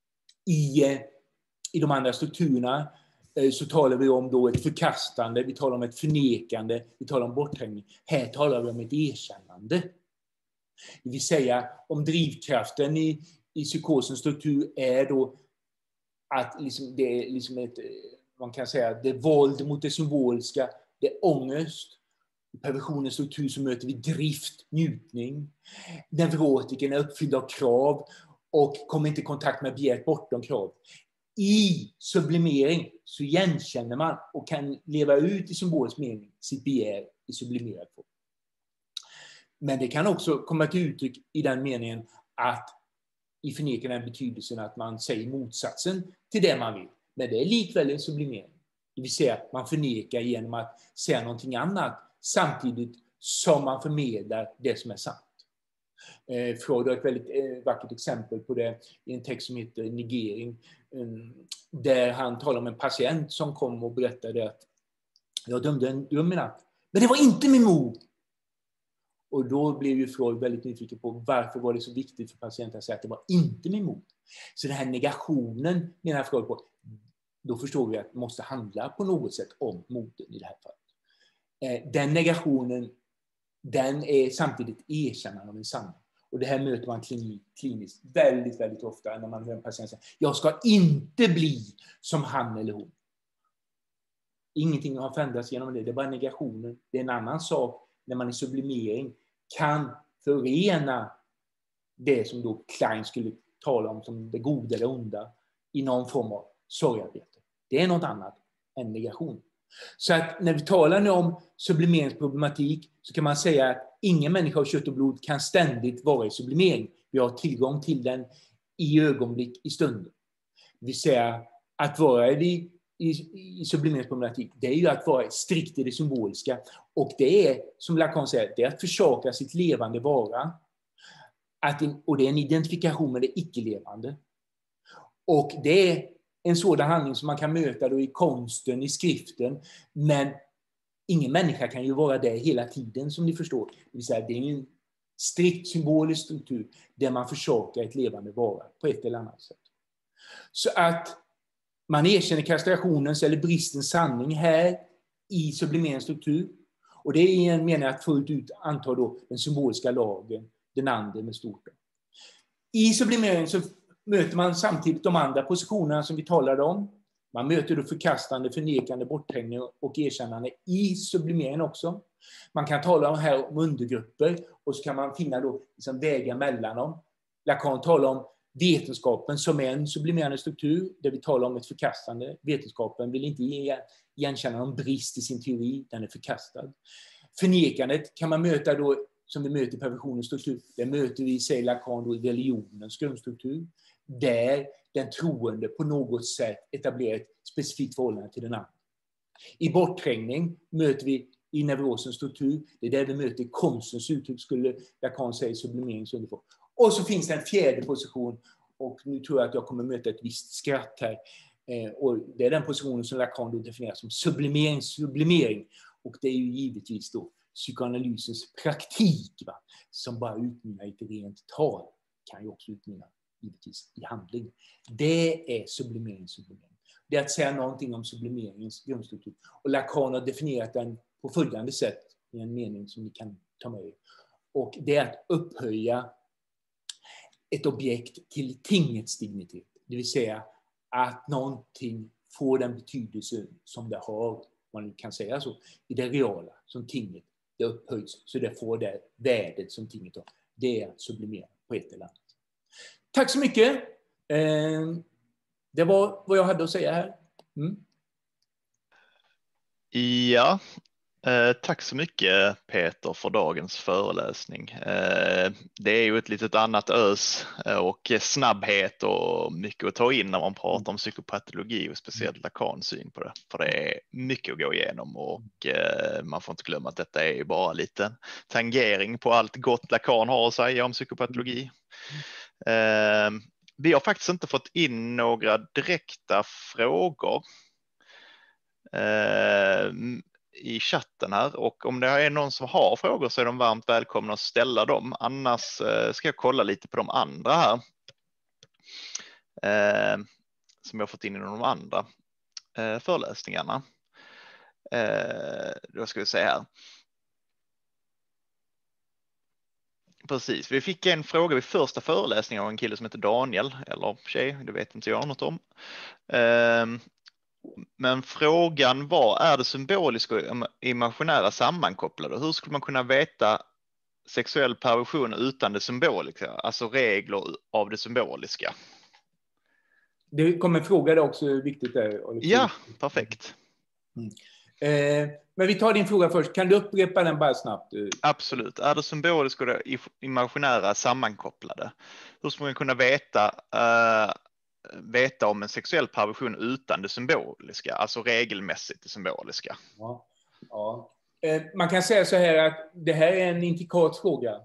i de andra strukturerna så talar vi om då ett förkastande, vi talar om ett förnekande, vi talar om bortträngning. Här talar vi om ett erkännande. Det vill säga om drivkraften i psykosens struktur är då att liksom det är liksom ett, man kan säga det är våld mot det symboliska, det är ångest. I perversionens struktur så möter vi drift, njutning. Neurotiken är uppfylld av krav och kommer inte i kontakt med begäret bortom krav. I sublimering så igenkänner man och kan leva ut i symbolisk mening sitt begär i sublimerad form. Men det kan också komma till uttryck i den meningen att i förnekande den betydelsen att man säger motsatsen till det man vill. Men det är likväl en sublimering. Det vill säga att man förnekar genom att säga någonting annat samtidigt som man förmedlar det som är sant. Freud har ett väldigt vackert exempel på det i en text som heter Negering. Där han talar om en patient som kom och berättade att jag dömde en dröm i natt. Men det var inte min mor! Och då blev ju Freud väldigt nyfiken på varför var det så viktigt för patienten att säga att det var inte min mor. Så den här negationen menar Freud på, då förstår vi att det måste handla på något sätt om modern i det här fallet. Den negationen, den är samtidigt erkännande av en sanning. Och det här möter man kliniskt väldigt, väldigt ofta när man hör en patient säga jag ska inte bli som han eller hon. Ingenting har förändrats genom det, det är bara negationen. Det är en annan sak när man i sublimering kan förena det som då Klein skulle tala om som det goda eller onda i någon form av sorgarbete. Det är något annat än negation. Så att när vi talar nu om sublimeringsproblematik så kan man säga att ingen människa av kött och blod kan ständigt vara i sublimering. Vi har tillgång till den i ögonblick, i stunden. Det vill säga att vara i sublimeringsproblematik, det är ju att vara strikt i det symboliska. Och det är, som Lacan säger, det är att försaka sitt levande vara. Och det är en identifikation med det icke-levande. Och det är en sådan handling som man kan möta då i konsten, i skriften. Men ingen människa kan ju vara där hela tiden, som ni förstår. Det vill säga, det är en strikt symbolisk struktur där man försakar ett levande vara på ett eller annat sätt. Så att man erkänner kastrationens eller bristens sanning här i sublimeringens struktur. Och det är i en mening att fullt ut anta då den symboliska lagen, den andra med stort. I sublimeringen så möter man samtidigt de andra positionerna som vi talade om. Man möter då förkastande, förnekande, bortträngning och erkännande i sublimeringen också. Man kan tala om undergrupper och så kan man finna då liksom vägar mellan dem. Lacan talar om vetenskapen som är en sublimerande struktur där vi talar om ett förkastande. Vetenskapen vill inte igenkänna någon brist i sin teori, den är förkastad. Förnekandet kan man möta då, som vi möter i perversionens struktur, det möter vi, säger Lacan, då, i religionens grundstruktur, där den troende på något sätt etablerar ett specifikt förhållande till den andra. I bortträngning möter vi i neurosens struktur, det är där vi möter konstens uttryck, skulle Lacan säga, sublimeringens underform. Och så finns det en fjärde position, och nu tror jag att jag kommer möta ett visst skratt här. Och det är den positionen som Lacan då definierar som sublimering. Och det är ju givetvis då psykoanalysens praktik, va? Som bara utmynnar i ett rent tal, kan ju också utmynna givetvis i handling. Det är sublimering. Det är att säga någonting om sublimeringens grundstruktur. Och Lacan har definierat den på följande sätt, i en mening som ni kan ta med er. Och det är att upphöja ett objekt till tingets dignitet. Det vill säga att någonting får den betydelse som det har, man kan säga så, i det reala, som tinget. Det upphöjs, så det får det värdet som tinget har. Det är att sublimera på ett eller annat. Tack så mycket. Det var vad jag hade att säga här. Ja, tack så mycket Peter för dagens föreläsning. Det är ju ett litet annat ös och snabbhet och mycket att ta in när man pratar om psykopatologi och speciellt Lacans syn på det. För det är mycket att gå igenom och man får inte glömma att detta är bara lite tangering på allt gott Lacan har att säga om psykopatologi. Vi har faktiskt inte fått in några direkta frågor i chatten här, och om det är någon som har frågor så är de varmt välkomna att ställa dem. Annars ska jag kolla lite på de andra här som jag har fått in i de andra föreläsningarna. Då ska vi se här. Precis, vi fick en fråga vid första föreläsningen av en kille som heter Daniel, eller tjej, det vet inte jag något om. Men frågan var, är det symboliska och imaginära sammankopplade? Hur skulle man kunna veta sexuell perversion utan det symboliska? Alltså regler av det symboliska. Det kommer en fråga där också, viktigt där. Ja, perfekt. Men vi tar din fråga först. Kan du upprepa den bara snabbt? Absolut. Är det symboliska och imaginära sammankopplade? Hur skulle man kunna veta om en sexuell perversion utan det symboliska, alltså regelmässigt det symboliska? Ja. Man kan säga så här att det här är en intrikat fråga.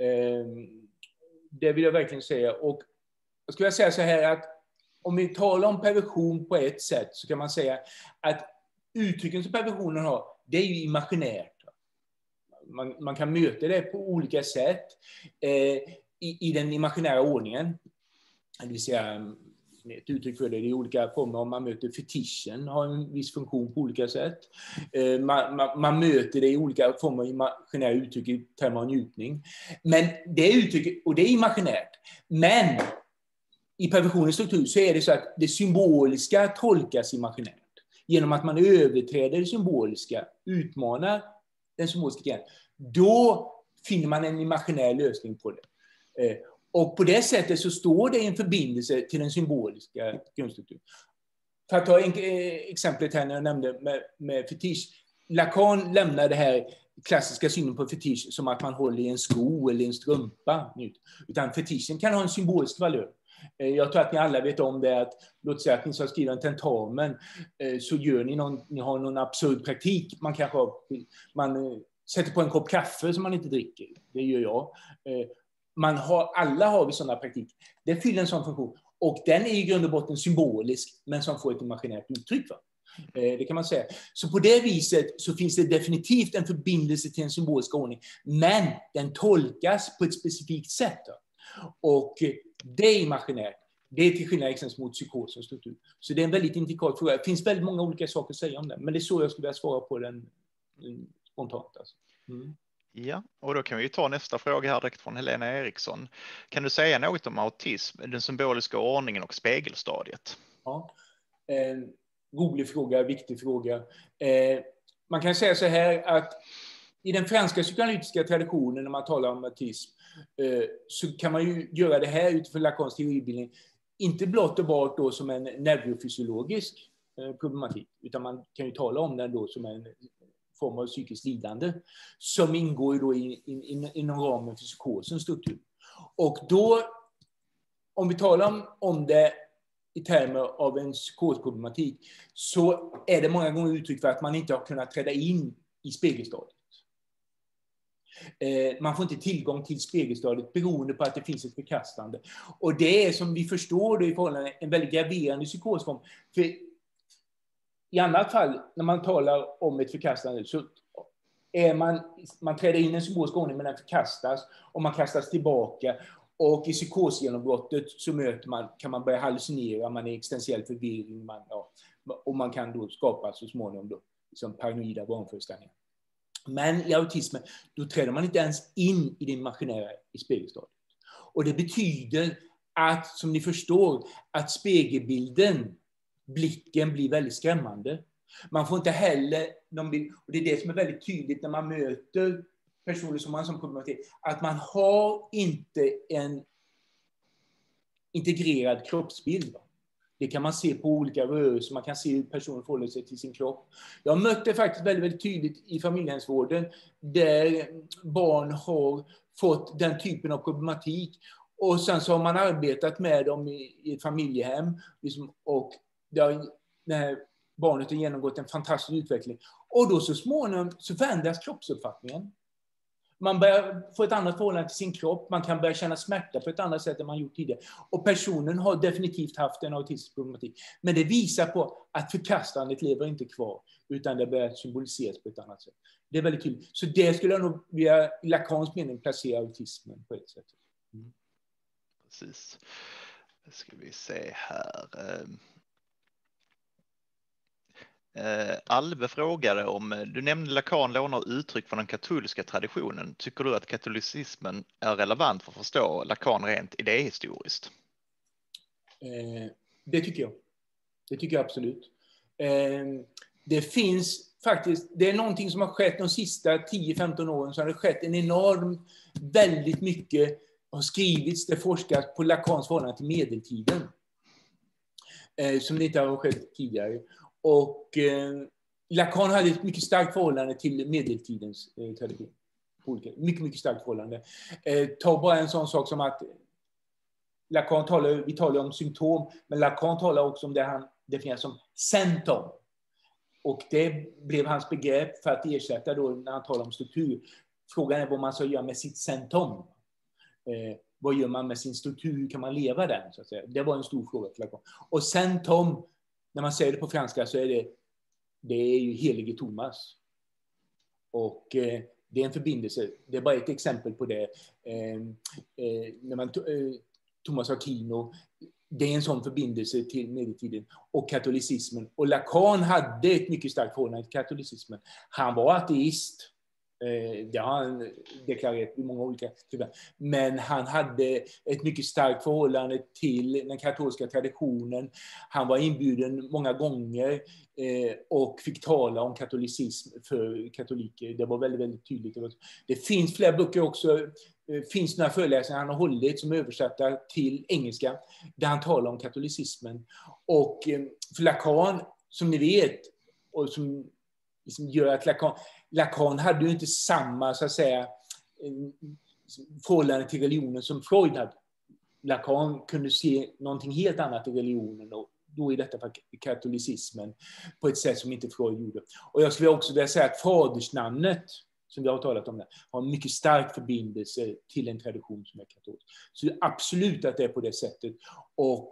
Det vill jag verkligen säga. Och jag skulle säga så här att om vi talar om perversion på ett sätt så kan man säga att uttrycken som perversionen har, det är ju imaginärt. Man kan möta det på olika sätt i den imaginära ordningen. Det vill säga, ett uttryck för det är olika former. Om man möter fetischen har en viss funktion på olika sätt. Man möter det i olika former av imaginära uttryck i termer av njutning. Men det uttrycket, och det är imaginärt. Men i perversionens struktur så är det så att det symboliska tolkas imaginärt. Genom att man överträder det symboliska, utmanar den symboliska grejen. Då finner man en imaginär lösning på det. Och på det sättet så står det en förbindelse till den symboliska grundstrukturen. för att ta exemplet här när jag nämnde med fetisch. Lacan lämnar det här klassiska synen på fetisch som att man håller i en sko eller en strumpa. Utan fetischen kan ha en symbolisk valör. Jag tror att ni alla vet om det, att låt säga att ni ska skriva en tentamen, så gör ni har någon absurd praktik. Man sätter på en kopp kaffe som man inte dricker. Det gör jag. Alla har vi sådana praktik. Det fyller en sån funktion. Och den är i grund och botten symbolisk, men som får ett imaginärt uttryck. Va? Det kan man säga. Så på det viset så finns det definitivt en förbindelse till en symbolisk ordning, men den tolkas på ett specifikt sätt. Då. Och det är imaginärt. Det är till skillnad mot psykosens struktur. Så det är en väldigt intrikat fråga. Det finns väldigt många olika saker att säga om det, men det är så jag skulle vilja svara på den spontant. Alltså. Mm. Ja, och då kan vi ta nästa fråga här direkt från Helena Eriksson. Kan du säga något om autism, den symboliska ordningen och spegelstadiet? Ja, rolig fråga, viktig fråga. Man kan säga så här att i den franska psykoanalytiska traditionen när man talar om autism så kan man ju göra det här utifrån Lacans teoribildning, inte blott och bart då som en neurofysiologisk problematik, utan man kan ju tala om den då som en form av psykiskt lidande som ingår ju då inom ramen för psykosens struktur. Och då, om vi talar om det i termer av en psykosproblematik, så är det många gånger uttryck för att man inte har kunnat träda in i spegelstadiet. Man får inte tillgång till spegelstadiet beroende på att det finns ett förkastande. Och det är, som vi förstår det i förhållande, en väldigt graverande psykosform. För i annat fall, när man talar om ett förkastande, så är man träder in i en symbolisk ordning, men den förkastas och man kastas tillbaka. Och i psykosgenombrottet så kan man börja hallucinera, man är existentiell förvirring, och man kan då skapa så småningom då, liksom paranoida vanföreställningar. Men i autismen, då träder man inte ens in i det imaginära i spegelstadiet. Och det betyder att, som ni förstår, att spegelbilden, blicken blir väldigt skrämmande. Man får inte heller någon bild, och det är det som är väldigt tydligt när man möter personer som har en sån problematik, att man har inte en integrerad kroppsbild. Det kan man se på olika rörelser, man kan se hur personen förhåller sig till sin kropp. Jag mötte faktiskt väldigt, väldigt tydligt i familjehemsvården där barn har fått den typen av problematik. Och sen så har man arbetat med dem i ett familjehem. Och när barnet har genomgått en fantastisk utveckling. Och då så småningom så förändras kroppsuppfattningen. Man börjar få ett annat förhållande till sin kropp. Man kan börja känna smärta på ett annat sätt än man gjort tidigare. Och personen har definitivt haft en autistisk problematik. Men det visar på att förkastandet lever inte kvar, utan det börjar symboliseras på ett annat sätt. Det är väldigt tydligt. Så det skulle jag nog via Lacans mening placera autismen på ett sätt. Mm. Precis. Det ska vi se här. Alve frågade om, du nämnde Lacan lånar uttryck från den katolska traditionen. Tycker du att katolicismen är relevant för att förstå Lacan rent idéhistoriskt? Det tycker jag. Det tycker jag absolut. Det finns faktiskt, det är någonting som har skett de sista 10-15 åren, så har det skett en enorm, väldigt mycket har skrivits, det forskas på Lacans förhållande till medeltiden. Som det inte har skett tidigare. Och Lacan hade ett mycket starkt förhållande till medeltidens tradition. Mycket, mycket starkt förhållande. Ta bara en sån sak som att vi talar om symptom, men Lacan talar också om det han definierar som symptom. Och det blev hans begrepp för att ersätta då när han talar om struktur. Frågan är vad man ska göra med sitt symptom. Vad gör man med sin struktur? Hur kan man leva den? Så att säga. Det var en stor fråga för Lacan. Och symptom, när man säger det på franska, så är det är ju helige Thomas. Och det är en förbindelse. Det är bara ett exempel på det. Thomas Aquino, det är en sån förbindelse till medeltiden och katolicismen. Och Lacan hade ett mycket starkt förhållande till katolicismen. Han var ateist. Det har han deklarerat i många olika typer. Men han hade ett mycket starkt förhållande till den katolska traditionen. Han var inbjuden många gånger och fick tala om katolicism för katoliker. Det var väldigt, väldigt tydligt. Det finns flera böcker också finns några föreläsningar han har hållit som är översatta till engelska där han talar om katolicismen. Och för Lacan, som ni vet, och som gör att Lacan hade ju inte samma, så att säga, förhållande till religionen som Freud hade. Lacan kunde se någonting helt annat i religionen, och då är detta för katolicismen på ett sätt som inte Freud gjorde. Och jag skulle också vilja säga att fadersnamnet, som vi har talat om, har en mycket stark förbindelse till en tradition som är katolsk. Så absolut att det är på det sättet. Och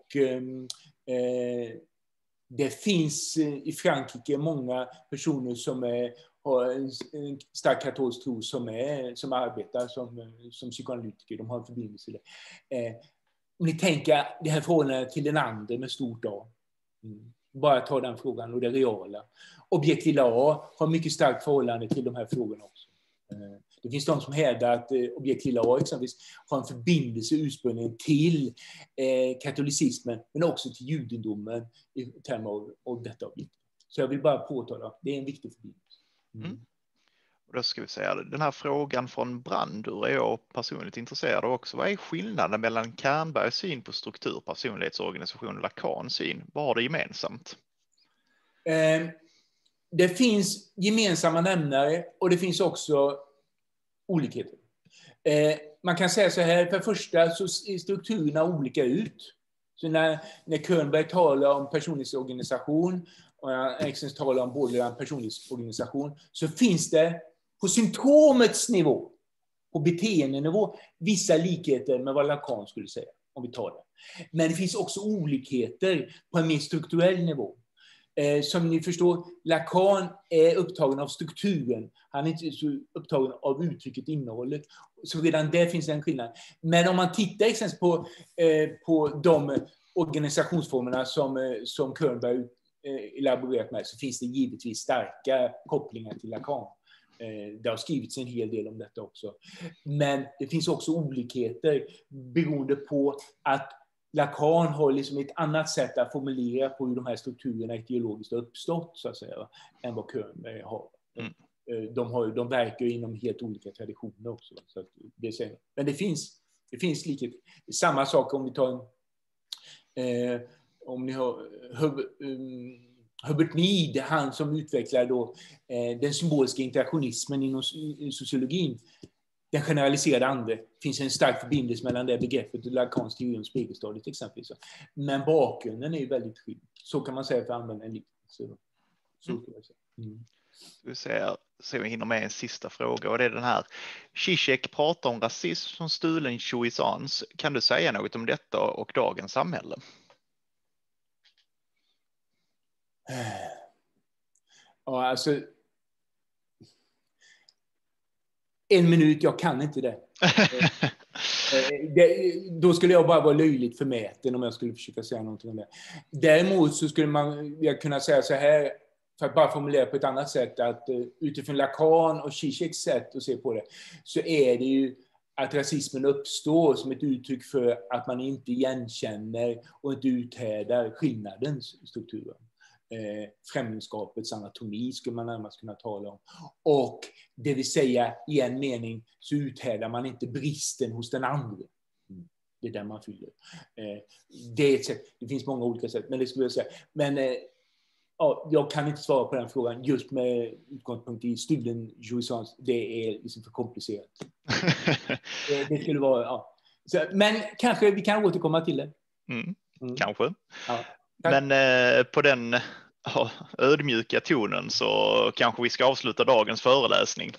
det finns i Frankrike många personer som har en stark katolsk tro som arbetar som psykoanalytiker. De har en förbindelse där. Om ni tänker det här förhållandet till den andra med stort A. Bara ta den frågan och det reala. Objekt lilla A har mycket starkt förhållande till de här frågorna också. Det finns de som hävdar att objekt lilla A exempelvis har en förbindelse ursprungligen till katolicismen, men också till judendomen i termer av detta objekt. Så jag vill bara påtala att det är en viktig förbindelse. Och då ska vi säga, den här frågan från Brandur är jag personligt intresserad av också. Vad är skillnaden mellan Kernbergs syn på struktur, personlighetsorganisation och Lacans syn? Vad har det gemensamt? Det finns gemensamma nämnare och det finns också olikheter. Man kan säga så här, för det första så ser strukturerna olika ut. Så när Kernberg talar om personlighetsorganisation och Erikson talar om både personlighetsorganisation, så finns det på symptomets nivå, på beteendenivå, vissa likheter med vad Lacan skulle säga, om vi tar det. Men det finns också olikheter på en mer strukturell nivå. Som ni förstår, Lacan är upptagen av strukturen. Han är inte så upptagen av uttrycket, innehållet. Så redan där finns en skillnad. Men om man tittar exempelvis på de organisationsformerna som Kernberg elaborerat med, så finns det givetvis starka kopplingar till Lacan. Det har skrivits en hel del om detta också. Men det finns också olikheter beroende på att Lacan har liksom ett annat sätt att formulera på hur de här strukturerna ideologiskt har uppstått, så att säga, än vad Kernberg har. De verkar inom helt olika traditioner också. Så att det säger. Men det finns likhet. Samma sak om vi tar om ni har Herbert Mead, han som utvecklar då den symboliska interaktionismen inom sociologin, den generaliserade ande, finns en stark förbindelse mellan det begreppet och Lacans teori om spegelstadiet exempelvis. Men bakgrunden är ju väldigt skild. Så kan man säga för att använda en liknelse. Vi ser vi hinner med en sista fråga, och det är den här. Zizek pratar om rasism som stulen jouissance. Kan du säga något om detta och dagens samhälle? Ja, alltså 1 minut, jag kan inte det. Då skulle jag bara vara löjligt förmäten om jag skulle försöka säga någonting om det. Däremot så skulle man kunna säga så här, för att bara formulera på ett annat sätt, att utifrån Lacan och Zizeks sätt att se på det, så är det ju att rasismen uppstår som ett uttryck för att man inte igenkänner och inte uthärdar skillnadens strukturer. Främlingskapets anatomi skulle man närmast kunna tala om. Och det vill säga, i en mening så uthärdar man inte bristen hos den andra. Det är där man fyller. Det är ett sätt. Det finns många olika sätt, men det skulle jag säga. Men ja, jag kan inte svara på den frågan just med utgångspunkt i stulen jouissance. Det är liksom för komplicerat. Det skulle vara, ja. Så, men kanske vi kan återkomma till det. Kanske. Ja. Men på den ödmjuka tonen så kanske vi ska avsluta dagens föreläsning.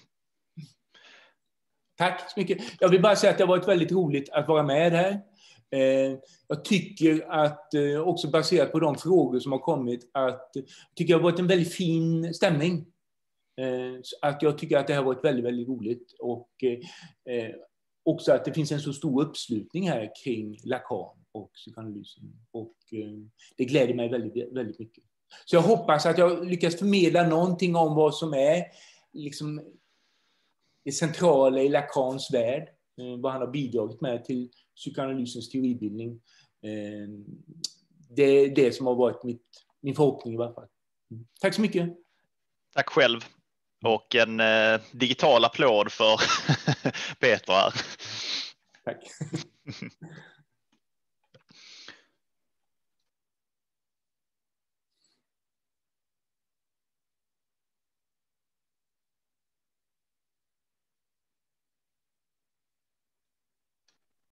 Tack så mycket. Jag vill bara säga att det har varit väldigt roligt att vara med här. Jag tycker att, också baserat på de frågor som har kommit, att det har varit en väldigt fin stämning. Att jag tycker att det har varit väldigt, väldigt roligt. Och också att det finns en så stor uppslutning här kring Lacan och psykoanalysen. Och det gläder mig väldigt, väldigt mycket. Så jag hoppas att jag lyckas förmedla någonting om vad som är liksom det centrala i Lacans värld. Vad han har bidragit med till psykoanalysens teoribildning. Det är det som har varit min förhoppning i varje fall. Tack så mycket. Tack själv. Och en digital applåd för Peter här. Tack.